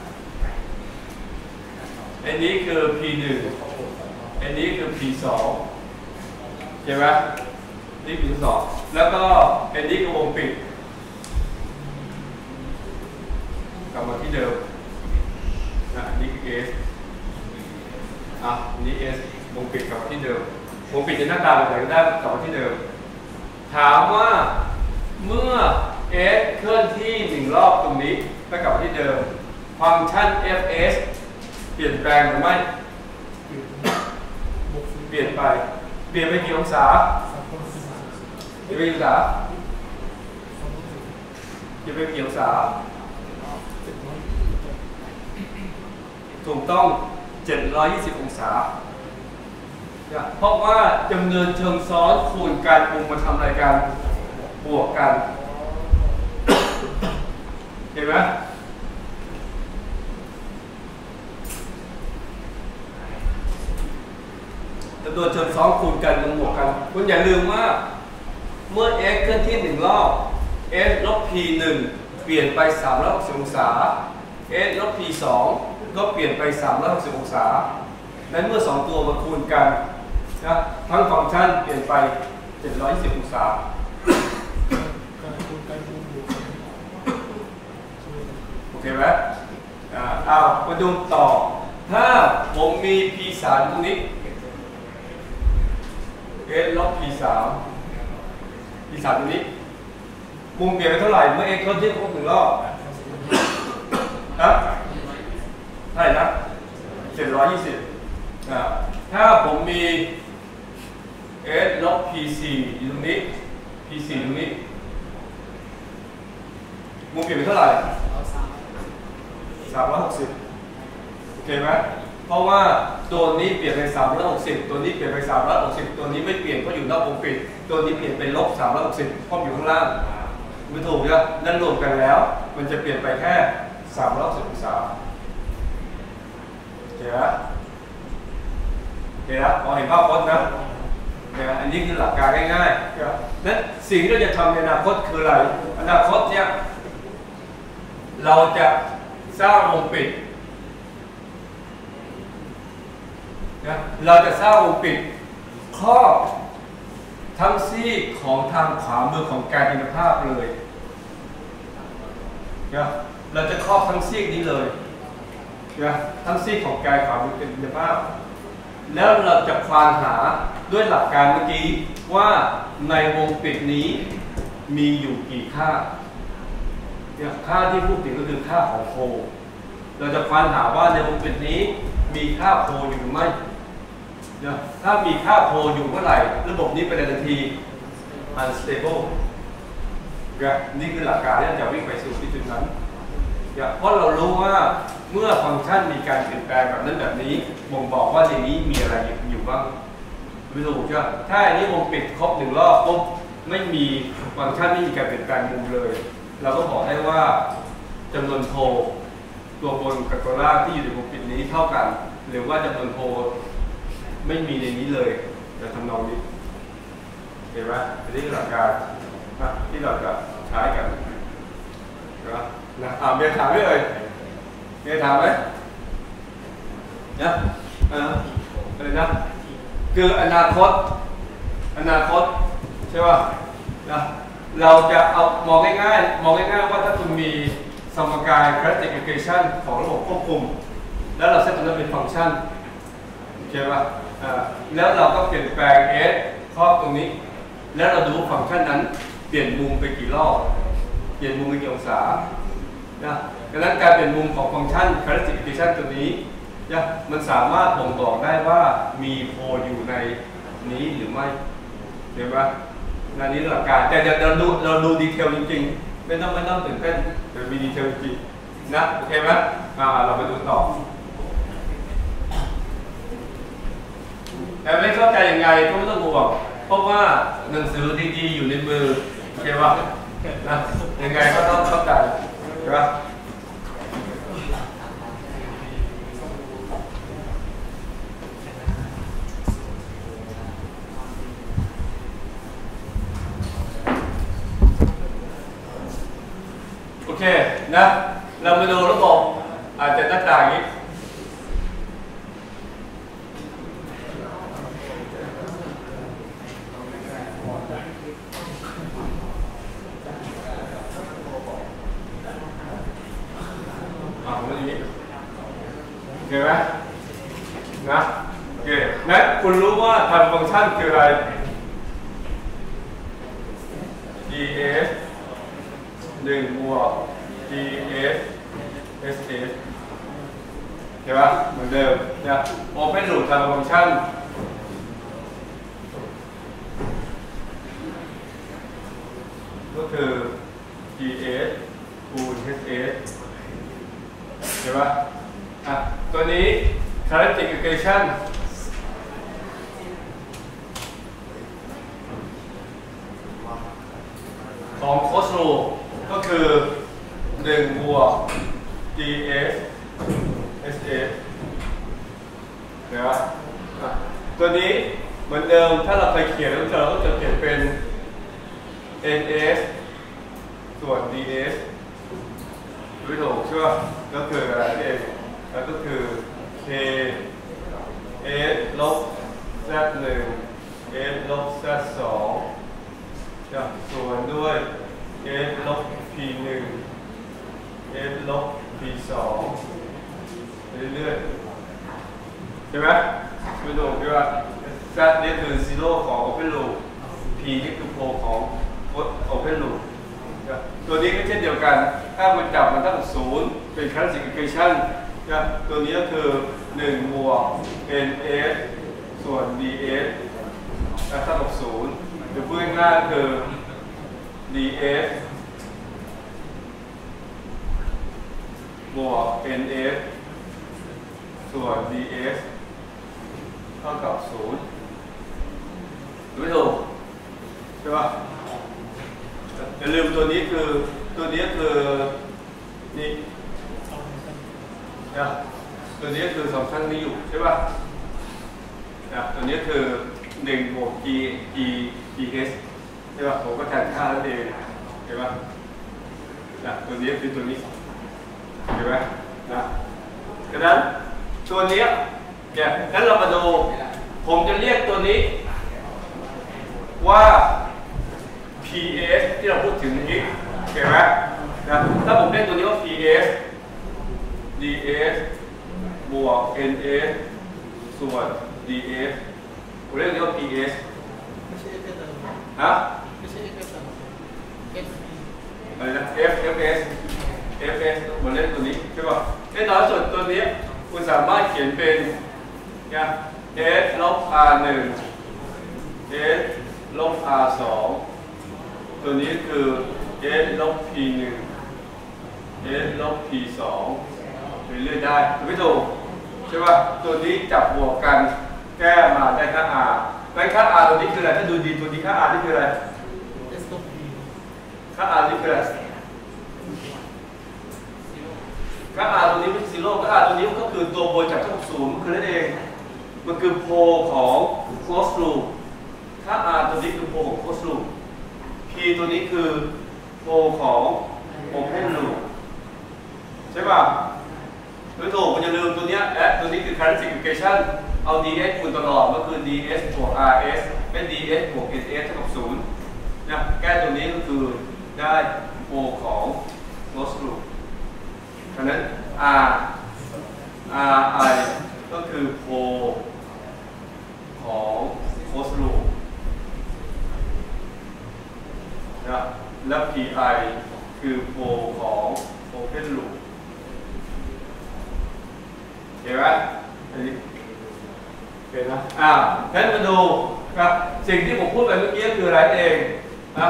อันนี้คือ P 1อันนี้คือ P 2เห็นไหมนี่ P 2แล้วก็อันนี้คือวงปิดกลับมาที่เดิมนะนี่คือ S นี่ S วงปิดกลับมาที่เดิมวงปิดจะหน้าตาแบบไหนก็ได้กลับมาที่เดิมถามว่าเมื่อ S เคลื่อนที่1รอบตรงนี้ก็กลับมาที่เดิมฟังก์ชัน fs เปลี่ยนแปลงหรือไม่เปลี่ยนไปกี่องศาเปลี่ยนไปกี่องศาถูกต้อง720องศาเพราะว่าจำนวนเชิงซ้อนคูณการวงมาทำอะไรกันบวกกันเห็นไหมจำนวนเชิงซ้อนคูณกันบวกกันคุณอย่าลืมว่าเมื่อ x เคลื่อนที่1รอบ s ลบ p 1เปลี่ยนไป360องศา s ลบ p 2ก็เปลี่ยนไป360องศานั้นเมื่อ2ตัวมาคูณกันนะทั้งฟังก์ชันเปลี่ยนไป720องศาโอเคไหมมาดูต่อถ้าผมมี p 3ตรงนี้ s ลบ p 3ตรงนี้มุมเปลี่ยนไปเท่าไหร่เมื่อ x เคลื่อนที่ครบ1รอบนะเท่าไหร่นะ720ถ้าผมมี s ลบ p 4อยู่ตรงนี้ p 4ตรงนี้มุมเปลี่ยนไปเท่าไหร่360โอเคไหมเพราะว่าตัวนี้เปลี่ยนเป็น360ตัวนี้เปลี่ยนเป็น360ตัวนี้ไม่เปลี่ยนเพราะอยู่นอกวงปิดตัวนี้เปลี่ยนเป็นลบ360เพราะอยู่ข้างล่างไม่ถูกใช่ไหมนั่นรวมกันแล้วมันจะเปลี่ยนไปแค่360องศาโอเคไหมพอเห็นภาพพจน์นะอันนี้คือหลักการง่ายๆนั้นสิ่งที่เราจะทำในอนาคตคืออะไรอนาคตเนี่ยเราจะสร้างวงปิดเราจะสร้างวงปิดครอบทั้งซีกของทางขวามือของกายภาพเลยเราจะครอบทั้งซีกนี้เลยทั้งซีกของกายขวามือเป็นกายภาพแล้วเราจะควานหาด้วยหลักการเมื่อกี้ว่าในวงปิดนี้มีอยู่กี่ค่าค่าที่พูดถึงก็คือค่าของโคเราจะควานหาว่าในวงปิดนี้มีค่าโพอยู่หรือไม่นะถ้ามีค่าโพอยู่เมื่อไหร่ระบบนี้เป็นทันที unstable นี่คือหลักการที่จะวิ่งไปสู่ที่จุดนั้นเพราะเรารู้ว่าเมื่อฟังก์ชันมีการเปลี่ยนแปลงแบบนั้นแบบนี้บ่งบอกว่าในนี้มีอะไรอยู่บ้างไม่ถูกใช่ไหมถ้าอันนี้วงปิดครบ1 รอบปุ๊บไม่มีฟังก์ชันไม่มีการเปลี่ยนแปลงมุมเลยเราก็บอกได้ว่าจำนวนโพตัวบนกับตัวล่างที่อยู่ในวงปิดนี้เท่ากันหรือว่าจำนวนโพไม่มีในนี้เลยจะทำนองนี้เห็นไหมอันนี้คือหลักการที่เราจะใช้กันนะเมียถามไหมเอ่ยเมียถามไหมนะอะไรนะคืออนาคตใช่ป่ะนะเราจะเอามองง่ายๆว่าถ้าคุณมีสมการ characteristic equation ของระบบควบคุมแล้วเราเซตตัวนั้นเป็นฟังก์ชันใช่ป่ะแล้วเราก็เปลี่ยนแปลง s ครอบตรงนี้แล้วเราดูฟังก์ชันนั้นเปลี่ยนมุมไปกี่รอบเปลี่ยนมุมไปกี่องศาดังนั้นการเปลี่ยนมุมของฟังก์ชัน characteristic equation ตัวนี้มันสามารถบ่งบอกได้ว่ามีโพอยู่ในนี้หรือไม่เห็นไหมอันนี้หลักการแต่เดี๋ยวเราดูดีเทลจริงๆไม่ต้องตื่นเต้นเดี๋ยวมีดีเทลจริงนะโอเคไหมเราไปดูต่อแต่ไม่เข้าใจยังไงก็ไม่ต้องห่วงเพราะว่าหนังสือดีๆอยู่ในมือโอเคป่ะนะยังไงก็ต้องเข้าใจใช่ป่ะโอเคนะเรามาดูระบบอาจจะหน้าตาอย่างนี้โอเคไหมนะโอเคนะคุณรู้ว่าทำฟังก์ชันคืออะไร ds 1 บวก ds ss ใช่ปะเหมือนเดิมนะ open loop ทำฟังก์ชันก็คือ ds คูณ ss ใช่ปะตัวนี้ characteristic equation ของ cos rule ก็คือ1 บวก ds ss เห็นปะตัวนี้เหมือนเดิมถ้าเราเคยเขียนแล้วเราก็จะเขียนเป็น ns ส่วน ds ไม่ถูกใช่ป่ะก็คืออะไรเองแล้วก็คือ k s ลบ z 1 s ลบ z 2ส่วนด้วย s ลบ p 1 s ลบ p 2เรื่อยๆใช่ไหมไม่ถูกใช่ป่ะ z นี่คือ zero ของ open loop p นี่คือ pole ของ open loop ตัวนี้ก็เช่นเดียวกันถ้ามันจับมันตั้ง0เป็น characteristic equation ตัวนี้ก็คือ1 บวก ns ส่วน ds เท่ากับ0หรือพูดง่ายๆคือ ds บวก ns ส่วน ds เท่ากับ0ไม่ถูกใช่ป่ะอย่าลืมตัวนี้คือนี่ตัวนี้คือสองชั้นนี้อยู่ใช่ป่ะตัวนี้คือ1 บวก gs ใช่ป่ะผมก็แทนค่าแล้วเองเห็นป่ะตัวนี้คือตัวนี้เห็นไหมดังนั้นตัวนี้งั้นเรามาดูผมจะเรียกตัวนี้ว่า ps ที่เราพูดถึงนี้เห็นไหมถ้าผมเรียกตัวนี้ว่า ps ds บวก ns ส่วน ds ผมเรียกตัวนี้ว่า ps ไม่ใช่ f ฮะไม่ใช่ f อะไรนะ fs เหมือนเล่นตัวนี้ใช่ป่ะแน่นอนส่วนตัวนี้คุณสามารถเขียนเป็นนะ s ลบ r1 s ลบ r2 ตัวนี้คือ s ลบ p1 s ลบ p2 ไปเรื่อยได้ไม่ถูกใช่ป่ะตัวนี้จับบวกกันแก้มาได้ค่า r แล้วค่า r ตัวนี้คืออะไรถ้าดูดีตัวนี้ค่า r นี่คืออะไร S ลบ B ค่า r นี่คืออะไรค่า r ตัวนี้ไม่ใช่ซีโร่ค่า r ตัวนี้ก็คือตัวบนจากเท่ากับศูนย์คือนั่นเองมันคือโพลของ closed loop ค่า r ตัวนี้คือโพลของ closed loop p ตัวนี้คือโพลของ open loop ใช่ป่ะไม่ถูกมันจะลืมตัวนี้และตัวนี้คือ characteristic equation เอา ds คูณตลอดก็คือ ds บวก rs เป็น ds บวก ss เท่ากับ0นะแก้ตัวนี้ก็คือได้โพลของ closed loop ฉะนั้น ri ก็คือโพลของ closed loop นะและ pi คือโพลของ open loop เห็นไหมอันนี้เห็นนะงั้นมาดูครับสิ่งที่ผมพูดไปเมื่อกี้คืออะไรเองนะ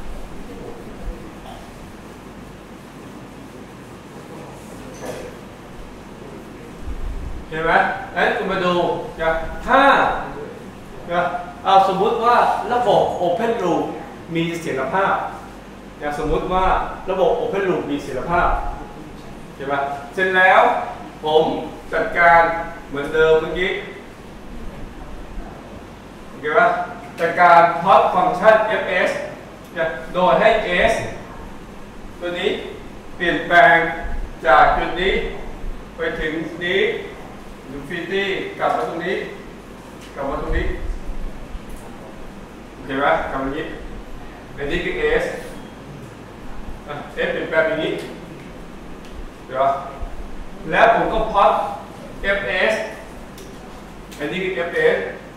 เห็นไหมงั้นคุณมาดูนะถ้าสมมุติว่าระบบ Open Loop มีเสถียรภาพสมมุติว่าระบบ Open Loop มีเสถียรภาพเห็นไหมเสร็จแล้วผมจัดการเหมือนเดิมเมื่อกี้โอเคปะจัดการพล็อตฟังก์ชัน fs โดยให้ s ตัวนี้เปลี่ยนแปลงจากจุดนี้ไปถึงนี้infinity กลับมาตรงนี้กลับมาตรงนี้โอเคปะกลับมาอย่างนี้อันนี้คือ s เปลี่ยนแปลงอย่างนี้เดี๋ยวแล้วผมก็พล็อต fs อันนี้คือ fs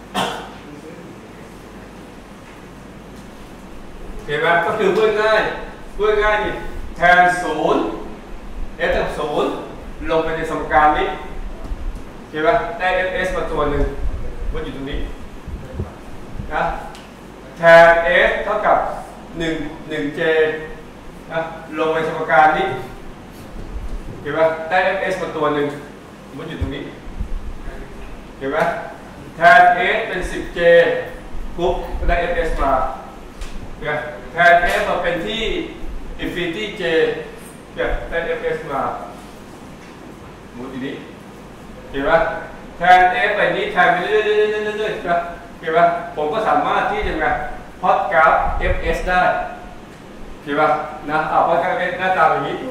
เห็นไหมก็คือเพื่อง่ายนี่แทน0 s กับ0ลงไปในสมการนี้เห็นไหมได้ fs มาตัวหนึ่งมันอยู่ตรงนี้นะแทน s เท่ากับ1j นะลงไปสมการนี้เห็นไหมได้ fs มาตัวหนึ่งมันอยู่ตรงนี้เห็นไหมแทน s เป็น 10j ปุ๊บก็ได้ fs มาแทน f มาเป็นที่ infinity j ได้ fs มาหมุนอยู่นี้เห็นไหมแทน f ไปนี้แทนไปเรื่อยๆเห็นไหมผมก็สามารถที่จะพล็อตกราฟ fs ได้เห็นไหมนะพล็อตกราฟ fs หน้าตาแบบนี้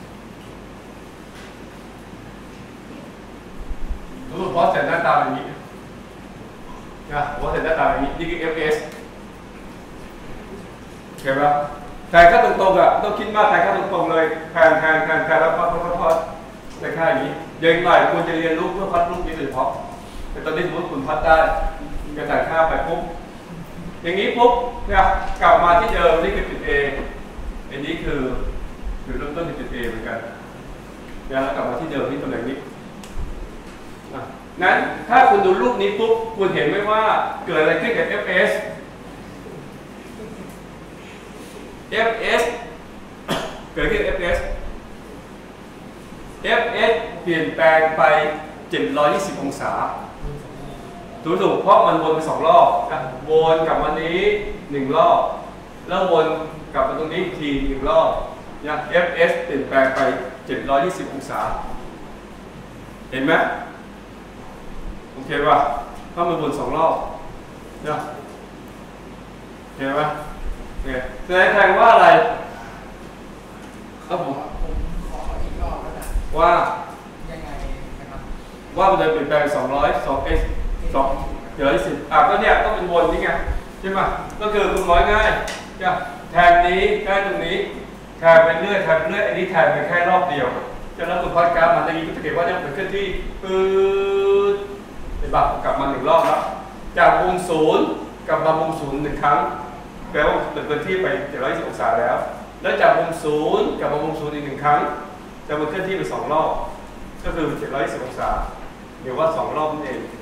รูปพล็อตเสร็จหน้าตาแบบนี้พล็อตเสร็จหน้าตาแบบนี้นี่คือ fs เห็นไหมแทนค่าตรงๆต้องคิดมากแทนค่าตรงๆเลยแทนแล้วพล็อตในค่าอย่างนี้เด็กใหม่ควรจะเรียนรู้เพื่อพล็อตรูปนี้โดยเฉพาะแต่ตอนนี้สมมติคุณพล็อตได้กระจายค่าไปปุ๊บอย่างนี้ปุ๊บกลับมาที่เดิมนี่คือจุด A อันนี้คือจุดเริ่มต้นที่จุด A เหมือนกันแล้วกลับมาที่เดิมที่ตำแหน่งนี้นั้นถ้าคุณดูรูปนี้ปุ๊บคุณเห็นไหมว่าเกิดอะไรขึ้นกับ fs เกิดขึ้น fs เปลี่ยนแปลงไป720องศาถูกเพราะมันวนไป2รอบวนกลับมานี้1รอบแล้ววนกลับมาตรงนี้ที1รอบfs เปลี่ยนแปลงไป720องศาเห็นไหมโอเคป่ะถ้ามันวน2รอบเห็นไหมแสดงว่าอะไรครับผมขออีกรอบแล้วนะว่ายังไงนะครับว่ามันจะเปลี่ยนแปลง200 s 220ก็เนี่ยก็เป็นวนนี่ไงใช่ไหมก็คือคุณร้อยง่ายแทนนี้ได้ตรงนี้แทนไปเรื่อยอันนี้แทนไปแค่รอบเดียวจะแล้วคุณพอดกราฟมาตรงนี้ก็จะเห็นว่าจะเป็นเคลื่อนที่เห็นป่ะกลับมา1รอบแล้วจากวง0กลับมาวง0 1ครั้งแปลว่าเป็นเคลื่อนที่ไป720องศาแล้วจากวง0กลับมาวง0อีก1ครั้งจะเป็นเคลื่อนที่ไป2รอบก็คือ720องศาหรือว่า2รอบนั่นเอง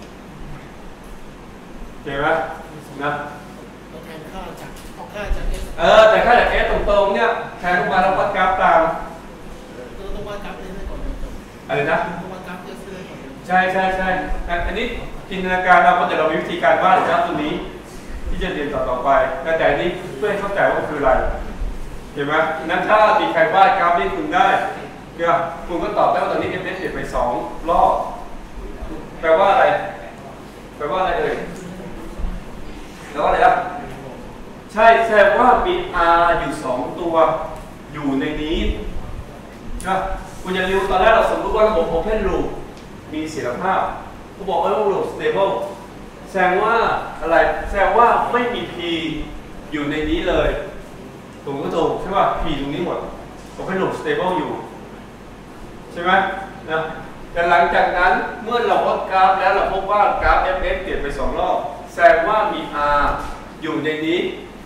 เห็นไหมนะเราแทนค่าจากเอาค่าจาก S แต่ค่าจาก S ตรงๆเนี่ยแทนลงมาแล้ววัดกราฟตามเราต้องวัดกราฟ S ได้ก่อนเลยอะไรนะต้องวัดกราฟ S ได้ก่อนเลยใช่อันนี้จินตนาการเราเพราะแต่เรามีวิธีการวาดกราฟตัวนี้ที่จะเรียนต่อไปแต่อันนี้เพื่อให้เข้าใจว่าคืออะไรเห็นไหมนั้นถ้ามีใครวาดกราฟที่คุณได้คุณก็ตอบได้ว่าตอนนี้ f s เปลี่ยนไป2รอบแปลว่าอะไรเอ่ยแปลว่าอะไรครับใช่แสดงว่ามี r อยู่2ตัวอยู่ในนี้นะคุณอย่าลืมตอนแรกเราสมมติว่าระบบ open loop มีเสถียรภาพเขาบอกว่า loop stable แสดงว่าอะไรแสดงว่าไม่มี p อยู่ในนี้เลยถูกก็ถูกใช่ป่ะ p ตรงนี้หมด open loop stable อยู่ใช่ไหมนะแต่หลังจากนั้นเมื่อเราวัดกราฟแล้วเราพบว่ากราฟ f(x) เปลี่ยนไป2รอบแสดงว่ามี r อยู่ในนี้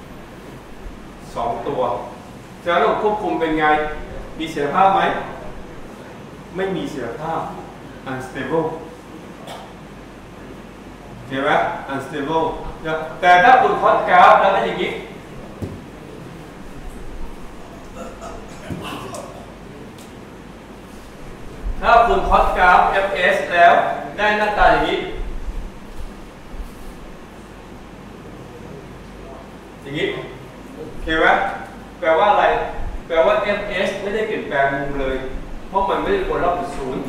2ตัวแสดงว่าระบบควบคุมเป็นไงมีเสถียรภาพไหมไม่มีเสถียรภาพ unstable เห็นไหม unstable นะแต่ถ้าคุณพอดกราฟแล้วได้อย่างนี้ถ้าคุณพอดกราฟ fs แล้วได้หน้าตาอย่างนี้เห็นไหมแปลว่าอะไรแปลว่า fs ไม่ได้เปลี่ยนแปลงมุมเลยเพราะมันไม่ได้วนรอบจุดศูนย์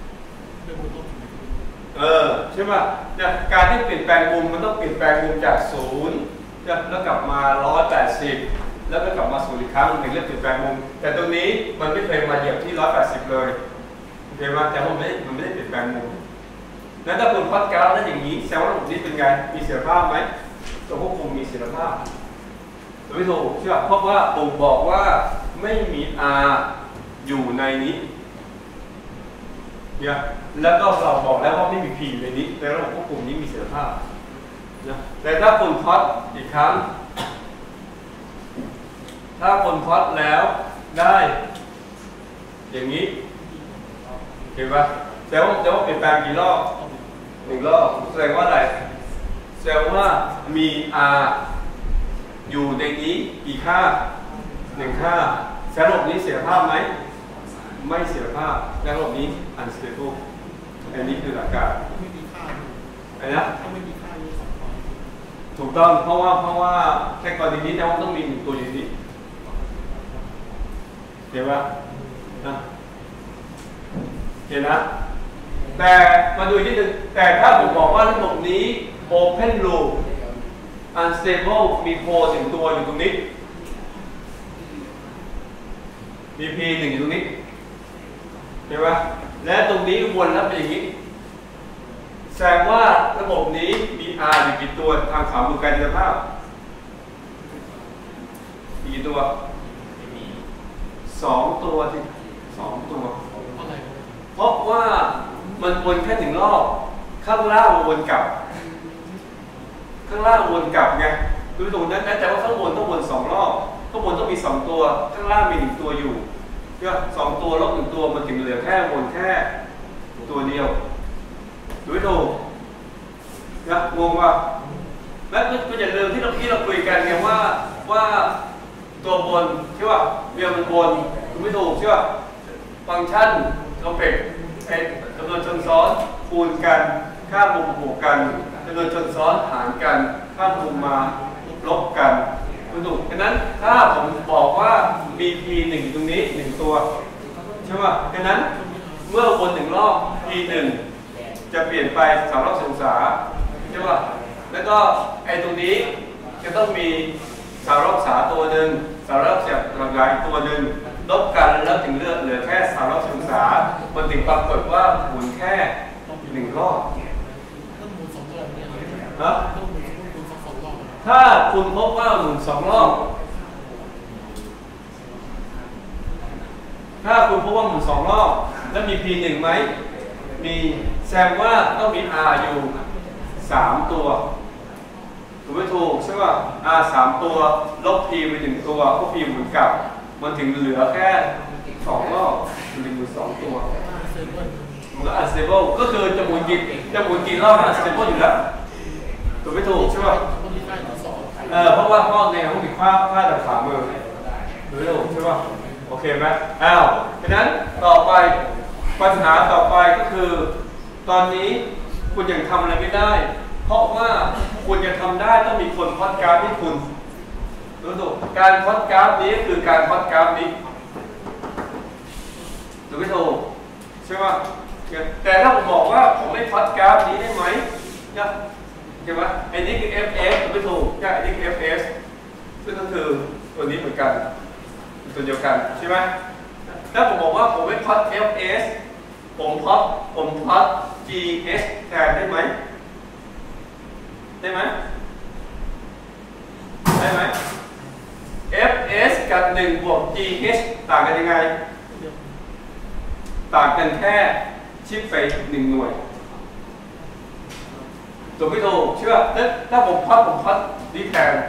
ใช่ไหมเนี่ยการที่เปลี่ยนแปลงมุมมันต้องเปลี่ยนแปลงมุมจาก0แล้วกลับมา180แล้วก็กลับมา0อีกครั้งถึงเรียกเปลี่ยนแปลงมุมแต่ตรงนี้มันไม่เคยมาเหยียบที่180เลยเห็นไหมแต่มันไม่ได้เปลี่ยนแปลงมุมนั้นถ้าคุณพอดกราฟได้อย่างนี้แสดงว่าระบบนี้เป็นไงมีเสถียรภาพไหมตัวควบคุมมีเสถียรภาพไม่ถูกใช่ไหมเพราะว่าบ่งบอกว่าไม่มี R อยู่ในนี้เนี่ยแล้วก็เราบอกแล้วว่าไม่มี P อยู่ในนี้แต่ระบบควบคุมนี้มีเสถียรภาพนะแต่ถ้าคุณพอดอีกครั้งถ้าคุณพอดแล้วได้อย่างนี้เห็นปะแสดงว่าเปลี่ยนแปลงกี่รอบ1รอบแสดงว่าอะไรแสดงว่ามี R อยู่ในนี้กี่ค่า1ค่าแสดงระบบนี้เสถียรภาพไหมไม่เสถียรภาพแสดงระบบนี้ unstable อันนี้คือหลักการไม่มีค่าอะไรนะไม่มีค่าอยู่2ตัวถูกต้องเพราะว่าแค่กรณีนี้แต่ว่าต้องมี1ตัวอยู่นี้เห็นปะเห็นนะแต่มาดูที่นึงแต่ถ้าผมบอกว่าระบบนี้ open loop unstable มีโพล1ตัวอยู่ตรงนี้มี p 1อยู่ตรงนี้เห็นปะและตรงนี้วนแล้วเป็นอย่างนี้แสดงว่าระบบนี้มี r อยู่กี่ตัวทางขวามือกายภาพมีกี่ตัว2ตัวที่2ตัวเพราะว่ามันวนแค่1รอบข้างล่างวนกลับไงดูตรงนั้นแต่ว่าข้างบนต้องวน2รอบข้างบนต้องมี2ตัวข้างล่างมี1ตัวอยู่ก็2ตัวลบ1ตัวมันถึงเหลือแค่วนแค่ตัวเดียวดูให้ถูกนะงงว่าและก็อย่าลืมที่เราคุยกันไงว่าตัวบนใช่ป่ะเรียงมันบนดูไม่ถูกใช่ป่ะฟังก์ชันคอมเพล็กซ์เป็นจำนวนชนซ้อนคูณกันค่ามุมบวกกันจำนวนชนซ้อนหารกันค่ามุมมาลบกันถูกฉะนั้นถ้าผมบอกว่ามี p 1อยู่ตรงนี้1ตัวใช่ป่ะฉะนั้นเมื่อวน1รอบ p 1จะเปลี่ยนไป3รอบองศาใช่ป่ะแล้วก็ไอ้ตรงนี้จะต้องมี3รอบตัวหนึ่ง3รอบหลักอีกตัวหนึ่งลบกันแล้วถึงเหลือแค่3รอบองศามันถึงปรากฏว่าหมุนแค่1รอบต้องหมุน2รอบเนี่ยฮะต้องหมุน2รอบถ้าคุณพบว่าหมุน2รอบแล้วมี p 1ไหมมีแสดงว่าต้องมี r อยู่3ตัวถูกไม่ถูกใช่ป่ะ r 3ตัวลบ p ไป1ตัวเพราะ p หมุนกลับมันถึงเหลือแค่2รอบถึงหมุน2ตัวมันก็ unstable ก็คือจะหมุนกี่รอบก็ unstable อยู่แล้วถูกไม่ถูกใช่ป่ะเพราะว่าห้องในห้องมีค่าจากขวามือถูกไม่ถูกใช่ป่ะโอเคไหมฉะนั้นต่อไปปัญหาต่อไปก็คือตอนนี้คุณยังทำอะไรไม่ได้เพราะว่าคุณจะทำได้ต้องมีคนพอดกราฟให้คุณรู้ถูกการพอดกราฟนี้คือการพอดกราฟนี้ถูกไม่ถูกใช่ป่ะแต่ถ้าผมบอกว่าผมไม่พอดกราฟนี้ได้ไหมเนี่ยใช่ไหมไอ้นี่คือ fs ถูกไม่ถูกใช่ไอ้นี่คือ fs ซึ่งก็คือตัวนี้เหมือนกันตัวเดียวกันใช่ไหมถ้าผมบอกว่าผมไม่พอด fs ผมพอด gs แทนได้ไหมได้ไหมfs กับ1บวก gh ต่างกันยังไงต่างกันแค่ชิปไป1หน่วยถูกไม่ถูกเชื่อถ้าผมพอดนี่แทน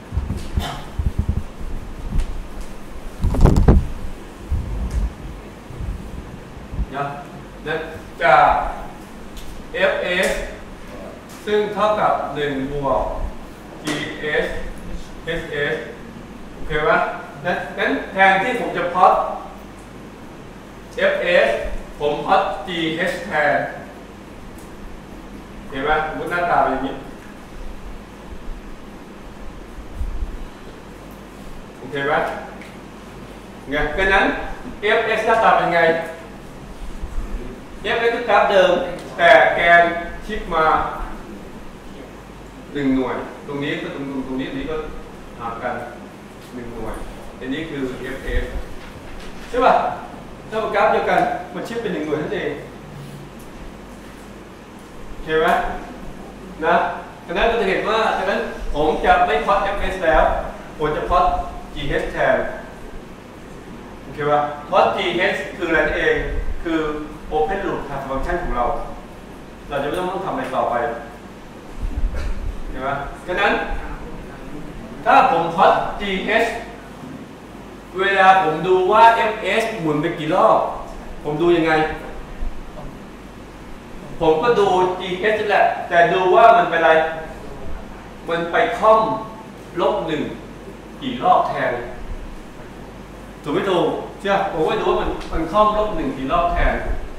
นะจาก fs ซึ่งเท่ากับ1บวก gs ss โอเคไหมนั้นแทนที่ผมจะพอด fs ผมพอด gh แทนเห็นไหมสมมติหน้าตาเป็นอย่างนี้โอเคไหมไงดังนั้น fs หน้าตาเป็นไง fs คือกราฟเดิมแต่แกนชิปมา1หน่วยตรงนี้ก็ตรงนี้ก็ห่างกัน1หน่วยอันนี้คือ fs ใช่ป่ะถ้าเป็นกราฟเดียวกันมันชิปเป็น1หน่วยนั่นเองเห็นไหมนะดังนั้นเราจะเห็นว่าดังนั้นผมจะไม่พอด fs แล้วผมจะพอด gh แทนโอเคป่ะพอด gh คืออะไรเองคือ open loop transfer function ของเราจะไม่ต้องทำอะไรต่อไปเห็นไหมดังนั้นถ้าผมพอด gh เวลาผมดูว่า fs หมุนไปกี่รอบผมดูยังไงผมก็ดู gh แหละแต่ดูว่ามันเป็นอะไรมันไปค่อม-1กี่รอบแทนถูกไม่ถูกเชื่อผมก็ดูว่ามันค่อม-1กี่รอบแทน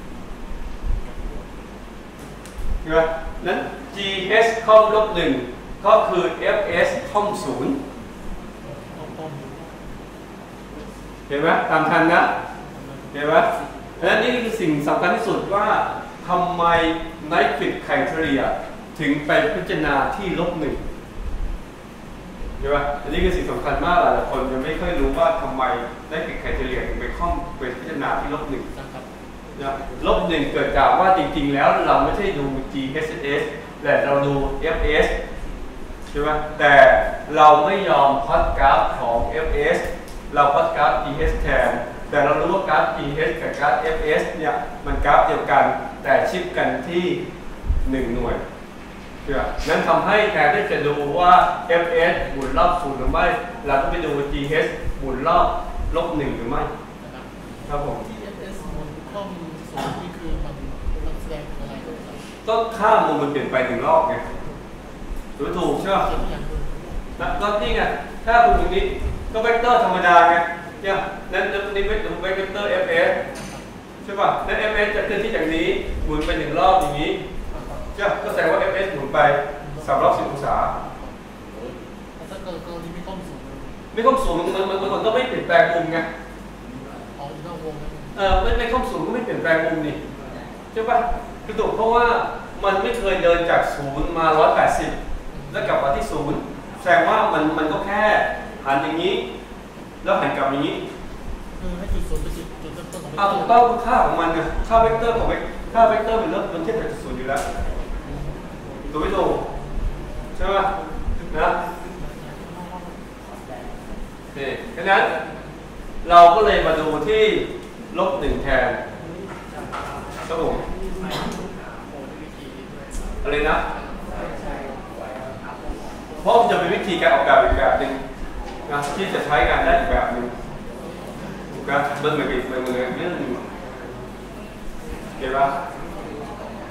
เห็นไหมนั้น gh ค่อม-1ก็คือ fs ค่อม0เห็นไหมตามทันนะเห็นไหมและนี่คือสิ่งสำคัญที่สุดว่าทำไม Nyquist criteria ถึงไปพิจารณาที่-1ใช่ไหมอันนี้คือสิ่งสำคัญมากหลายคนยังไม่ค่อยรู้ว่าทำไม Nyquist criteria ถึงไปพิจารณาที่-1-1เกิดจากว่าจริงๆแล้วเราไม่ใช่ดู GHS แต่เราดู FS ใช่ไหมแต่เราไม่ยอมพอดกราฟของ FS เราพอดกราฟ GH แทนแต่เรารู้ว่ากราฟ GH กับกราฟ FS เนี่ยมันกราฟเดียวกันแต่ชิปกันที่1หน่วยนั้นทำให้แทนที่จะดูว่า fs หมุนรอบ0หรือไม่เราต้องไปดู gh หมุนรอบ-1หรือไม่ครับผม fs หมุนค่อม0นี่คือมันแสดงอะไรก็ค่ามุมมันเปลี่ยนไป1รอบไงถูกใช่ไหมแล้วนี่ไงถ้าคุณตรงนี้ก็เวกเตอร์ธรรมดาไงเนี่ยนั้นนี่เวกเตอร์ fs ใช่ป่ะนั้น fs จะเคลื่อนที่จากนี้หมุนไป1รอบอย่างนี้ก็แสดงว่า fs หมุนไป310 องศาถ้าเกิดกรณีไม่ค่อม0 ไม่ค่อม0มันก็ไม่เปลี่ยนแปลงมุมไงนอกวงไม่ค่อม0ก็ไม่เปลี่ยนแปลงมุมนี่ใช่ป่ะคือถูกเพราะว่ามันไม่เคยเดินจาก0มา180แล้วกลับมาที่0แสดงว่ามันก็แค่หันอย่างนี้แล้วหันกลับอย่างนี้ให้จุด0เป็นจุดเริ่มต้นของถูกต้องค่าของมันไงค่าเวกเตอร์ของค่าเวกเตอร์มันเริ่มต้นเทียบจาก0อยู่แล้วถูกไม่ถูกใช่ไหมนะนี่ฉะนั้นเราก็เลยมาดูที่-1แทนครับผมอะไรนะเพราะมันจะเป็นวิธีการออกแบบอีกแบบหนึ่งนะที่จะใช้งานได้อีกแบบหนึ่งถูกไหมมันเหมือนเรื่องหนึ่งเห็นปะ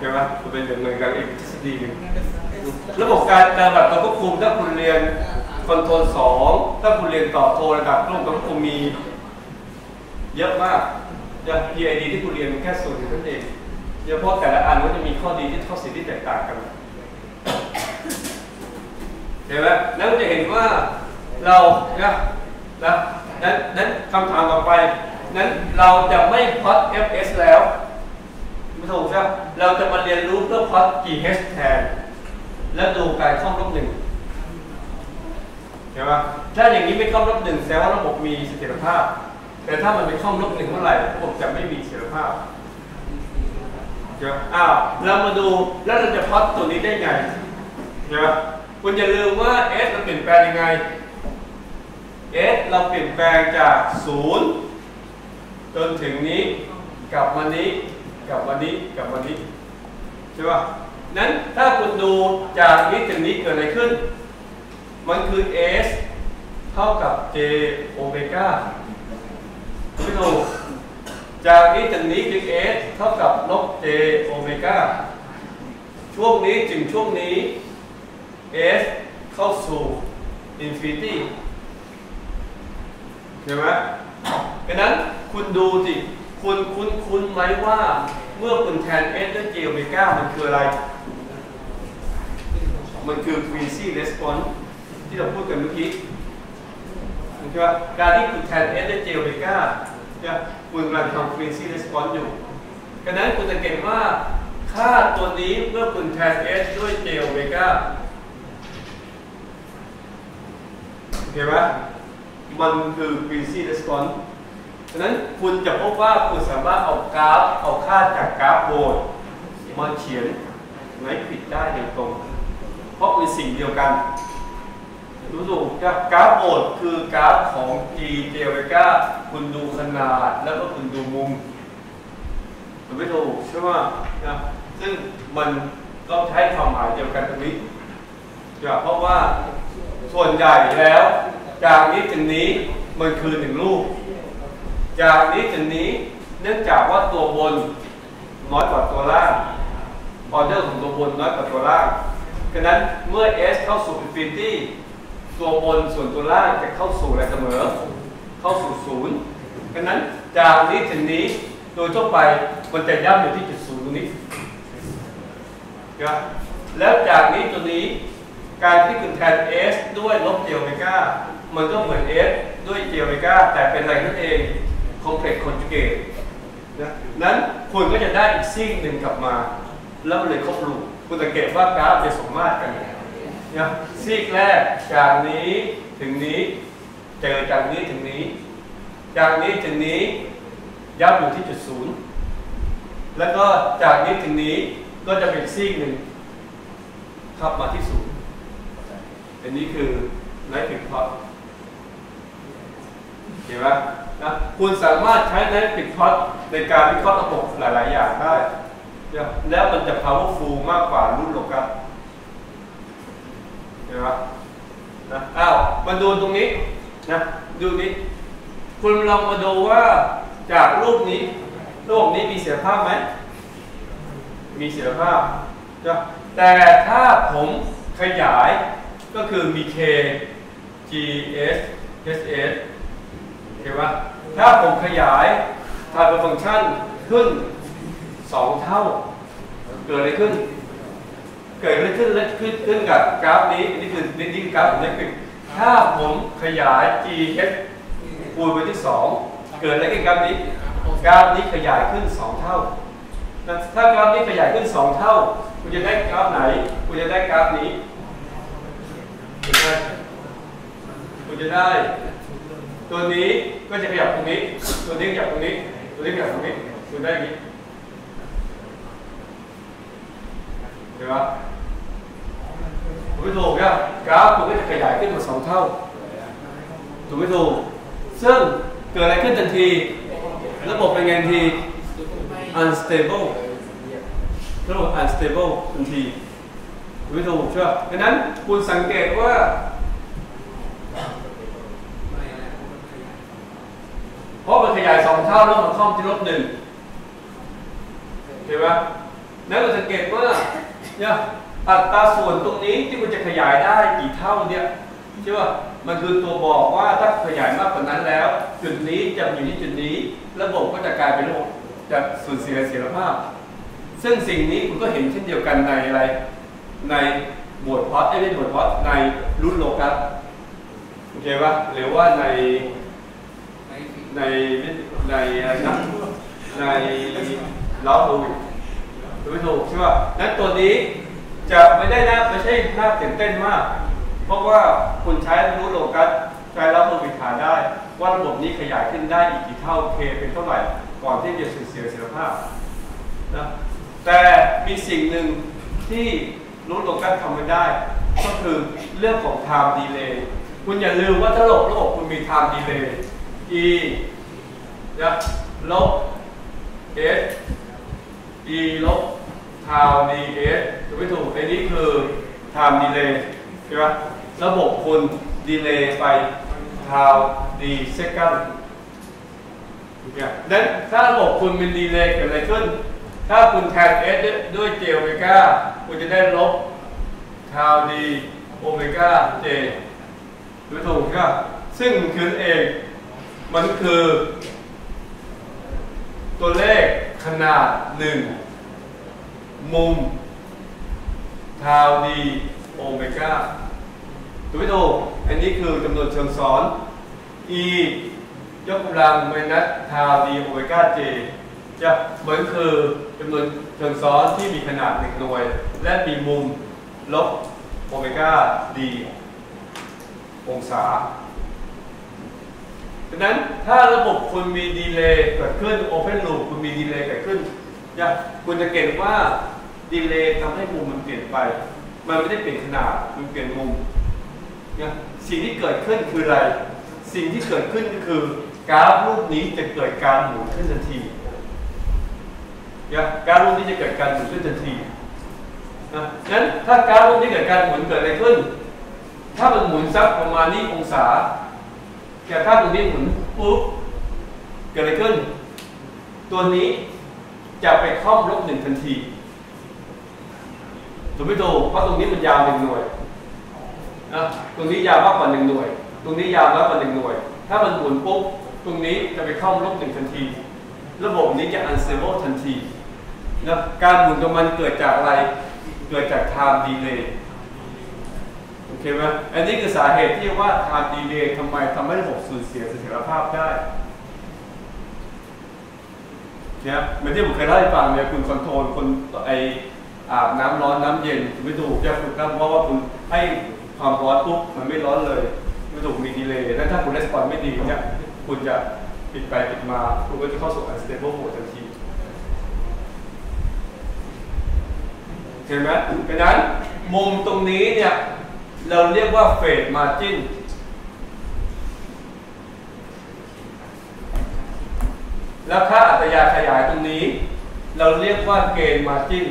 ช่ไหมมันเป็นเหมือนกันอีกทฤษฎีหนึ่งระบบการแบบการควบคุมถ้าคุณเรียนคอนโทรล2ถ้าคุณเรียนต่อโทระดับระบบการควบคุมมีเยอะมากอย่าง PID ที่คุณเรียนแค่ส่วนหนึ่งนั่นเองเฉพาะแต่ละอันก็จะมีข้อดีที่ข้อเสียที่แตกต่างกันเห็นไหมแล้วจะเห็นว่าเรานั้นคำถามต่อไปนั้นเราจะไม่พล็อต fs แล้วไม่ถูกใช่ไหมเราจะมาเรียนรู้เพื่อพล็อต gh แทนและดูการข้อลบ1เห็นไหมถ้าอย่างนี้ไม่ข้อลบ1แสดงว่าระบบมีเสถียรภาพแต่ถ้ามันเป็นข้อลบ1เมื่อไหร่ระบบจะไม่มีเสถียรภาพเดี๋ยวเรามาดูแล้วเราจะพล็อตตัวนี้ได้ไงเห็นไหมคุณอย่าลืมว่า s เราเปลี่ยนแปลงยังไง s เราเปลี่ยนแปลงจาก0จนถึงนี้กลับมานี้กลับมานี้กลับมานี้ใช่ป่ะนั้นถ้าคุณดูจากนี้ถึงนี้เกิดอะไรขึ้นมันคือ s เท่ากับ j โอเมก้าไม่ถูกจากนี้ถึงนี้คือ s เท่ากับลบ j โอเมก้าช่วงนี้ถึงช่วงนี้ s เข้าสู่ infinity เห็นไหมดังนั้นคุณดูสิคุณไหมว่าเมื่อคุณแทน s ด้วย j โอเมก้ามันคืออะไรมันคือ frequency response ที่เราพูดกันเมื่อกี้ใช่ไหมการที่คุณแทน s ด้วย j โอเมก้าคุณกำลังทำ frequency response อยู่ดังนั้นคุณจะเก็บว่าค่าตัวนี้เมื่อคุณแทน s ด้วย j โอเมก้าเห็นไหมมันคือ frequency response ดังนั้นคุณจะพบว่าคุณสามารถเอาค่าจากกราฟโบว์มาเขียนในผิดได้โดยตรงเพราะเป็นสิ่งเดียวกันรู้สึกกราฟโบว์คือกราฟของ g j โอเมก้าคุณดูขนาดแล้วก็คุณดูมุมมันไม่ถูกใช่ไหมซึ่งมันต้องใช้ความหมายเดียวกันตรงนี้เพราะว่าส่วนใหญ่แล้วจากนี้ถึงนี้มันคือ1ลูกจากนี้ถึงนี้เนื่องจากว่าตัวบนน้อยกว่าตัวล่างออเดอร์ของตัวบนน้อยกว่าตัวล่างฉะนั้นเมื่อ s เข้าสู่ infinity ตัวบนส่วนตัวล่างจะเข้าสู่อะไรเสมอเข้าสู่0ฉะนั้นจากนี้ถึงนี้โดยทั่วไปมันจะย่ำอยู่ที่จุด0ตรงนี้แล้วจากนี้ตัวนี้การที่คุณแทน s ด้วยลบ j โอเมก้ามันก็เหมือน s ด้วย j โอเมก้าแต่เป็นอะไรนั่นเอง complex conjugate นั้นคุณก็จะได้อีกซีกหนึ่งกลับมาแล้วมันเลยครบรูปคุณสังเกตว่ากราฟจะสมมาตรกันซีกแรกจากนี้ถึงนี้เจอจากนี้ถึงนี้จากนี้ถึงนี้ย่ำอยู่ที่จุด0แล้วก็จากนี้ถึงนี้ก็จะเป็นซีกหนึ่งขับมาที่0อันนี้คือไนท์ปิดพอตเห็นไหมคุณสามารถใช้ไนท์ปิดพอตในการวิเคราะห์ระบบหลายๆอย่างได้แล้วมันจะ powerful มากกว่ารุ่นโลกัสเห็นไหมมาดูตรงนี้ดูนี้คุณลองมาดูว่าจากรูปนี้ระบบนี้มีเสถียรภาพไหมมีเสถียรภาพแต่ถ้าผมขยายก็คือมี k g s s s เห็นไหมถ้าผมขยายทางฟังก์ชันขึ้น2 เท่าเกิดอะไรขึ้นและขึ้นกับกราฟนี้นี่คือกราฟของเล็กปิดถ้าผมขยาย g s คูณไปที่2เกิดอะไรขึ้นกราฟนี้ขยายขึ้น2 เท่าถ้ากราฟนี้ขยายขึ้น2 เท่าคุณจะได้กราฟไหนคุณจะได้กราฟนี้คุณจะได้ตัวนี้ก็จะขยับตรงนี้ตัวนี้ขยับตรงนี้ตัวนี้ขยับตรงนี้คุณได้อย่างนี้เห็นไหมถูกไม่ถูกเนี่ยกราฟคุณก็จะขยายขึ้นมา2 เท่าถูกไม่ถูกซึ่งเกิดอะไรขึ้นทันทีระบบเป็นไงทันที unstable ระบบ unstable ทันทีถูกไม่ถูกใช่ไหมดังนั้นคุณสังเกตว่าเพราะมันขยาย2 เท่าแล้วมันค่อมที่ลบ1เห็นไหมนั้นเราสังเกตว่าเนี่ยอัตราส่วนตรงนี้ที่คุณจะขยายได้กี่เท่าเนี่ยใช่ป่ะมันคือตัวบอกว่าถ้าขยายมากกว่านั้นแล้วจุดนี้จะอยู่ที่จุดนี้ระบบก็จะกลายเป็นระบบจะสูญเสียเสถียรภาพซึ่งสิ่งนี้คุณก็เห็นเช่นเดียวกันในอะไรในหมวดพอดไม่ใช่หมวดพอดในรุ่นโลกัสโอเคป่ะหรือว่าในอะไรนะในล้อโควิดไม่ถูกใช่ป่ะนั้นตัวนี้จะไม่ใช่น่าตื่นเต้นมากเพราะว่าคุณใช้รู้โลกัสใช้ล้อโควิดหาได้ว่าระบบนี้ขยายขึ้นได้อีกกี่เท่าเคเป็นเท่าไหร่ก่อนที่จะสูญเสียเสถียรภาพนะแต่มีสิ่งหนึ่งที่รู้โลกัสทำไม่ได้ก็คือเรื่องของ time delay คุณอย่าลืมว่าถ้าระบบคุณมี time delay e นะลบ s e ลบ time ds ถูกไม่ถูกไอ้นี้คือ time delay ใช่ไหมระบบคุณ delay ไป time d second นั้นถ้าระบบคุณเป็น delay เกิดอะไรขึ้นถ้าคุณแทน s ด้วย j โอเมก้าคุณจะได้ลบ time d โอเมก้า j ถูกไม่ถูกครับซึ่งคือเองมันคือตัวเลขขนาด1มุมทาวดีโอเมก้าถูกไหมถูกอันนี้คือจำนวนเชิงซ้อน e ยกกำลังไมนัสทาวดีโอเมก้า j จะเหมือนคือจำนวนเชิงซ้อนที่มีขนาด1หน่วยและมีมุมลบโอเมก้า d องศาดังนั้นถ้าระบบคุณมีดีเลย์เกิดขึ้น Open Loop คุณมีดีเลย์เกิดขึ้นคุณจะเก็บว่าดีเลย์ทำให้มุมมันเปลี่ยนไปมันไม่ได้เปลี่ยนขนาดมันเปลี่ยนมุมสิ่งที่เกิดขึ้นคืออะไรสิ่งที่เกิดขึ้นก็คือกราฟรูปนี้จะเกิดการหมุนขึ้นทันทีกราฟรูปนี้จะเกิดการหมุนขึ้นทันทีงั้นถ้ากราฟรูปนี้เกิดการหมุนเกิดอะไรขึ้นถ้ามันหมุนสักประมาณนี้องศาแต่ถ้าตรงนี้หมุนปุ๊บเกิดอะไรขึ้นตัวนี้จะไปครอบลบ1ทันทีถูกไม่ถูกเพราะตรงนี้มันยาว1หน่วยนะตรงนี้ยาวมากกว่า1หน่วยตรงนี้ยาวน้อยกว่า1หน่วยถ้ามันหมุนปุ๊บตรงนี้จะไปครอบลบ1ทันทีระบบนี้จะ unstable ทันทีนะการหมุนของมันเกิดจากอะไรเกิดจาก time delayโอเคไหมอันนี้คือสาเหตุที่ว่า time delay ทำให้ระบบสูญเสียเสถียรภาพได้เนี่ยเหมือนที่ผมเคยเล่าให้ฟังเนี่ยคุณคอนโทรลคนอาบน้ำร้อนน้ำเย็นไม่ถูกจะคุณตั้งเพราะว่าคุณให้ความร้อนปุ๊บมันไม่ร้อนเลยไม่ถูกมีดีเลย์แล้วถ้าคุณรีสปอนส์ไม่ดีเนี่ยคุณจะปิดไปปิดมาคุณก็จะเข้าสู่ unstable mode ทันทีเห็นไหมเพราะนั้นมุมตรงนี้เนี่ยเราเรียกว่า phase margin แล้วค่าอัตราขยายตรงนี้เราเรียกว่าเกณฑ์ margin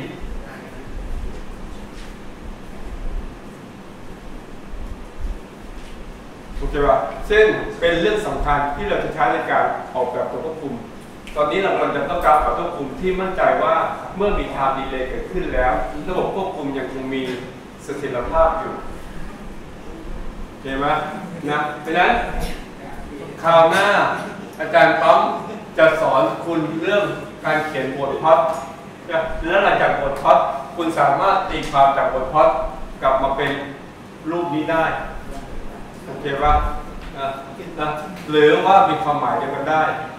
โอเคป่ะซึ่งเป็นเรื่องสำคัญที่เราจะใช้ในการออกแบบตัวควบคุมตอนนี้เรากำลังจะต้องการตัวควบคุมที่มั่นใจว่าเมื่อมี time delay เกิดขึ้นแล้วระบบควบคุมยังคงมีเสถียรภาพอยู่เห็นไหมนะเพราะฉะนั้นคราวหน้าอาจารย์ปั๊มจะสอนคุณเรื่องการเขียนบทพล็อตแล้วหลังจากบทพล็อตคุณสามารถตีความจากบทพล็อตกลับมาเป็นรูปนี้ได้โอเคป่ะนะหรือว่ามีความหมายเดียวกันได้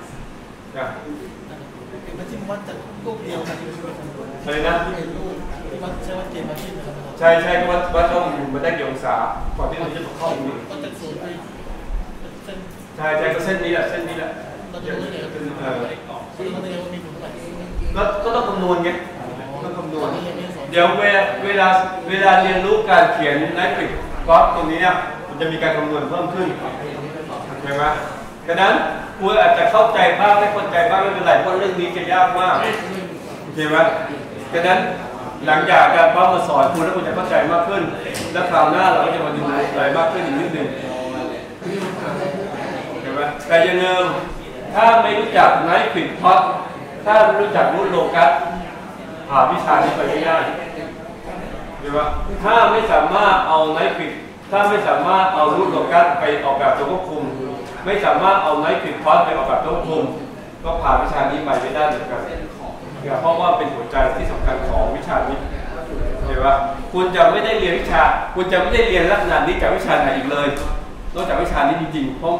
มันที่วัดจากรูปเดียวกันอะไรนะที่วัดใช้วัดเกณฑ์มาที่นะครับใช่ก็วัดต้องมาได้กี่องศาก่อนที่เราจะตกเข้าตรงนี้ก็จากศูนย์ไปเส้นใช่ก็เส้นนี้แหละเราจะรู้ได้ไงว่ามีผลเท่าไหร่ก็ต้องคำนวณไงต้องคำนวณเดี๋ยวเวลาเรียนรู้การเขียนไนท์ฟิกกราฟตรงนี้เนี่ยมันจะมีการคำนวณเพิ่มขึ้นใช่ไหมดังนั้นคุณอาจจะเข้าใจบ้างไม่เข้าใจบ้างไม่เป็นไรเพราะเรื่องนี้จะยากมากใช่ไหมดังนั้นหลังจากการป้ามาสอนคุณแล้วคุณจะเข้าใจมากขึ้นและคราวหน้าเราก็จะมาดูอะไรมากขึ้นอีกนิดนึงใช่ไหมแต่อย่าลืมถ้าไม่รู้จักไนท์ฟิกพล็อตถ้าไม่รู้จักรูทโลกัสผ่านวิชานี้ไปไม่ได้ใช่ปะถ้าไม่สามารถเอาไนท์ปิดถ้าไม่สามารถเอารูปโลกัสไปออกแบบตัวควบคุมไม่สามารถเอาไนท์ปิดพอดไปออกแบบตัวควบคุมก็ผ่านวิชานี้ไปไม่ได้เหมือนกันเพราะว่าเป็นหัวใจที่สำคัญของวิชานี้เห็นปะคุณจะไม่ได้เรียนวิชาคุณจะไม่ได้เรียนลักษณะนี้จากวิชาไหนอีกเลยนอกจากวิชานี้จริงๆเพราะ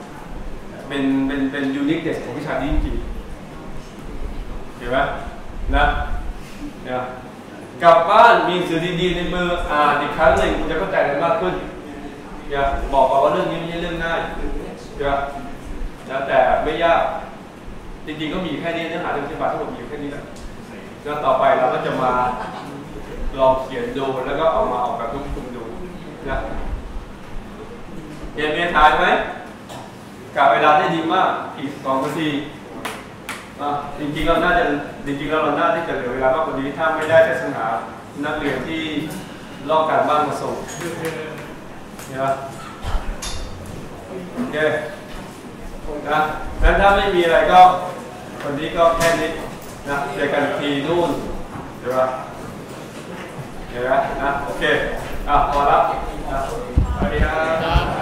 เป็นยูนิคเนสของวิชานี้จริงๆเห็นไหมนะเนี่ยกลับบ้านมีหนังสือดีๆในมืออ่านอีกครั้งหนึ่งคุณจะเข้าใจกันมากขึ้นเนี่ยบอกก่อนว่าเรื่องนี้ไม่ใช่เรื่องง่ายเนี่ยนะแต่ไม่ยากจริงๆก็มีแค่นี้เนื้อหาที่อธิบายทั้งหมดมีแค่นี้แหละแล้วต่อไปเราก็จะมาลองเขียนดูแล้วก็เอามาออกแบบทุกคนดูนะเรียนเมียถ่ายไหมกะเวลาได้ดีมากอีก2 นาทีจริงๆเราน่าจะที่จะเหลือเวลามากกว่านี้ถ้าไม่ได้แต่สนานักเรียนที่ลอกการบ้านมาส่งเนี่ยโอเคนะงั้นถ้าไม่มีอะไรก็วันนี้ก็แค่นี้นะเจอกันทีนู่นเดี๋ยวนะโอเคพอแล้วสวัสดีครับ